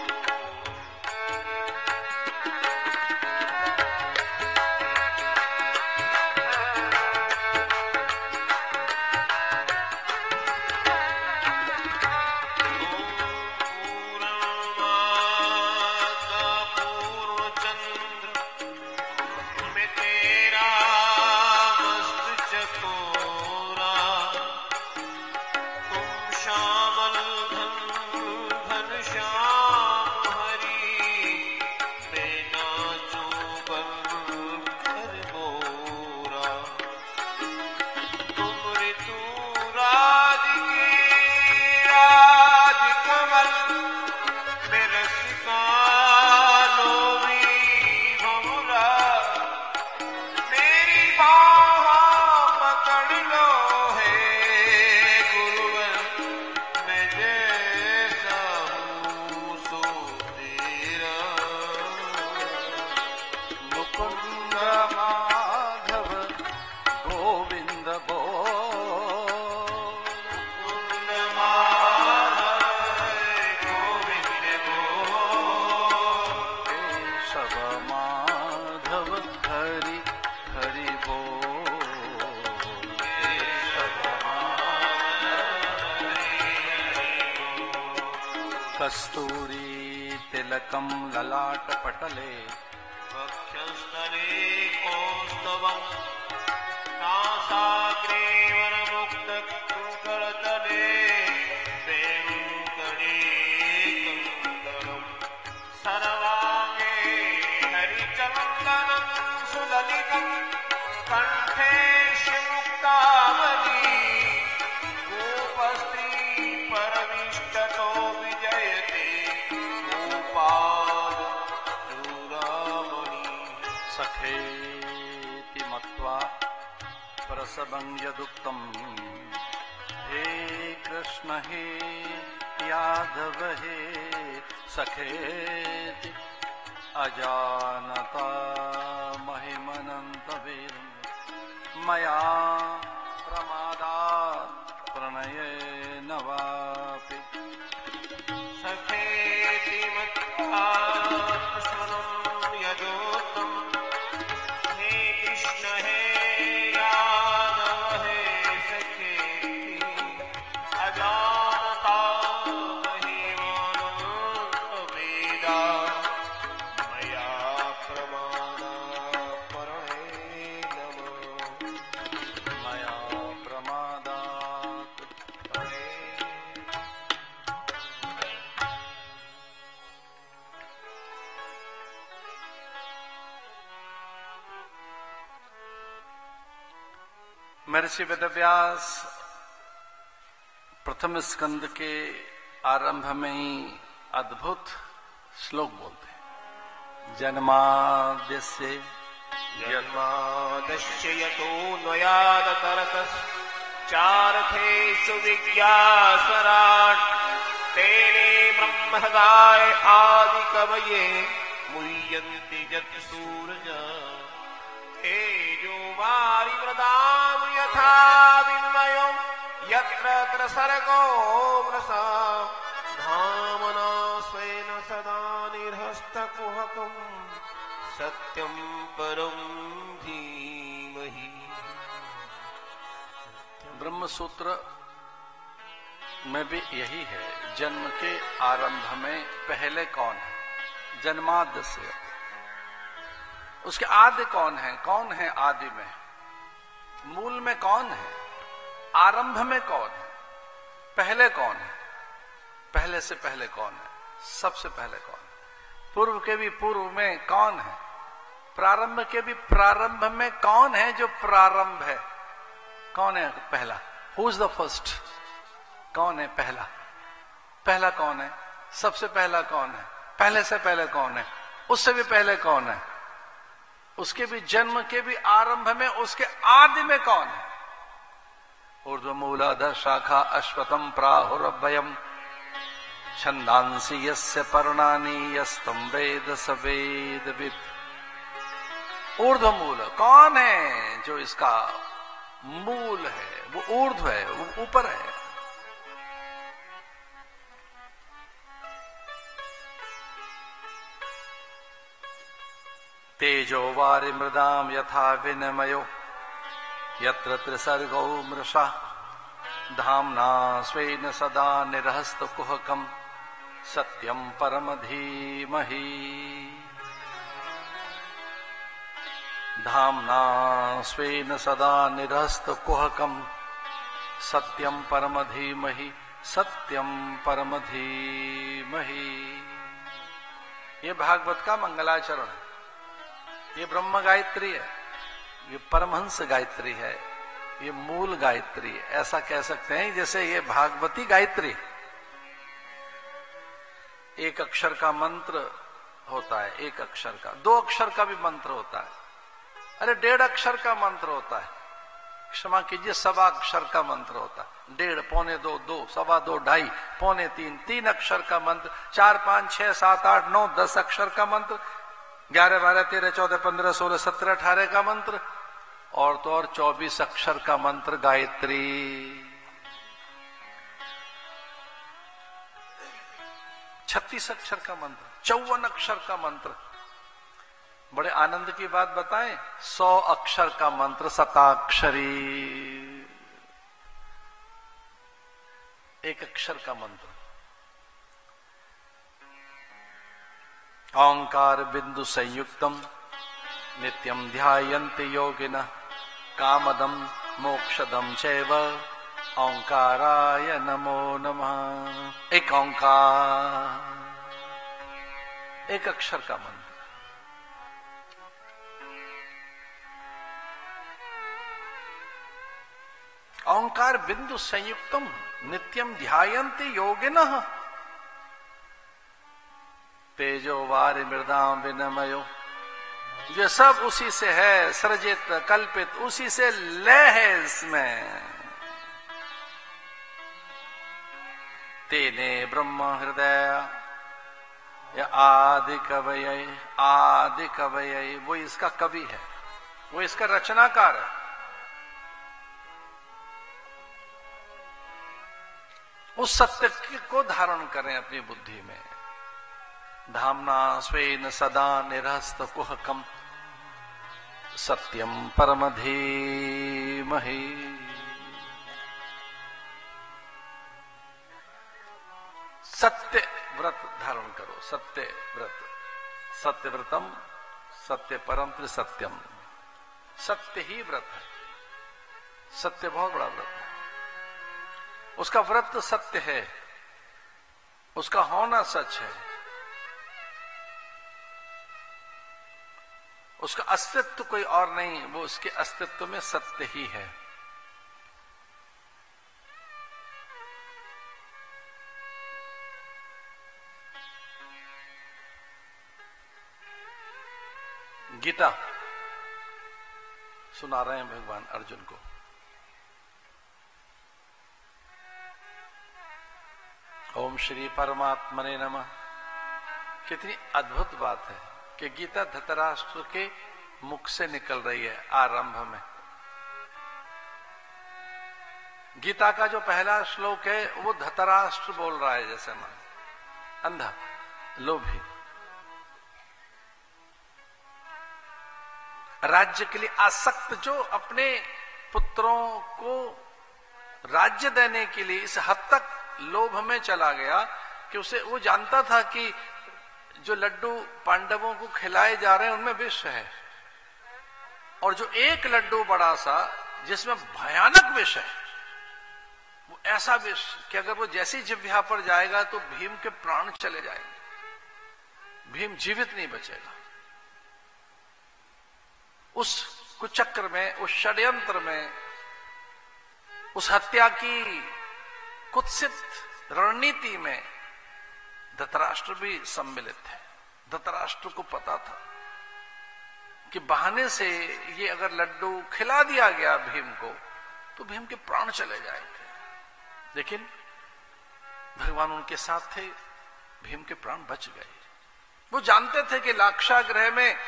कस्तूरी तिलकम ललाट पटले वक्षस्थले कौस्तुभं नासाग्रे वरमुक्तकुङ्करतले वेङ्कटे कङ्कणं सर्वाङ्गे हरिचन्दनं सुललितं कण्ठे मुक्तावली गोपस्त्री परमिष्टतो विजयते गोपाल चूडामणि सखेति मत्वा प्रसवं यदुक्तं हे कृष्ण हे यादव हे सखेति अजानता महिमनन्तवीरं मया प्रमादात् प्रणयेन वापि सखेति मत्वा प्रसवं यदुक्तं हे कृष्ण हे यादव हे सखेति अजानता महिमानन्तवेदा मया प्रमादात् प्रणयेन मया प्रमादात् महर्षि वेदव्यास प्रथम स्कंद के आरंभ में ही अद्भुत श्लोक बोलते हैं। जन्माद्यस्य जन्मादस्य यतोऽन्वयादतरतश्चार्थेषु विज्ञास्वराट् तेने ब्रह्महृदाय आदिकवये मुह्यन्ति यत्सूरजा तेजो वारिमृदां यथा विनिमयो यत्र तत्र सर्गो मृषा धामना स्वेन सदा निरस्तकुहकम् सत्यं परं धीमहि। ब्रह्म सूत्र में भी यही है। जन्म के आरंभ में पहले कौन है? जन्माद्य से। उसके आदि कौन है? कौन है आदि में? मूल में कौन है? आरंभ में कौन है? पहले कौन है? पहले से पहले कौन है? सबसे पहले कौन है? पूर्व के भी पूर्व में कौन है? प्रारंभ के भी प्रारंभ में कौन है जो प्रारंभ है? कौन है पहला? Who is the first? कौन है पहला? पहला कौन है? सबसे पहला कौन है? पहले से पहले कौन है? उससे भी पहले कौन है? उसके भी जन्म के भी आरंभ में उसके आदि में कौन है? ऊर्ध्वमूलाधर शाखा अश्वतम प्राहुरभयम छंदांसि यस्य पर्णानि यस्तम वेद स वेदविद। ऊर्ध्वमूल कौन है? जो इसका मूल है, वो ऊर्ध्व है, वो ऊपर है। तेजो वारि मृदाम यथा विनिमयो यत्र त्रिसर्गो मृषा धाम्ना स्वेन सदा निरहस्त कुहकम सत्यम परम धीमहि। धाम्ना स्वेन सदा निरहस्त कुहकम सत्यम परम धीमहि। सत्यम परम धीमहि। ये भागवत का मंगलाचरण है। ये ब्रह्म गायत्री है, ये परमहंस गायत्री है, ये मूल गायत्री है। ऐसा कह सकते हैं जैसे ये भागवती गायत्री। एक अक्षर का मंत्र होता है, एक अक्षर का। 2 अक्षर का भी मंत्र होता है। अरे 1.5 अक्षर का मंत्र होता है। क्षमा कीजिए, 1.25 अक्षर का मंत्र होता है। 1.5, 1.25, 2, 2, 2.25, 2.5, 3.25, 3 अक्षर का मंत्र। 4, 5, 6, 7, 8, 9, 10 अक्षर का मंत्र। 11, 12, 13, 14, 15, 16, 17, 18 का मंत्र। और तो और 24 अक्षर का मंत्र गायत्री। 36 अक्षर का मंत्र, 54 अक्षर का मंत्र। बड़े आनंद की बात बताएं, 100 अक्षर का मंत्र शताक्षरी। 1 अक्षर का मंत्र। ओंकार बिंदु संयुक्तम नित्यम ध्यायन्ति योगिनः कामदम मोक्षदम चैव ओंकाराय नमो नमः। एक ओंकार, एक अक्षर का मंत्र। ओंकार बिंदु संयुक्तम नित्यम ध्यायन्ति योगिनः तेजो वारि मृदाम विनमयो। ये सब उसी से है, सृजित कल्पित उसी से लय है इसमें। तेने ब्रह्म हृदय या आदि कवय, आदि कवय वो इसका कवि है, वो इसका रचनाकार है। उस सत्य को धारण करें अपनी बुद्धि में। धामना स्वेन सदा निरस्त कुहकम सत्यम परम धीमहि। सत्य व्रत धारण करो, सत्य व्रत, सत्य व्रतम सत्य परम त्रिसत्यम। सत्य ही व्रत है, सत्य बहुत बड़ा व्रत है। उसका व्रत सत्य है, उसका होना सच है, उसका अस्तित्व कोई और नहीं, वो उसके अस्तित्व में सत्य ही है। गीता सुना रहे हैं भगवान अर्जुन को। ओम श्री परमात्मने नमः। कितनी अद्भुत बात है कि गीता धृतराष्ट्र के मुख से निकल रही है आरंभ में। गीता का जो पहला श्लोक है वो धृतराष्ट्र बोल रहा है, जैसे मन अंधा लोभी, राज्य के लिए आसक्त, जो अपने पुत्रों को राज्य देने के लिए इस हद तक लोभ में चला गया कि उसे, वो जानता था कि जो लड्डू पांडवों को खिलाए जा रहे हैं उनमें विष है, और जो एक लड्डू बड़ा सा जिसमें भयानक विष है, वो ऐसा विष कि अगर वो जैसी जिह्वा पर जाएगा तो भीम के प्राण चले जाएंगे, भीम जीवित नहीं बचेगा। उस कुचक्र में, उस षड्यंत्र में, उस हत्या की कुत्सित रणनीति में धृतराष्ट्र भी सम्मिलित है। धृतराष्ट्र को पता था कि बहाने से ये अगर लड्डू खिला दिया गया भीम को तो भीम के प्राण चले जाएंगे, लेकिन भगवान उनके साथ थे, भीम के प्राण बच गए। वो जानते थे कि लाक्षागृह में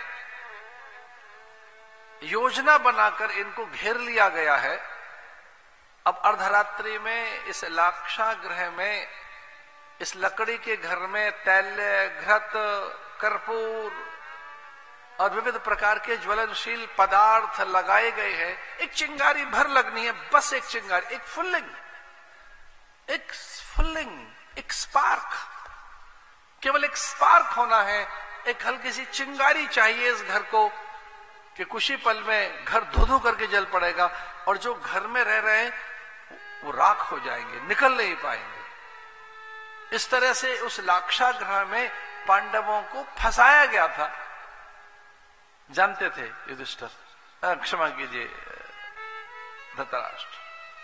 योजना बनाकर इनको घेर लिया गया है। अब अर्धरात्रि में इस लाक्षागृह में, इस लकड़ी के घर में तैल्य, घृत, कर्पूर और विविध प्रकार के ज्वलनशील पदार्थ लगाए गए हैं। एक चिंगारी भर लगनी है, बस एक चिंगारी, एक फुल्लिंग, एक स्पार्क, केवल एक स्पार्क होना है। एक हल्की सी चिंगारी चाहिए इस घर को कि कुछ ही पल में घर धो धो करके जल पड़ेगा, और जो घर में रह रहे हैं वो राख हो जाएंगे, निकल नहीं पाएंगे। इस तरह से उस लाक्षागृह में पांडवों को फंसाया गया था। जानते थे युधिष्ठिर, क्षमा कीजिए धृतराष्ट्र।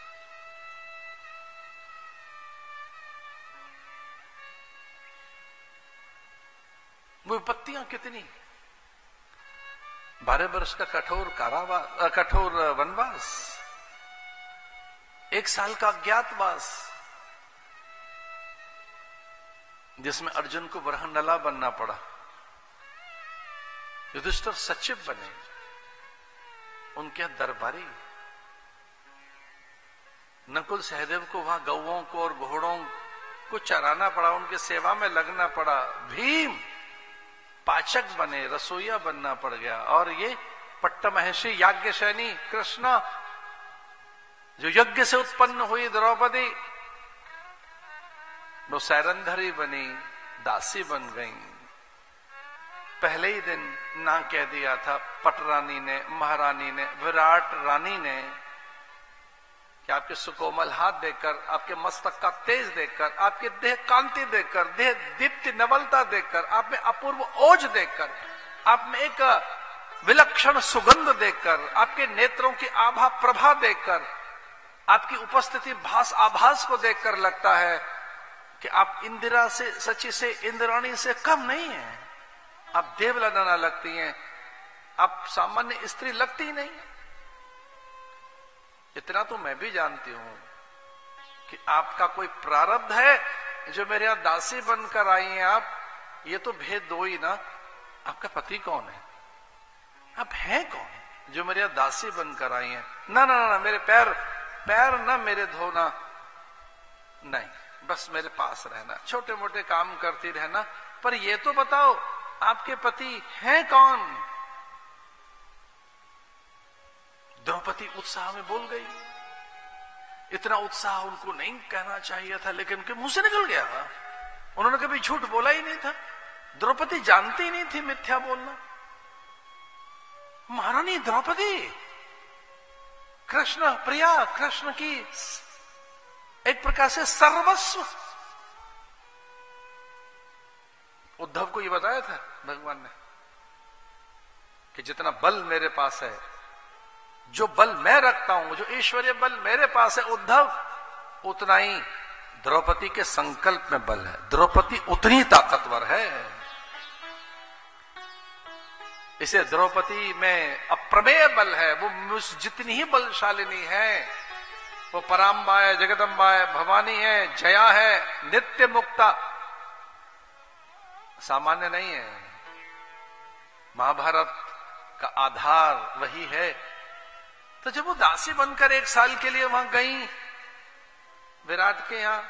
वो विपत्तियां कितनी, 12 वर्ष का कठोर कारावास, कठोर वनवास, 1 साल का अज्ञातवास, जिसमें अर्जुन को बरहनला बनना पड़ा, युधिष्ठिर सचिव बने, उनके दरबारी, नकुल सहदेव को वहां गौओं को और घोड़ों को चराना पड़ा, उनके सेवा में लगना पड़ा। भीम पाचक बने, रसोईया बनना पड़ गया। और ये पट्टमहेशी याज्ञसेनी कृष्णा, जो यज्ञ से उत्पन्न हुई द्रौपदी, वो सैरंधरी बनी, दासी बन गई। पहले ही दिन ना कह दिया था पटरानी ने, महारानी ने, विराट रानी ने कि आपके सुकोमल हाथ देखकर, आपके मस्तक का तेज देखकर, आपके देह कांति देखकर, देह दीप्ति नवलता देखकर, आप में अपूर्व ओज देखकर, आप में एक विलक्षण सुगंध देखकर, आपके नेत्रों की आभा प्रभा देखकर, आपकी उपस्थिति भास आभास को देखकर लगता है कि आप इंदिरा से, सची से, इंद्राणी से कम नहीं है। आप देवलदना लगती हैं, आप सामान्य स्त्री लगती ही नहीं। इतना तो मैं भी जानती हूं कि आपका कोई प्रारब्ध है जो मेरे यहां दासी बनकर आई हैं आप, ये तो भेद दो ही ना, आपका पति कौन है, आप हैं कौन जो मेरे यहां दासी बनकर आई हैं? ना ना ना, मेरे पैर ना मेरे धोना, नहीं, बस मेरे पास रहना, छोटे मोटे काम करती रहना, पर ये तो बताओ आपके पति हैं कौन? द्रौपदी उत्साह में बोल गई। इतना उत्साह उनको नहीं कहना चाहिए था, लेकिन उनके मुंह से निकल गया। उन्होंने कभी झूठ बोला ही नहीं था। द्रौपदी जानती ही नहीं थी मिथ्या बोलना। महारानी द्रौपदी, कृष्ण प्रिया, कृष्ण की एक प्रकार से सर्वस्व। उद्धव को ये बताया था भगवान ने कि जितना बल मेरे पास है, जो बल मैं रखता हूं, जो ईश्वरीय बल मेरे पास है उद्धव, उतना ही द्रौपदी के संकल्प में बल है। द्रौपदी उतनी ताकतवर है। इसे द्रौपदी में अप्रमेय बल है। वो जितनी ही बलशालिनी है, वो पराम्बा है, जगदम्बा है, भवानी है, जया है, नित्य मुक्ता, सामान्य नहीं है। महाभारत का आधार वही है। तो जब वो दासी बनकर 1 साल के लिए वहां गई विराट के यहां,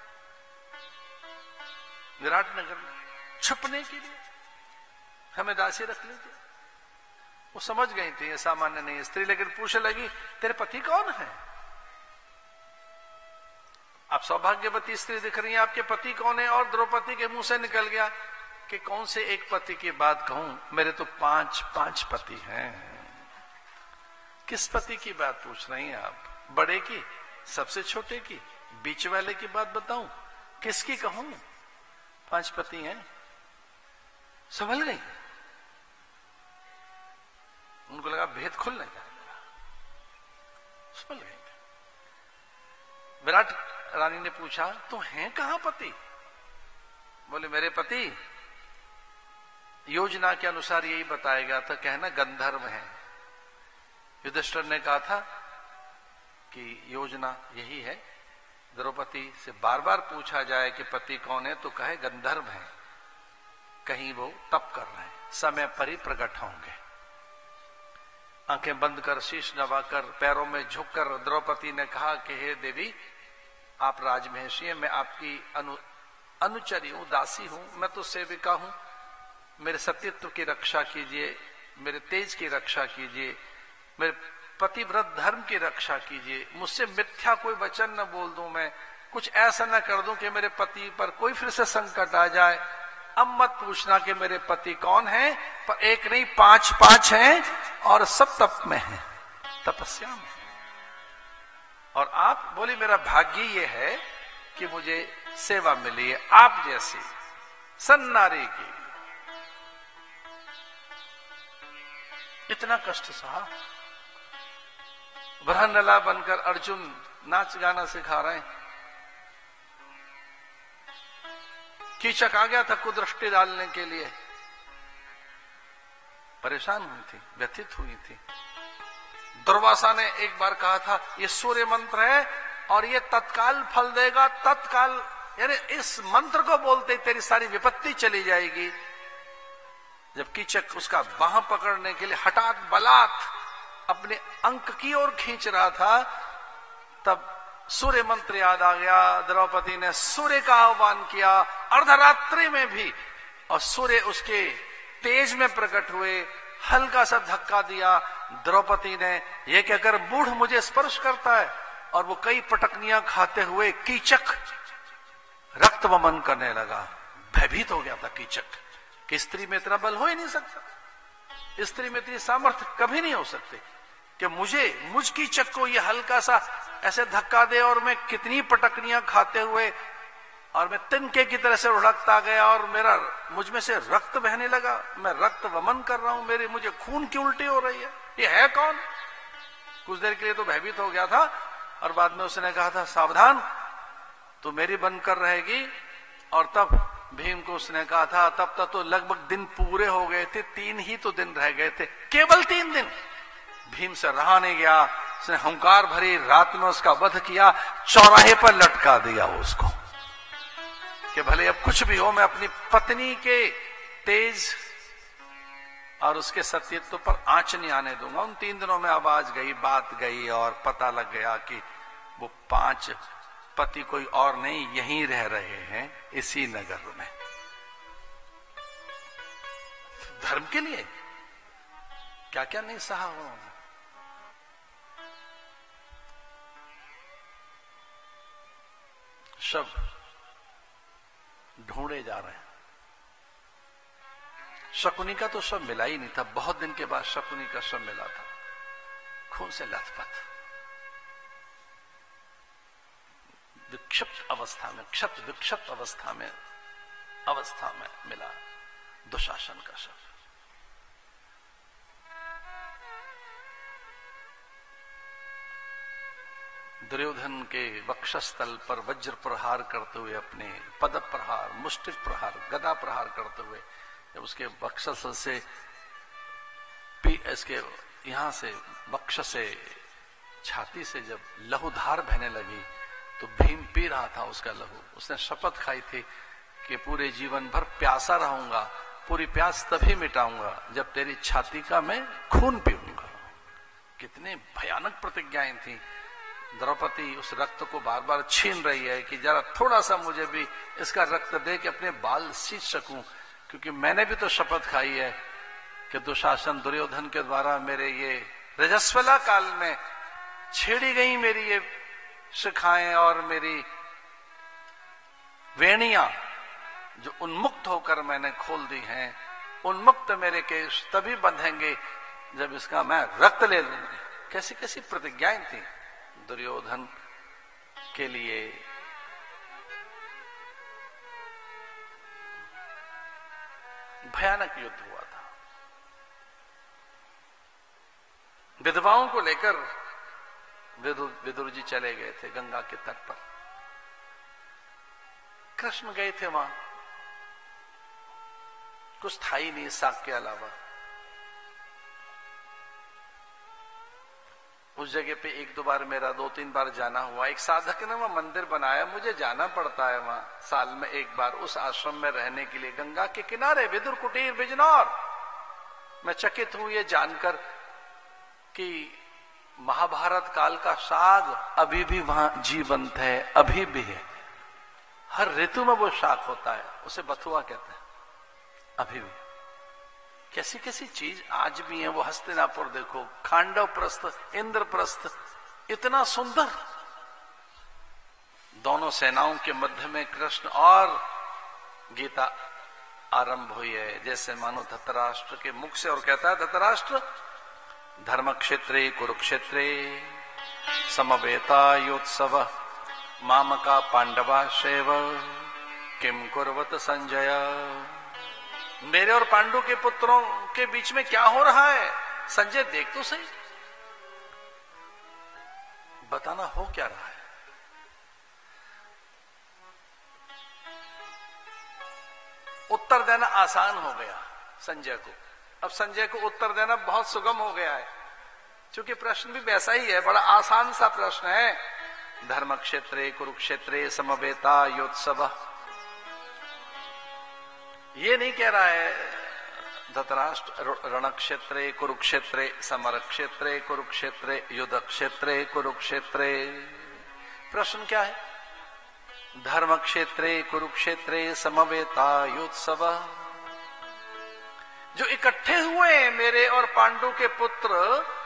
विराट नगर में छुपने के लिए, हमें दासी रख लीजिए, वो समझ गई थी ये सामान्य नहीं स्त्री, लेकिन पूछने लगी तेरे पति कौन है? आप सौभाग्यवती स्त्री दिख रही हैं, आपके पति कौन है? और द्रौपदी के मुंह से निकल गया कि कौन से एक पति की बात कहूं, मेरे तो 5 पति हैं। किस पति की बात पूछ रही हैं आप? बड़े की, सबसे छोटे की, बीच वाले की बात बताऊं? किसकी कहूं? 5 पति हैं। संभल गई। उनको लगा भेद खुलने जाएगा, संभल गई। विराट रानी ने पूछा तो हैं कहां पति? बोले मेरे पति योजना के अनुसार यही बताया गया था, कहना गंधर्व है। युधिष्ठिर ने कहा था कि योजना यही है, द्रौपदी से बार बार पूछा जाए कि पति कौन है तो कहे गंधर्व है, कहीं वो तप कर रहे हैं, समय पर ही प्रकट होंगे। आंखें बंद कर, शीश नवाकर, पैरों में झुककर द्रौपदी ने कहा कि हे देवी, आप राजमहेशी हैं, मैं आपकी अनुचरी हूं, दासी हूं, मैं तो सेविका हूं, मेरे सतीत्व की रक्षा कीजिए, मेरे तेज की रक्षा कीजिए, मेरे पतिव्रत धर्म की रक्षा कीजिए, मुझसे मिथ्या कोई वचन न बोल दूं, मैं कुछ ऐसा न कर दूं कि मेरे पति पर कोई फिर से संकट आ जाए। अब मत पूछना कि मेरे पति कौन है, पर एक नहीं 5 हैं और सब तप में हैं, तपस्या में। और आप बोली मेरा भाग्य ये है कि मुझे सेवा मिली है आप जैसी सन्नारी की। इतना कष्ट सहा। बरहनला बनकर अर्जुन नाच गाना सिखा रहे हैं। कीचक आ गया था कुदृष्टि डालने के लिए, परेशान हुई थी, व्यथित हुई थी। दुर्वासा ने एक बार कहा था ये सूर्य मंत्र है और ये तत्काल फल देगा, तत्काल, यानी इस मंत्र को बोलते ही तेरी सारी विपत्ति चली जाएगी। जब कीचक उसका बाह पकड़ने के लिए हठात बलात् अपने अंक की ओर खींच रहा था, तब सूर्य मंत्र याद आ गया। द्रौपदी ने सूर्य का आह्वान किया अर्धरात्रि में भी, और सूर्य उसके तेज में प्रकट हुए। हल्का सा धक्का दिया। द्रौपदी ने यह कहकर मूढ़ मुझे स्पर्श करता है, और वो कई पटकनियां खाते हुए कीचक रक्त वमन करने लगा। भयभीत हो गया था कीचक। कि स्त्री में इतना बल हो ही नहीं सकता, स्त्री में इतनी सामर्थ्य कभी नहीं हो सकती कि मुझ कीचक को ये हल्का सा ऐसे धक्का दे और मैं कितनी पटकनियां खाते हुए और मैं तिनके की तरह से उड़कता गया और मुझ में से रक्त बहने लगा, मैं रक्त वमन कर रहा हूं, मुझे खून की उल्टी हो रही है, ये है कौन? कुछ देर के लिए तो भयभीत हो गया था और बाद में उसने कहा था सावधान, तू मेरी बनकर रहेगी। और तब भीम को उसने कहा था, तब तक तो लगभग दिन पूरे हो गए थे, 3 ही तो दिन रह गए थे, केवल 3 दिन। भीम से रहा नहीं गया, उसने हुंकार भरी रात में उसका वध किया, चौराहे पर लटका दिया उसको कि भले अब कुछ भी हो, मैं अपनी पत्नी के तेज और उसके सत्यत्व पर आंच नहीं आने दूंगा। उन 3 दिनों में आवाज गई, बात गई और पता लग गया कि वो 5 पति कोई और नहीं यहीं रह रहे हैं इसी नगर में, धर्म के लिए क्या क्या नहीं सहा उन्होंने। शव ढूंढे जा रहे हैं। शकुनी का तो शव मिला ही नहीं था, बहुत दिन के बाद शकुनी का शव मिला था, खून से लथपथ, विक्षिप्त अवस्था में, विक्षिप्त अवस्था में मिला दुशासन का शव। दुर्योधन के वक्षस्थल पर वज्र प्रहार करते हुए, अपने पद प्रहार, मुष्टिक प्रहार, गदा प्रहार करते हुए जब उसके वक्षस्थल से इसके यहां से वक्ष से छाती से जब लहूधार बहने लगी तो भीम पी रहा था उसका लहू। उसने शपथ खाई थी कि पूरे जीवन भर प्यासा रहूंगा, पूरी प्यास तभी मिटाऊंगा जब तेरी छाती का मैं खून पीऊंगा। कितने भयानक प्रतिज्ञाएं थी। द्रौपदी उस रक्त को बार बार छीन रही है कि जरा थोड़ा सा मुझे भी इसका रक्त दे कि अपने बाल सींच सकूं, क्योंकि मैंने भी तो शपथ खाई है कि दुशासन दुर्योधन के द्वारा मेरे ये रजस्वला काल में छेड़ी गई मेरी ये शिखाएं और मेरी वेणियां जो उन्मुक्त होकर मैंने खोल दी हैं, उन्मुक्त मेरे केश तभी बंधेंगे जब इसका मैं रक्त ले लूंगा। कैसी कैसी प्रतिज्ञाएं थी दुर्योधन के लिए। भयानक युद्ध हुआ था। विधवाओं को लेकर विदुर जी चले गए थे गंगा के तट पर। कृष्ण गए थे वहां, कुछ था ही नहीं साग के अलावा। उस जगह पे 1-2 बार मेरा 2-3 बार जाना हुआ। एक साधक ने वहां मंदिर बनाया, मुझे जाना पड़ता है वहां साल में 1 बार उस आश्रम में रहने के लिए, गंगा के किनारे, विदुर कुटीर बिजनौर। मैं चकित हूं ये जानकर कि महाभारत काल का साग अभी भी वहां जीवंत है, अभी भी है। हर ऋतु में वो शाक होता है, उसे बथुआ कहते हैं, अभी भी। कैसी कैसी चीज आज भी है। वो हस्तिनापुर देखो, खांडव प्रस्थ, इंद्रप्रस्थ, इतना सुंदर। दोनों सेनाओं के मध्य में कृष्ण और गीता आरंभ हुई है, जैसे मानो धृतराष्ट्र के मुख से। और कहता है धृतराष्ट्र, धर्म क्षेत्रे कुरुक्षेत्रे समवेतायोत्सव मामका पांडवा शैव किम कुर्वत संजय। मेरे और पांडु के पुत्रों के बीच में क्या हो रहा है संजय, देख तो सही, बताना हो क्या रहा है। उत्तर देना आसान हो गया संजय को। अब संजय को उत्तर देना बहुत सुगम हो गया है, क्योंकि प्रश्न भी वैसा ही है, बड़ा आसान सा प्रश्न है। धर्म क्षेत्रे कुरुक्षेत्रे समवेता योत्सव। ये नहीं कह रहा है धृतराष्ट्र रण क्षेत्रे कुरुक्षेत्रे समर क्षेत्रे कुरुक्षेत्रे युद्ध क्षेत्रे कुरुक्षेत्रे। प्रश्न क्या है? धर्म क्षेत्रे कुरुक्षेत्रे समवेता योत्सव। जो इकट्ठे हुए हैं मेरे और पांडु के पुत्र,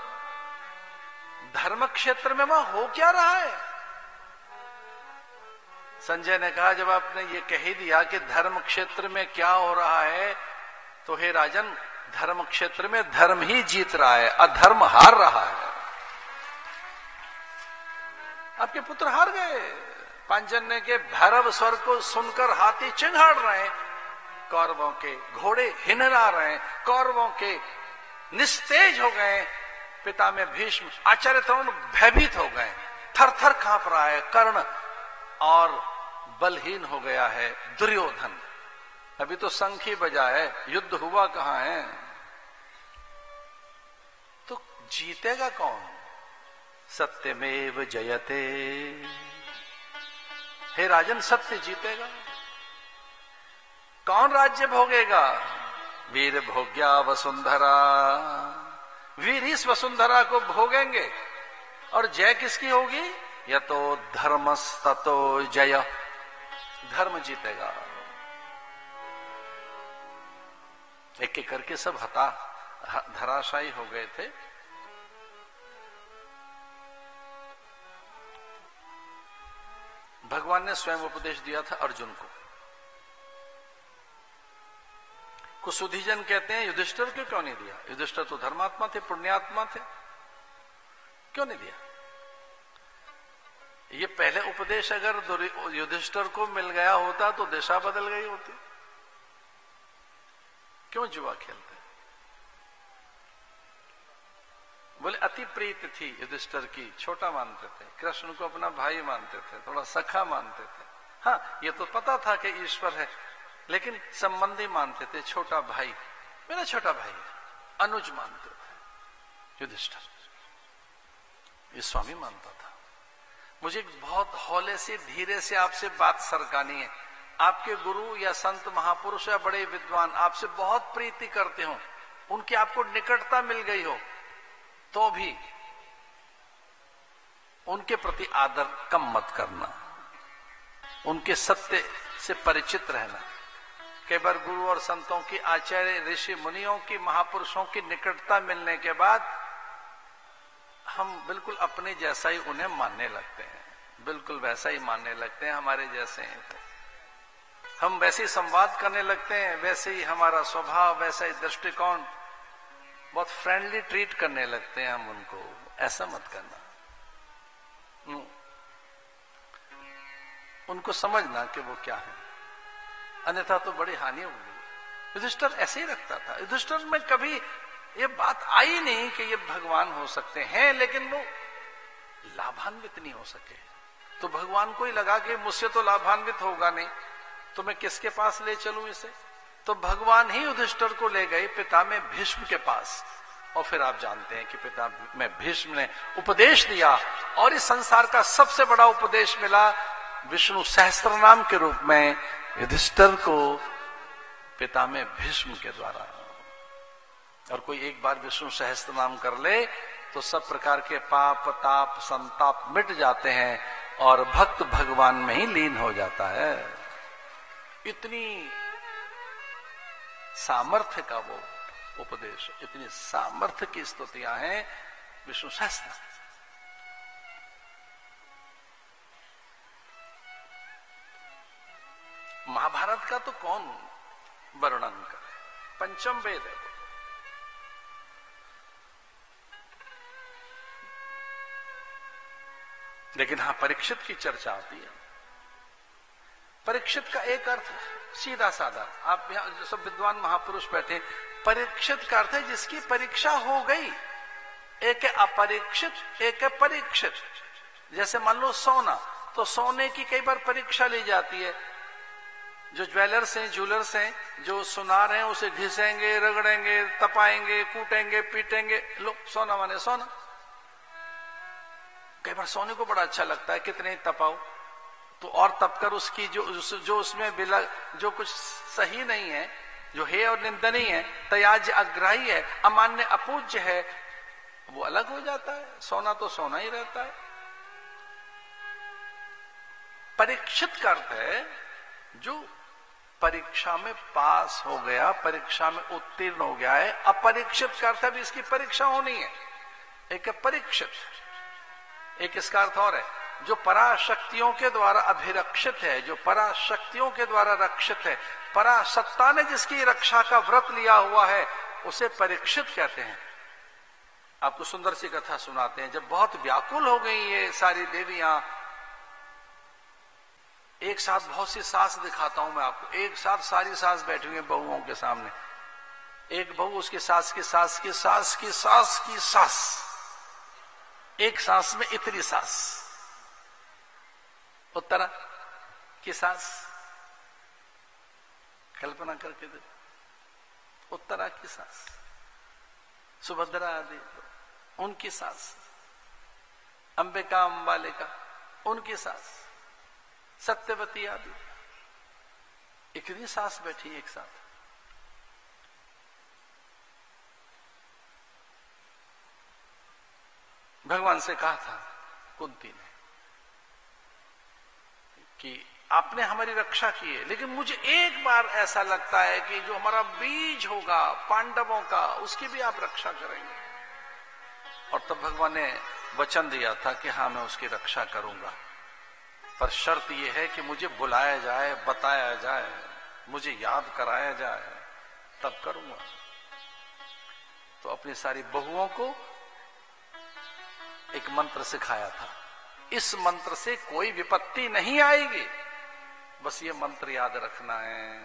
धर्म क्षेत्र में वहां हो क्या रहा है? संजय ने कहा, जब आपने ये कह ही दिया कि धर्म क्षेत्र में क्या हो रहा है, तो हे राजन, धर्म क्षेत्र में धर्म ही जीत रहा है, अधर्म हार रहा है। आपके पुत्र हार गए। पांचजन्य के भैरव स्वर को सुनकर हाथी चिंघाड़ रहे हैं, कौरवों के घोड़े हिनरा रहे हैं, कौरवों के निस्तेज हो गए। पिता में भीष्म, आचार्य तरुण भयभीत हो गए, थर थर कांप रहा है कर्ण, और बलहीन हो गया है दुर्योधन। अभी तो शंख ही बजा है, युद्ध हुआ कहां है? तो जीतेगा कौन? सत्यमेव जयते। हे राजन, सत्य जीतेगा। कौन राज्य भोगेगा? वीर भोग्या वसुंधरा। वीर इस वसुंधरा को भोगेंगे। और जय किसकी होगी? यतो धर्मस्ततो जय। धर्म जीतेगा। एक एक करके सब धराशायी हो गए थे। भगवान ने स्वयं उपदेश दिया था अर्जुन को। कुछ सुधीजन कहते हैं युधिष्ठिर को क्यों नहीं दिया? युधिष्ठिर तो धर्मात्मा थे, पुण्यात्मा थे, क्यों नहीं दिया? ये पहले उपदेश अगर युधिष्ठिर को मिल गया होता तो दिशा बदल गई होती। क्यों जुआ खेलते? बोले अति प्रीत थी युधिष्ठिर की, छोटा मानते थे, कृष्ण को अपना भाई मानते थे, थोड़ा सखा मानते थे। हाँ, ये तो पता था कि ईश्वर है, लेकिन संबंधी मानते थे, छोटा भाई, मेरा छोटा भाई, अनुज मानते थे युधिष्ठिर। ये स्वामी मानता था। मुझे बहुत हौले से, धीरे से आपसे बात सरकानी है। आपके गुरु या संत महापुरुष या बड़े विद्वान आपसे बहुत प्रीति करते हो, उनकी आपको निकटता मिल गई हो, तो भी उनके प्रति आदर कम मत करना, उनके सत्य से परिचित रहना। कई बार गुरु और संतों की, आचार्य ऋषि मुनियों की, महापुरुषों की निकटता मिलने के बाद हम बिल्कुल अपने जैसा ही उन्हें मानने लगते हैं, बिल्कुल वैसा ही मानने लगते हैं, हमारे जैसे हैं। हम वैसे ही संवाद करने लगते हैं, वैसे ही हमारा स्वभाव, वैसा ही दृष्टिकोण, बहुत फ्रेंडली ट्रीट करने लगते हैं हम उनको। ऐसा मत करना। उनको समझना कि वो क्या है, अन्यथा तो बड़ी हानि होगी। युधिष्ठिर ऐसे ही रखता था। युधिष्ठिर में कभी ये बात आई नहीं कि ये भगवान हो सकते हैं, लेकिन वो लाभान्वित नहीं हो सके। तो भगवान को ही लगा कि मुझसे तो लाभान्वित होगा नहीं, तो मैं किसके पास ले चलूं इसे? तो भगवान ही युधिष्ठिर को ले गए पिता में भीष्म के पास। और फिर आप जानते हैं कि पिता में भीष्म ने उपदेश दिया, और इस संसार का सबसे बड़ा उपदेश मिला विष्णु सहस्त्रनाम के रूप में युधिष्ठिर को पिता में भीष्म के द्वारा। और कोई एक बार विष्णु सहस्त्रनाम कर ले तो सब प्रकार के पाप, ताप, संताप मिट जाते हैं, और भक्त भगवान में ही लीन हो जाता है। इतनी सामर्थ्य का वो उपदेश, इतनी सामर्थ्य की स्तुतियां हैं विष्णु सहस्त्र। महाभारत का तो कौन वर्णन करे, पंचम वेद है। लेकिन हाँ, परीक्षित की चर्चा आती है। परीक्षित का एक अर्थ सीधा साधा, आप यहां सब विद्वान महापुरुष बैठे, परीक्षित का अर्थ है जिसकी परीक्षा हो गई। एक है अपरीक्षित, एक है परीक्षित। जैसे मान लो सोना, तो सोने की कई बार परीक्षा ली जाती है। जो ज्वेलर्स हैं, ज्वेलर्स हैं, जो सुनार हैं, उसे घिसेंगे, रगड़ेंगे, तपाएंगे, कूटेंगे, पीटेंगे। लो, सोना माने सोना। कई बार सोने को बड़ा अच्छा लगता है, कितने तपाओ, तो और तपकर उसकी जो उसमें जो कुछ सही नहीं है, जो है और निंदनीय है, त्याज्य अग्राही है, अमान्य अपूज्य है, वो अलग हो जाता है। सोना तो सोना ही रहता है। परीक्षित का अर्थ है जो परीक्षा में पास हो गया, परीक्षा में उत्तीर्ण हो गया है। अपरीक्षित का अर्थ है भी इसकी परीक्षा होनी है। एक है परीक्षित, एक इसका अर्थ और है जो पराशक्तियों के द्वारा अभिरक्षित है, जो पराशक्तियों के द्वारा रक्षित है, परासत्ता ने जिसकी रक्षा का व्रत लिया हुआ है, उसे परीक्षित कहते हैं। आपको सुंदर सी कथा सुनाते हैं। जब बहुत व्याकुल हो गई ये सारी देवियां, एक साथ बहुत सी सास दिखाता हूं मैं आपको, एक साथ सारी सास बैठी हुई है बहुओं के सामने। एक बहू उसकी सास की सास की सास की सास की सास, एक सास में इतनी सास, उत्तरा की सास, कल्पना करके दे, उत्तरा की सास, सुभद्रा आदि उनकी सास, अंबिका अंबालिका उनकी सास, सत्यवती आदि, इतनी सास बैठी एक साथ। भगवान से कहा था कुंती ने कि आपने हमारी रक्षा की है, लेकिन मुझे एक बार ऐसा लगता है कि जो हमारा बीज होगा पांडवों का, उसकी भी आप रक्षा करेंगे। और तब भगवान ने वचन दिया था कि हाँ, मैं उसकी रक्षा करूंगा, पर शर्त यह है कि मुझे बुलाया जाए, बताया जाए, मुझे याद कराया जाए, तब करूंगा। तो अपनी सारी बहुओं को एक मंत्र सिखाया था। इस मंत्र से कोई विपत्ति नहीं आएगी, बस ये मंत्र याद रखना है।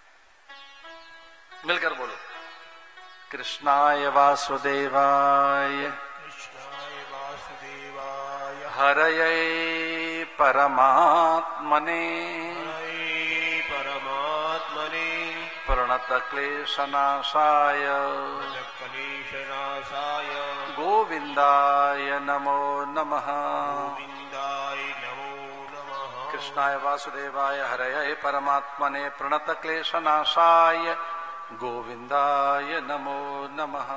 मिलकर बोलो, कृष्णाय वासुदेवाय, कृष्णाय वासुदेवाय, हरये परमात्मने, हरे परमात्मने, प्रणतक्लेशनाशाय, कलेशनाशाय, गोविंदाय नमो नमः। गोविंदाय नमो नमः। कृष्णाय वासुदेवाय, हरये परमात्मने, प्रणतक्लेशनाशाय, गोविंदाय नमो नमः।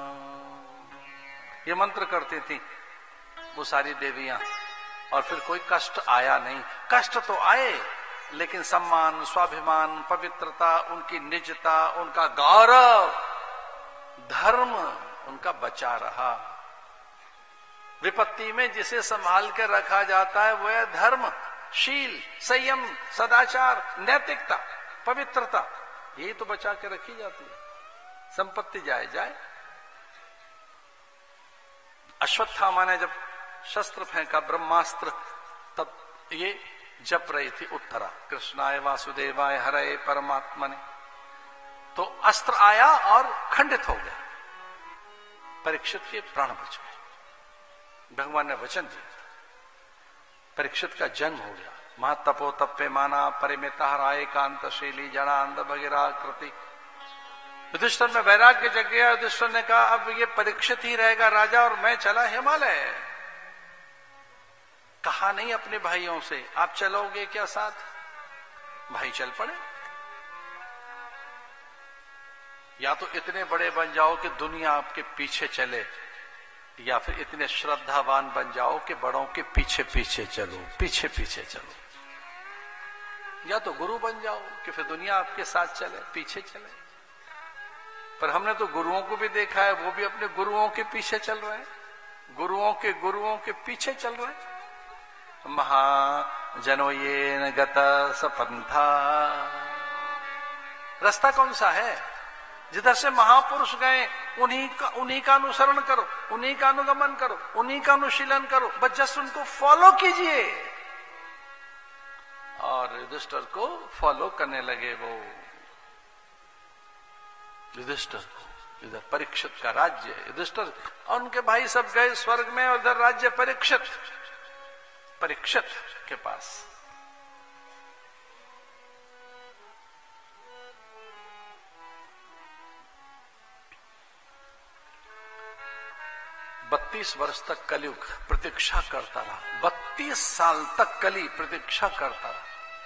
ये मंत्र करती थी वो सारी देवियां, और फिर कोई कष्ट आया नहीं। कष्ट तो आए, लेकिन सम्मान, स्वाभिमान, पवित्रता, उनकी निजता, उनका गौरव, धर्म उनका बचा रहा। विपत्ति में जिसे संभाल कर रखा जाता है वो है धर्म, शील, संयम, सदाचार, नैतिकता, पवित्रता, यही तो बचा के रखी जाती है। संपत्ति जाए जाए। अश्वत्थामा ने जब शस्त्र फेंका, ब्रह्मास्त्र, तब ये जप रही थी उत्तरा, कृष्णाय वासुदेवाय, हरये परमात्मने। तो अस्त्र आया और खंडित हो गया, परीक्षित के प्राण बच गए। भगवान ने वचन दिया था, परीक्षित का जन्म हो गया। महा तपो तप्पे माना परिमिता राय कांतशीली जनांद भगीरा कृति। युधिष्ठिर में वैराग्य जग गया। युधिष्ठिर ने कहा अब ये परीक्षित ही रहेगा राजा, और मैं चला हिमालय। कहा नहीं अपने भाइयों से, आप चलोगे क्या साथ? भाई चल पड़े। या तो इतने बड़े बन जाओ कि दुनिया आपके पीछे चले, या फिर इतने श्रद्धावान बन जाओ कि बड़ों के पीछे पीछे चलो, पीछे पीछे चलो। या तो गुरु बन जाओ कि फिर दुनिया आपके साथ चले, पीछे चले। पर हमने तो गुरुओं को भी देखा है, वो भी अपने गुरुओं के पीछे चल रहे हैं, गुरुओं के पीछे चल रहे हैं। महाजनो ये न गत सपंथा। रास्ता कौन सा है? जिधर से महापुरुष गए उन्हीं का अनुसरण करो, उन्हीं का अनुगमन करो, उन्हीं का अनुशीलन करो, बस जस्ट उनको फॉलो कीजिए। और युधिष्ठिर को फॉलो करने लगे वो। युधिष्ठिर को, इधर परीक्षित का राज्य, युधिष्ठिर और उनके भाई सब गए स्वर्ग में, और इधर राज्य परीक्षित के पास। बत्तीस वर्ष तक कलयुग प्रतीक्षा करता रहा, 32 साल तक कली प्रतीक्षा करता रहा।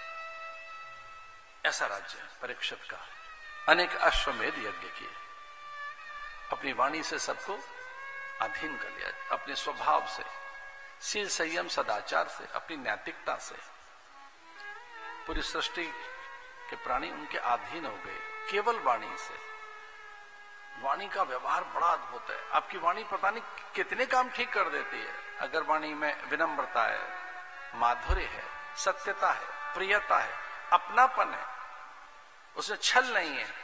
ऐसा राज्य है परीक्षित का। अनेक अश्वमेध यज्ञ किए, अपनी वाणी से सबको अधीन कर लिया, अपने स्वभाव से, शील संयम सदाचार से, अपनी नैतिकता से। पूरी सृष्टि के प्राणी उनके अधीन हो गए केवल वाणी से। वाणी का व्यवहार बड़ा अद्भुत है। आपकी वाणी पता नहीं कितने काम ठीक कर देती है। अगर वाणी में विनम्रता है, माधुर्य है, सत्यता है, प्रियता है, अपनापन है, उसमें छल नहीं है,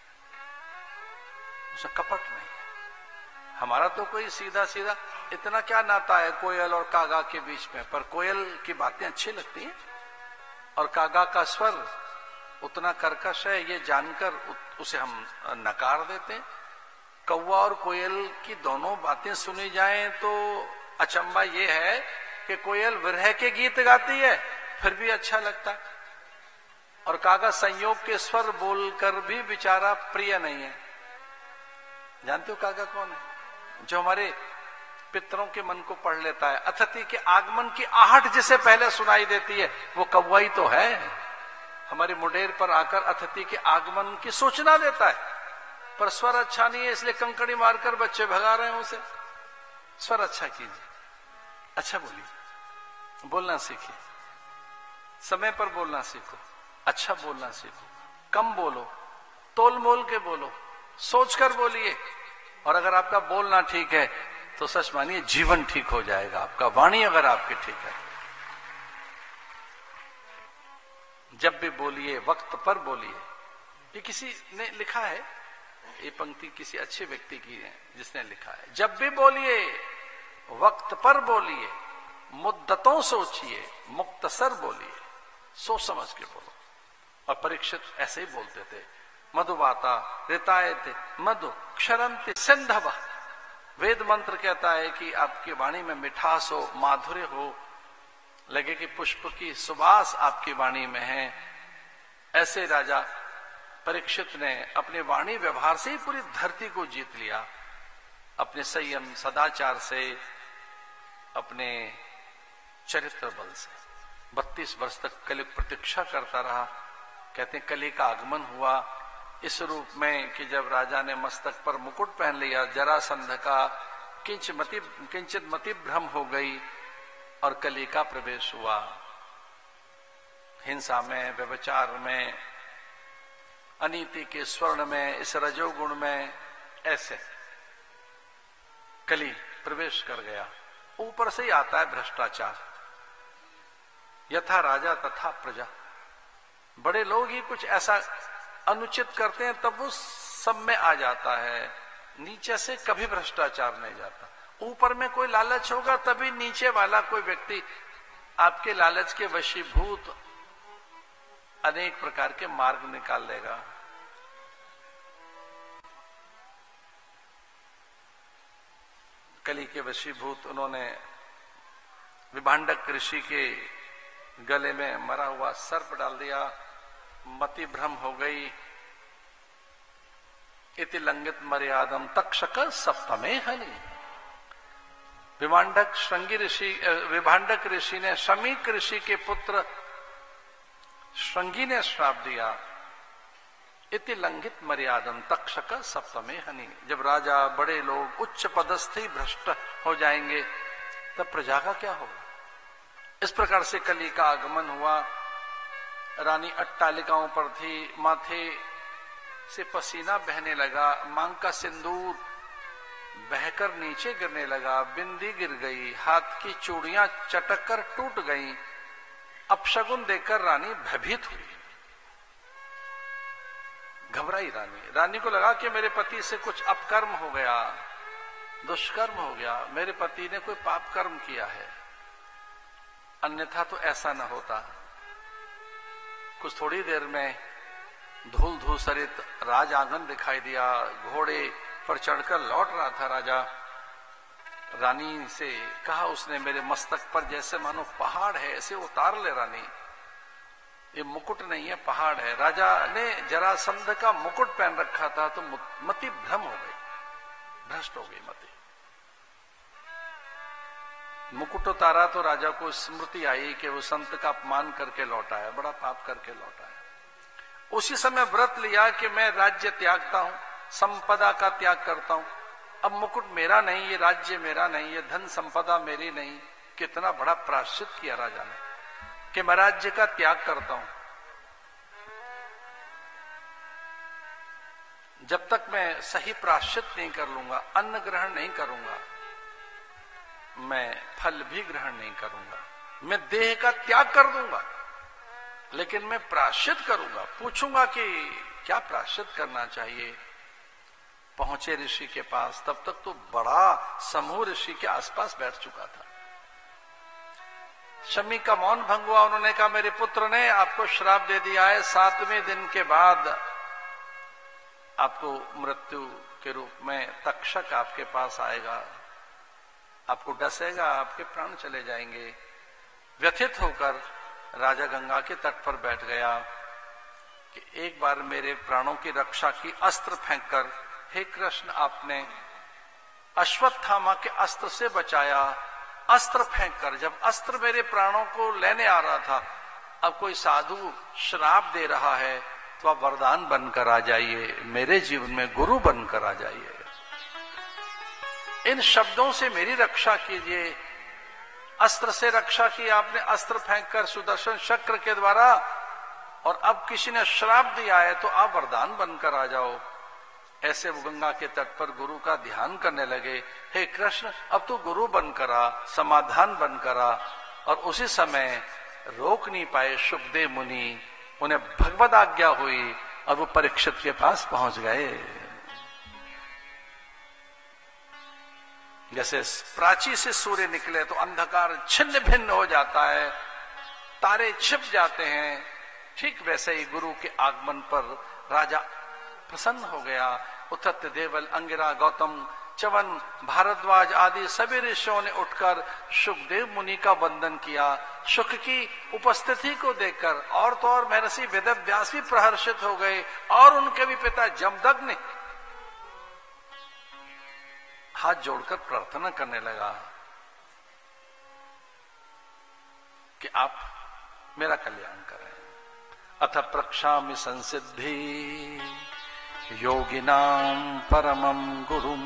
उसमें कपट नहीं है। हमारा तो कोई सीधा सीधा इतना क्या नाता है कोयल और कागा के बीच में, पर कोयल की बातें अच्छी लगती हैं और कागा का स्वर उतना कर्कश है ये जानकर उसे हम नकार देते हैं। कौवा और कोयल की दोनों बातें सुनी जाएं तो अचंबा ये है कि कोयल विरह के गीत गाती है फिर भी अच्छा लगता है, और कागा संयोग के स्वर बोलकर भी बेचारा प्रिय नहीं है। जानते हो कागा कौन है? जो हमारे पितरों के मन को पढ़ लेता है। अतिथि के आगमन की आहट जिसे पहले सुनाई देती है वो कौवा ही तो है। हमारे मुडेर पर आकर अतिथि के आगमन की सूचना देता है, पर स्वर अच्छा नहीं है इसलिए कंकड़ी मारकर बच्चे भगा रहे हैं उसे। स्वर अच्छा कीजिए, अच्छा बोलिए, बोलना सीखिए, समय पर बोलना सीखो, अच्छा बोलना सीखो, कम बोलो, तोल मोल के बोलो, सोचकर बोलिए। और अगर आपका बोलना ठीक है तो सच मानिए जीवन ठीक हो जाएगा आपका। वाणी अगर आपकी ठीक है, जब भी बोलिए वक्त पर बोलिए। ये किसी ने लिखा है, ये पंक्ति किसी अच्छे व्यक्ति की है जिसने लिखा है, जब भी बोलिए वक्त पर बोलिए, मुद्दतों सोचिए, मुक्तसर बोलिए, सोच समझ के बोलो। और परीक्षित ऐसे ही बोलते थे, मधुवाता ऋतायते मधु क्षरंति सिंधव। वेद मंत्र कहता है कि आपकी वाणी में मिठास हो, माधुर्य हो, लगे कि पुष्प की सुवास आपकी वाणी में है। ऐसे राजा परीक्षित ने अपने वाणी व्यवहार से ही पूरी धरती को जीत लिया, अपने संयम सदाचार से, अपने चरित्र बल से। 32 वर्ष तक कली प्रतीक्षा करता रहा। कहते हैं कली का आगमन हुआ इस रूप में कि जब राजा ने मस्तक पर मुकुट पहन लिया, जरासंध का किंचित मति भ्रम हो गई और कली का प्रवेश हुआ। हिंसा में, व्यभिचार में, अनीति के स्वर्ण में, इस रजोगुण में ऐसे कली प्रवेश कर गया। ऊपर से ही आता है भ्रष्टाचार। यथा राजा तथा प्रजा। बड़े लोग ही कुछ ऐसा अनुचित करते हैं तब वो सब में आ जाता है, नीचे से कभी भ्रष्टाचार नहीं जाता। ऊपर में कोई लालच होगा तभी नीचे वाला कोई व्यक्ति आपके लालच के वशीभूत अनेक प्रकार के मार्ग निकाल लेगा। कली के वशीभूत उन्होंने विभांडक ऋषि के गले में मरा हुआ सर्प डाल दिया, मति भ्रम हो गई। इति लंघित मर्यादम तक्षक सप्तमे हनि। विभांडक ऋषि ने शमीक ऋषि के पुत्र श्रृंगी ने श्राप दिया। इति लंघित मर्यादम तक्षक सप्तमे हनि। जब राजा, बड़े लोग, उच्च पदस्थ ही भ्रष्ट हो जाएंगे तब प्रजा का क्या होगा? इस प्रकार से कली का आगमन हुआ। रानी अट्टालिकाओं पर थी, माथे से पसीना बहने लगा, मांग का सिंदूर बहकर नीचे गिरने लगा, बिंदी गिर गई, हाथ की चूड़ियां चटक कर टूट गईं। अपशगुन देखकर रानी भयभीत हुई, घबराई रानी। रानी को लगा कि मेरे पति से कुछ अपकर्म हो गया, दुष्कर्म हो गया, मेरे पति ने कोई पाप कर्म किया है, अन्यथा तो ऐसा न होता। कुछ थोड़ी देर में धूल धूसरित राज आंगन दिखाई दिया। घोड़े पर चढ़कर लौट रहा था राजा। रानी से कहा उसने, मेरे मस्तक पर जैसे मानो पहाड़ है ऐसे उतार ले रानी। ये मुकुट नहीं है, पहाड़ है। राजा ने जरासंध का मुकुट पहन रखा था तो मति भ्रम हो गई, भ्रष्ट हो गई मति। मुकुट उतारा तो राजा को स्मृति आई कि वो संत का अपमान करके लौटा है, बड़ा पाप करके लौटा है। उसी समय व्रत लिया कि मैं राज्य त्यागता हूं, संपदा का त्याग करता हूं। अब मुकुट मेरा नहीं, ये राज्य मेरा नहीं, ये धन संपदा मेरी नहीं। कितना बड़ा प्रायश्चित किया राजा ने कि मैं राज्य का त्याग करता हूं। जब तक मैं सही प्रायश्चित नहीं कर लूंगा, अन्न ग्रहण नहीं करूंगा, मैं फल भी ग्रहण नहीं करूंगा। मैं देह का त्याग कर दूंगा, लेकिन मैं प्रायश्चित करूंगा। पूछूंगा कि क्या प्रायश्चित करना चाहिए। पहुंचे ऋषि के पास, तब तक तो बड़ा समूह ऋषि के आसपास बैठ चुका था। शमी का मौन भंग हुआ। उन्होंने कहा, मेरे पुत्र ने आपको श्राप दे दिया है, 7वें दिन के बाद आपको मृत्यु के रूप में तक्षक आपके पास आएगा, आपको डसेगा, आपके प्राण चले जाएंगे। व्यथित होकर राजा गंगा के तट पर बैठ गया कि एक बार मेरे प्राणों की रक्षा की अस्त्र फेंककर, हे कृष्ण आपने अश्वत्थामा के अस्त्र से बचाया। अस्त्र फेंककर, जब अस्त्र मेरे प्राणों को लेने आ रहा था, अब कोई साधु श्राप दे रहा है, तो आप वरदान बनकर आ जाइए, मेरे जीवन में गुरु बनकर आ जाइए, इन शब्दों से मेरी रक्षा कीजिए। अस्त्र से रक्षा की आपने, अस्त्र फेंककर सुदर्शन चक्र के द्वारा, और अब किसी ने श्राप दिया है तो आप वरदान बनकर आ जाओ। ऐसे वो गंगा के तट पर गुरु का ध्यान करने लगे। हे कृष्ण, अब तो गुरु बनकर आ, समाधान बनकर आ। और उसी समय रोक नहीं पाए शुकदेव मुनि, उन्हें भगवद आज्ञा हुई और वो परीक्षित के पास पहुंच गए। जैसे प्राची से सूर्य निकले तो अंधकार छिन्न भिन्न हो जाता है, तारे छिप जाते हैं, ठीक वैसे ही गुरु के आगमन पर राजा प्रसन्न हो गया। उतत्य देवल, अंगिरा, गौतम, चवन, भारद्वाज आदि सभी ऋषियों ने उठकर शुकदेव मुनि का वंदन किया। शुक की उपस्थिति को देखकर और तो और महर्षि वेदव्यास भी प्रहर्षित हो गए, और उनके भी पिता जमदग्नि हाथ जोड़कर प्रार्थना करने लगा कि आप मेरा कल्याण करें। अथ प्रक्षामि संसिद्धि योगिनां परमं गुरुम।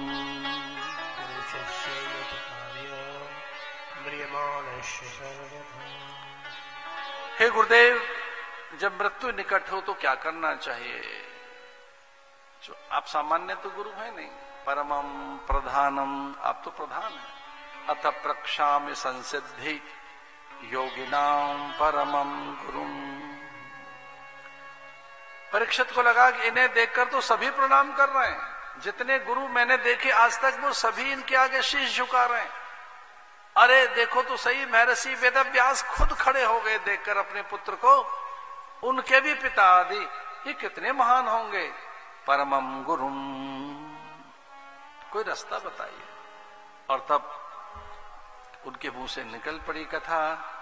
हे गुरुदेव, जब मृत्यु निकट हो तो क्या करना चाहिए? जो आप सामान्य तो गुरु है नहीं, परमं प्रधानम, आप तो प्रधान है। अथ प्रक्षामि संसिद्धि योगिनां परमं गुरुम। परीक्षित को लगा कि इन्हें देखकर तो सभी प्रणाम कर रहे हैं, जितने गुरु मैंने देखे आज तक वो सभी इनके आगे शीश झुका रहे हैं। अरे देखो तो सही, महर्षि वेदव्यास खुद खड़े हो गए देखकर अपने पुत्र को। उनके भी पिता आदि ये कितने महान होंगे। परमं गुरुम, कोई रास्ता बताइए। और तब उनके मुंह से निकल पड़ी कथा।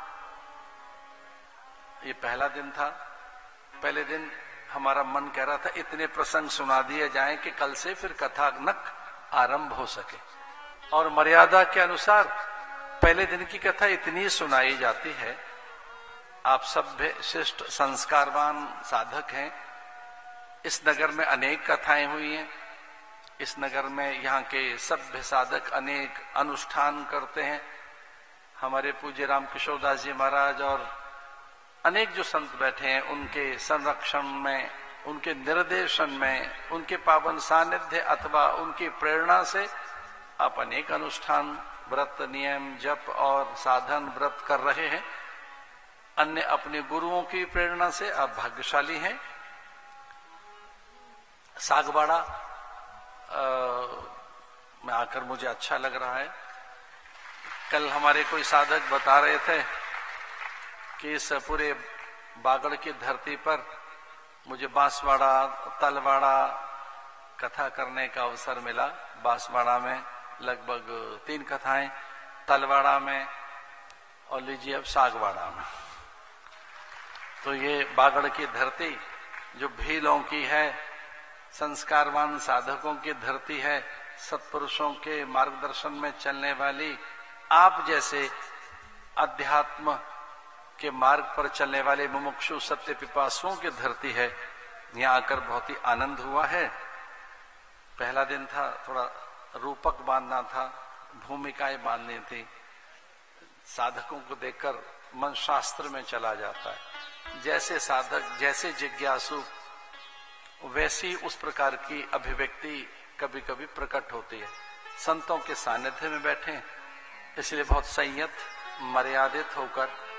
ये पहला दिन था। पहले दिन हमारा मन कह रहा था इतने प्रसंग सुना दिए जाएं कि कल से फिर कथानक आरंभ हो सके, और मर्यादा के अनुसार पहले दिन की कथा इतनी सुनाई जाती है। आप सभ्य शिष्ट संस्कारवान साधक हैं। इस नगर में अनेक कथाएं हुई हैं। इस नगर में यहाँ के सभ्य साधक अनेक अनुष्ठान करते हैं। हमारे पूज्य रामकिशोर दास जी महाराज और अनेक जो संत बैठे हैं, उनके संरक्षण में, उनके निर्देशन में, उनके पावन सानिध्य अथवा उनकी प्रेरणा से आप अनेक अनुष्ठान, व्रत, नियम, जप और साधन व्रत कर रहे हैं। अन्य अपने गुरुओं की प्रेरणा से आप भाग्यशाली हैं। सागवाड़ा में आकर मुझे अच्छा लग रहा है। कल हमारे कोई साधक बता रहे थे कि इस पूरे बागड़ की धरती पर मुझे बांसवाड़ा, तलवाड़ा कथा करने का अवसर मिला। बांसवाड़ा में लगभग 3 कथाएं, तलवाड़ा में, और लीजिए अब सागवाड़ा में। तो ये बागड़ की धरती जो भीलों की है, संस्कारवान साधकों की धरती है, सत्पुरुषों के मार्गदर्शन में चलने वाली, आप जैसे अध्यात्म के मार्ग पर चलने वाले मुमुक्षु सत्य पिपासुओं की धरती है। यहाँ आकर बहुत ही आनंद हुआ है। पहला दिन था, थोड़ा रूपक बांधना था, भूमिकाएं बांधनी थी। साधकों को देखकर मन शास्त्र में चला जाता है। जैसे साधक, जैसे जिज्ञासु, वैसी उस प्रकार की अभिव्यक्ति कभी कभी प्रकट होती है। संतों के सानिध्य में बैठे, इसलिए बहुत संयत, मर्यादित होकर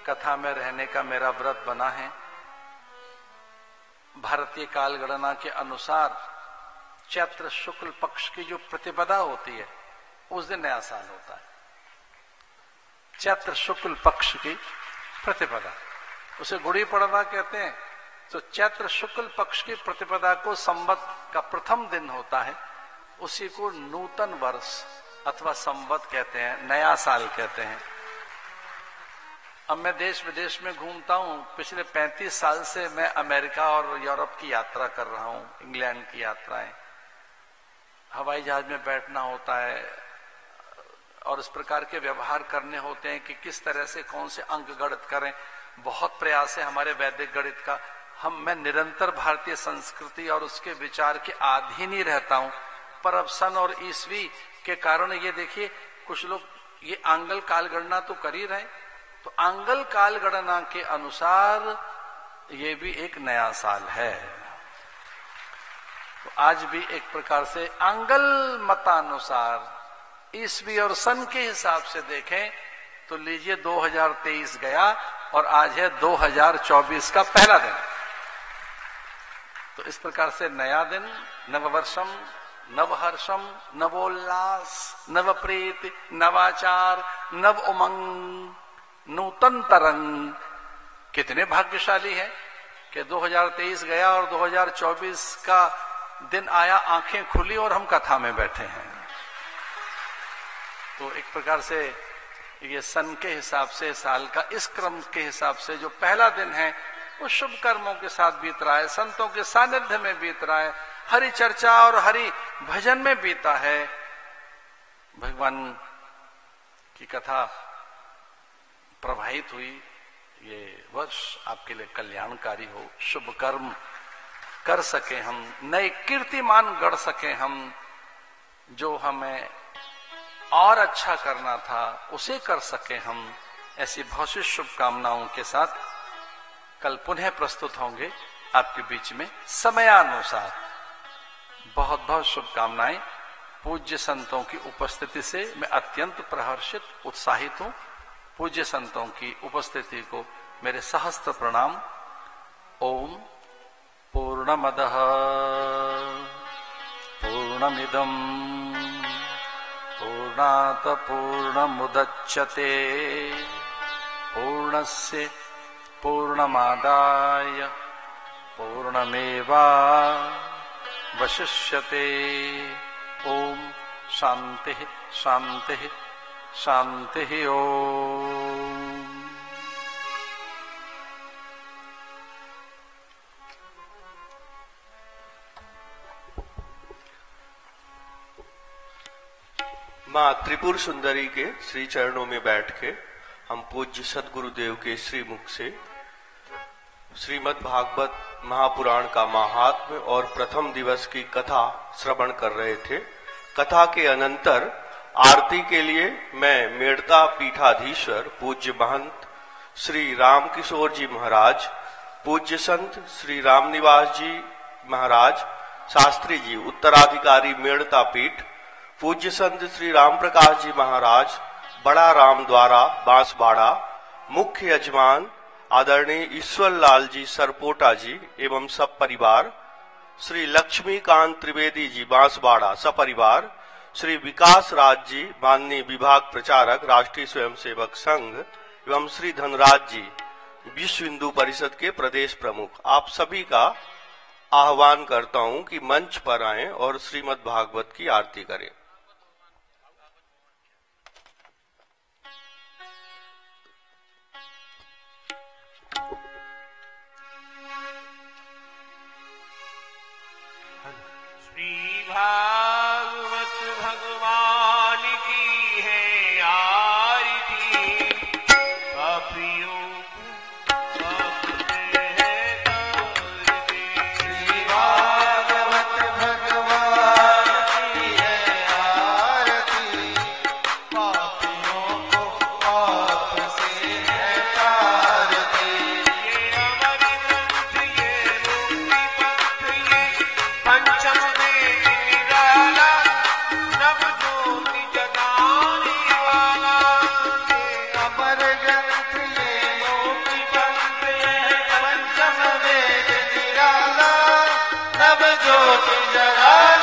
कथा में रहने का मेरा व्रत बना है। भारतीय काल गणना के अनुसार चैत्र शुक्ल पक्ष की जो प्रतिपदा होती है उस दिन नया साल होता है। चैत्र शुक्ल पक्ष की प्रतिपदा, उसे गुड़ी पड़वा कहते हैं। तो चैत्र शुक्ल पक्ष की प्रतिपदा को संवत का प्रथम दिन होता है, उसी को नूतन वर्ष अथवा संवत कहते हैं, नया साल कहते हैं। अब मैं देश विदेश में घूमता हूं। पिछले 35 साल से मैं अमेरिका और यूरोप की यात्रा कर रहा हूं, इंग्लैंड की यात्राएं। हवाई जहाज में बैठना होता है और इस प्रकार के व्यवहार करने होते हैं कि किस तरह से कौन से अंक गणित करें। बहुत प्रयास है हमारे वैदिक गणित का। मैं निरंतर भारतीय संस्कृति और उसके विचार के अधीन ही रहता हूं। पर अब सन और ईस्वी के कारण ये देखिए, कुछ लोग ये आंगल काल गणना तो कर ही रहे, तो आंगल काल गणना के अनुसार ये भी एक नया साल है। तो आज भी एक प्रकार से आंगल मतानुसार ईस्वी और सन के हिसाब से देखें तो लीजिए 2023 गया और आज है 2024 का पहला दिन। तो इस प्रकार से नया दिन, नववर्षम, नवहर्षम, नवोल्लास, नवप्रीति, नवाचार, नव उमंग, नूतन तरंग। कितने भाग्यशाली है कि 2023 गया और 2024 का दिन आया, आंखें खुली और हम कथा में बैठे हैं। तो एक प्रकार से ये सन के हिसाब से साल का इस क्रम के हिसाब से जो पहला दिन है वो शुभ कर्मों के साथ बीत रहा है, संतों के सानिध्य में बीत रहा है, हरि चर्चा और हरि भजन में बीता है। भगवान की कथा प्रवाहित हुई। ये वर्ष आपके लिए कल्याणकारी हो, शुभ कर्म कर सके हम, नए कीर्तिमान गढ़ सके हम, जो हमें और अच्छा करना था उसे कर सके हम। ऐसी बहुत सी शुभकामनाओं के साथ कल पुनः प्रस्तुत होंगे आपके बीच में समयानुसार। बहुत बहुत शुभकामनाएं। पूज्य संतों की उपस्थिति से मैं अत्यंत प्रहर्षित, उत्साहित हूं। पूज्य संतों की उपस्थिति को मेरे सहस्त्र प्रणाम। ओम पूर्णमदः पूर्णमिदं पूर्णात् पूर्णमुदच्यते पूर्णस्य पूर्णमादाय पूर्णमेवावशिष्यते। ओम शांति शांति शांति। ओम माँ त्रिपुर सुंदरी के श्री चरणों में बैठ के हम पूज्य सद्गुरुदेव के श्री मुख से श्रीमद् भागवत महापुराण का महात्म्य और प्रथम दिवस की कथा श्रवण कर रहे थे। कथा के अनंतर आरती के लिए मैं मेड़ता पीठाधीश्वर पूज्य महंत श्री राम किशोर जी महाराज, पूज्य संत श्री रामनिवास जी महाराज शास्त्री जी उत्तराधिकारी मेड़ता पीठ, पूज्य संत श्री राम प्रकाश जी महाराज बड़ा राम द्वारा बांसवाड़ा, मुख्य यजमान आदरणीय ईश्वर लाल जी सरपोटा जी एवं सब परिवार, श्री लक्ष्मीकांत त्रिवेदी जी बांसवाड़ा सपरिवार, श्री विकास राज जी माननीय विभाग प्रचारक राष्ट्रीय स्वयंसेवक संघ एवं श्री धनराज जी विश्व हिंदू परिषद के प्रदेश प्रमुख, आप सभी का आह्वान करता हूं कि मंच पर आएं और श्रीमद् भागवत की आरती करें। भागवत भगवान की है आरती, पापियों को अपने श्री भागवत भगवान की है आरती, पापियों को आपसे है तारती। ये अमर ग्रंथ, ये मुक्ति पंथ, ये पंचम वेद सब ज्योति जगाए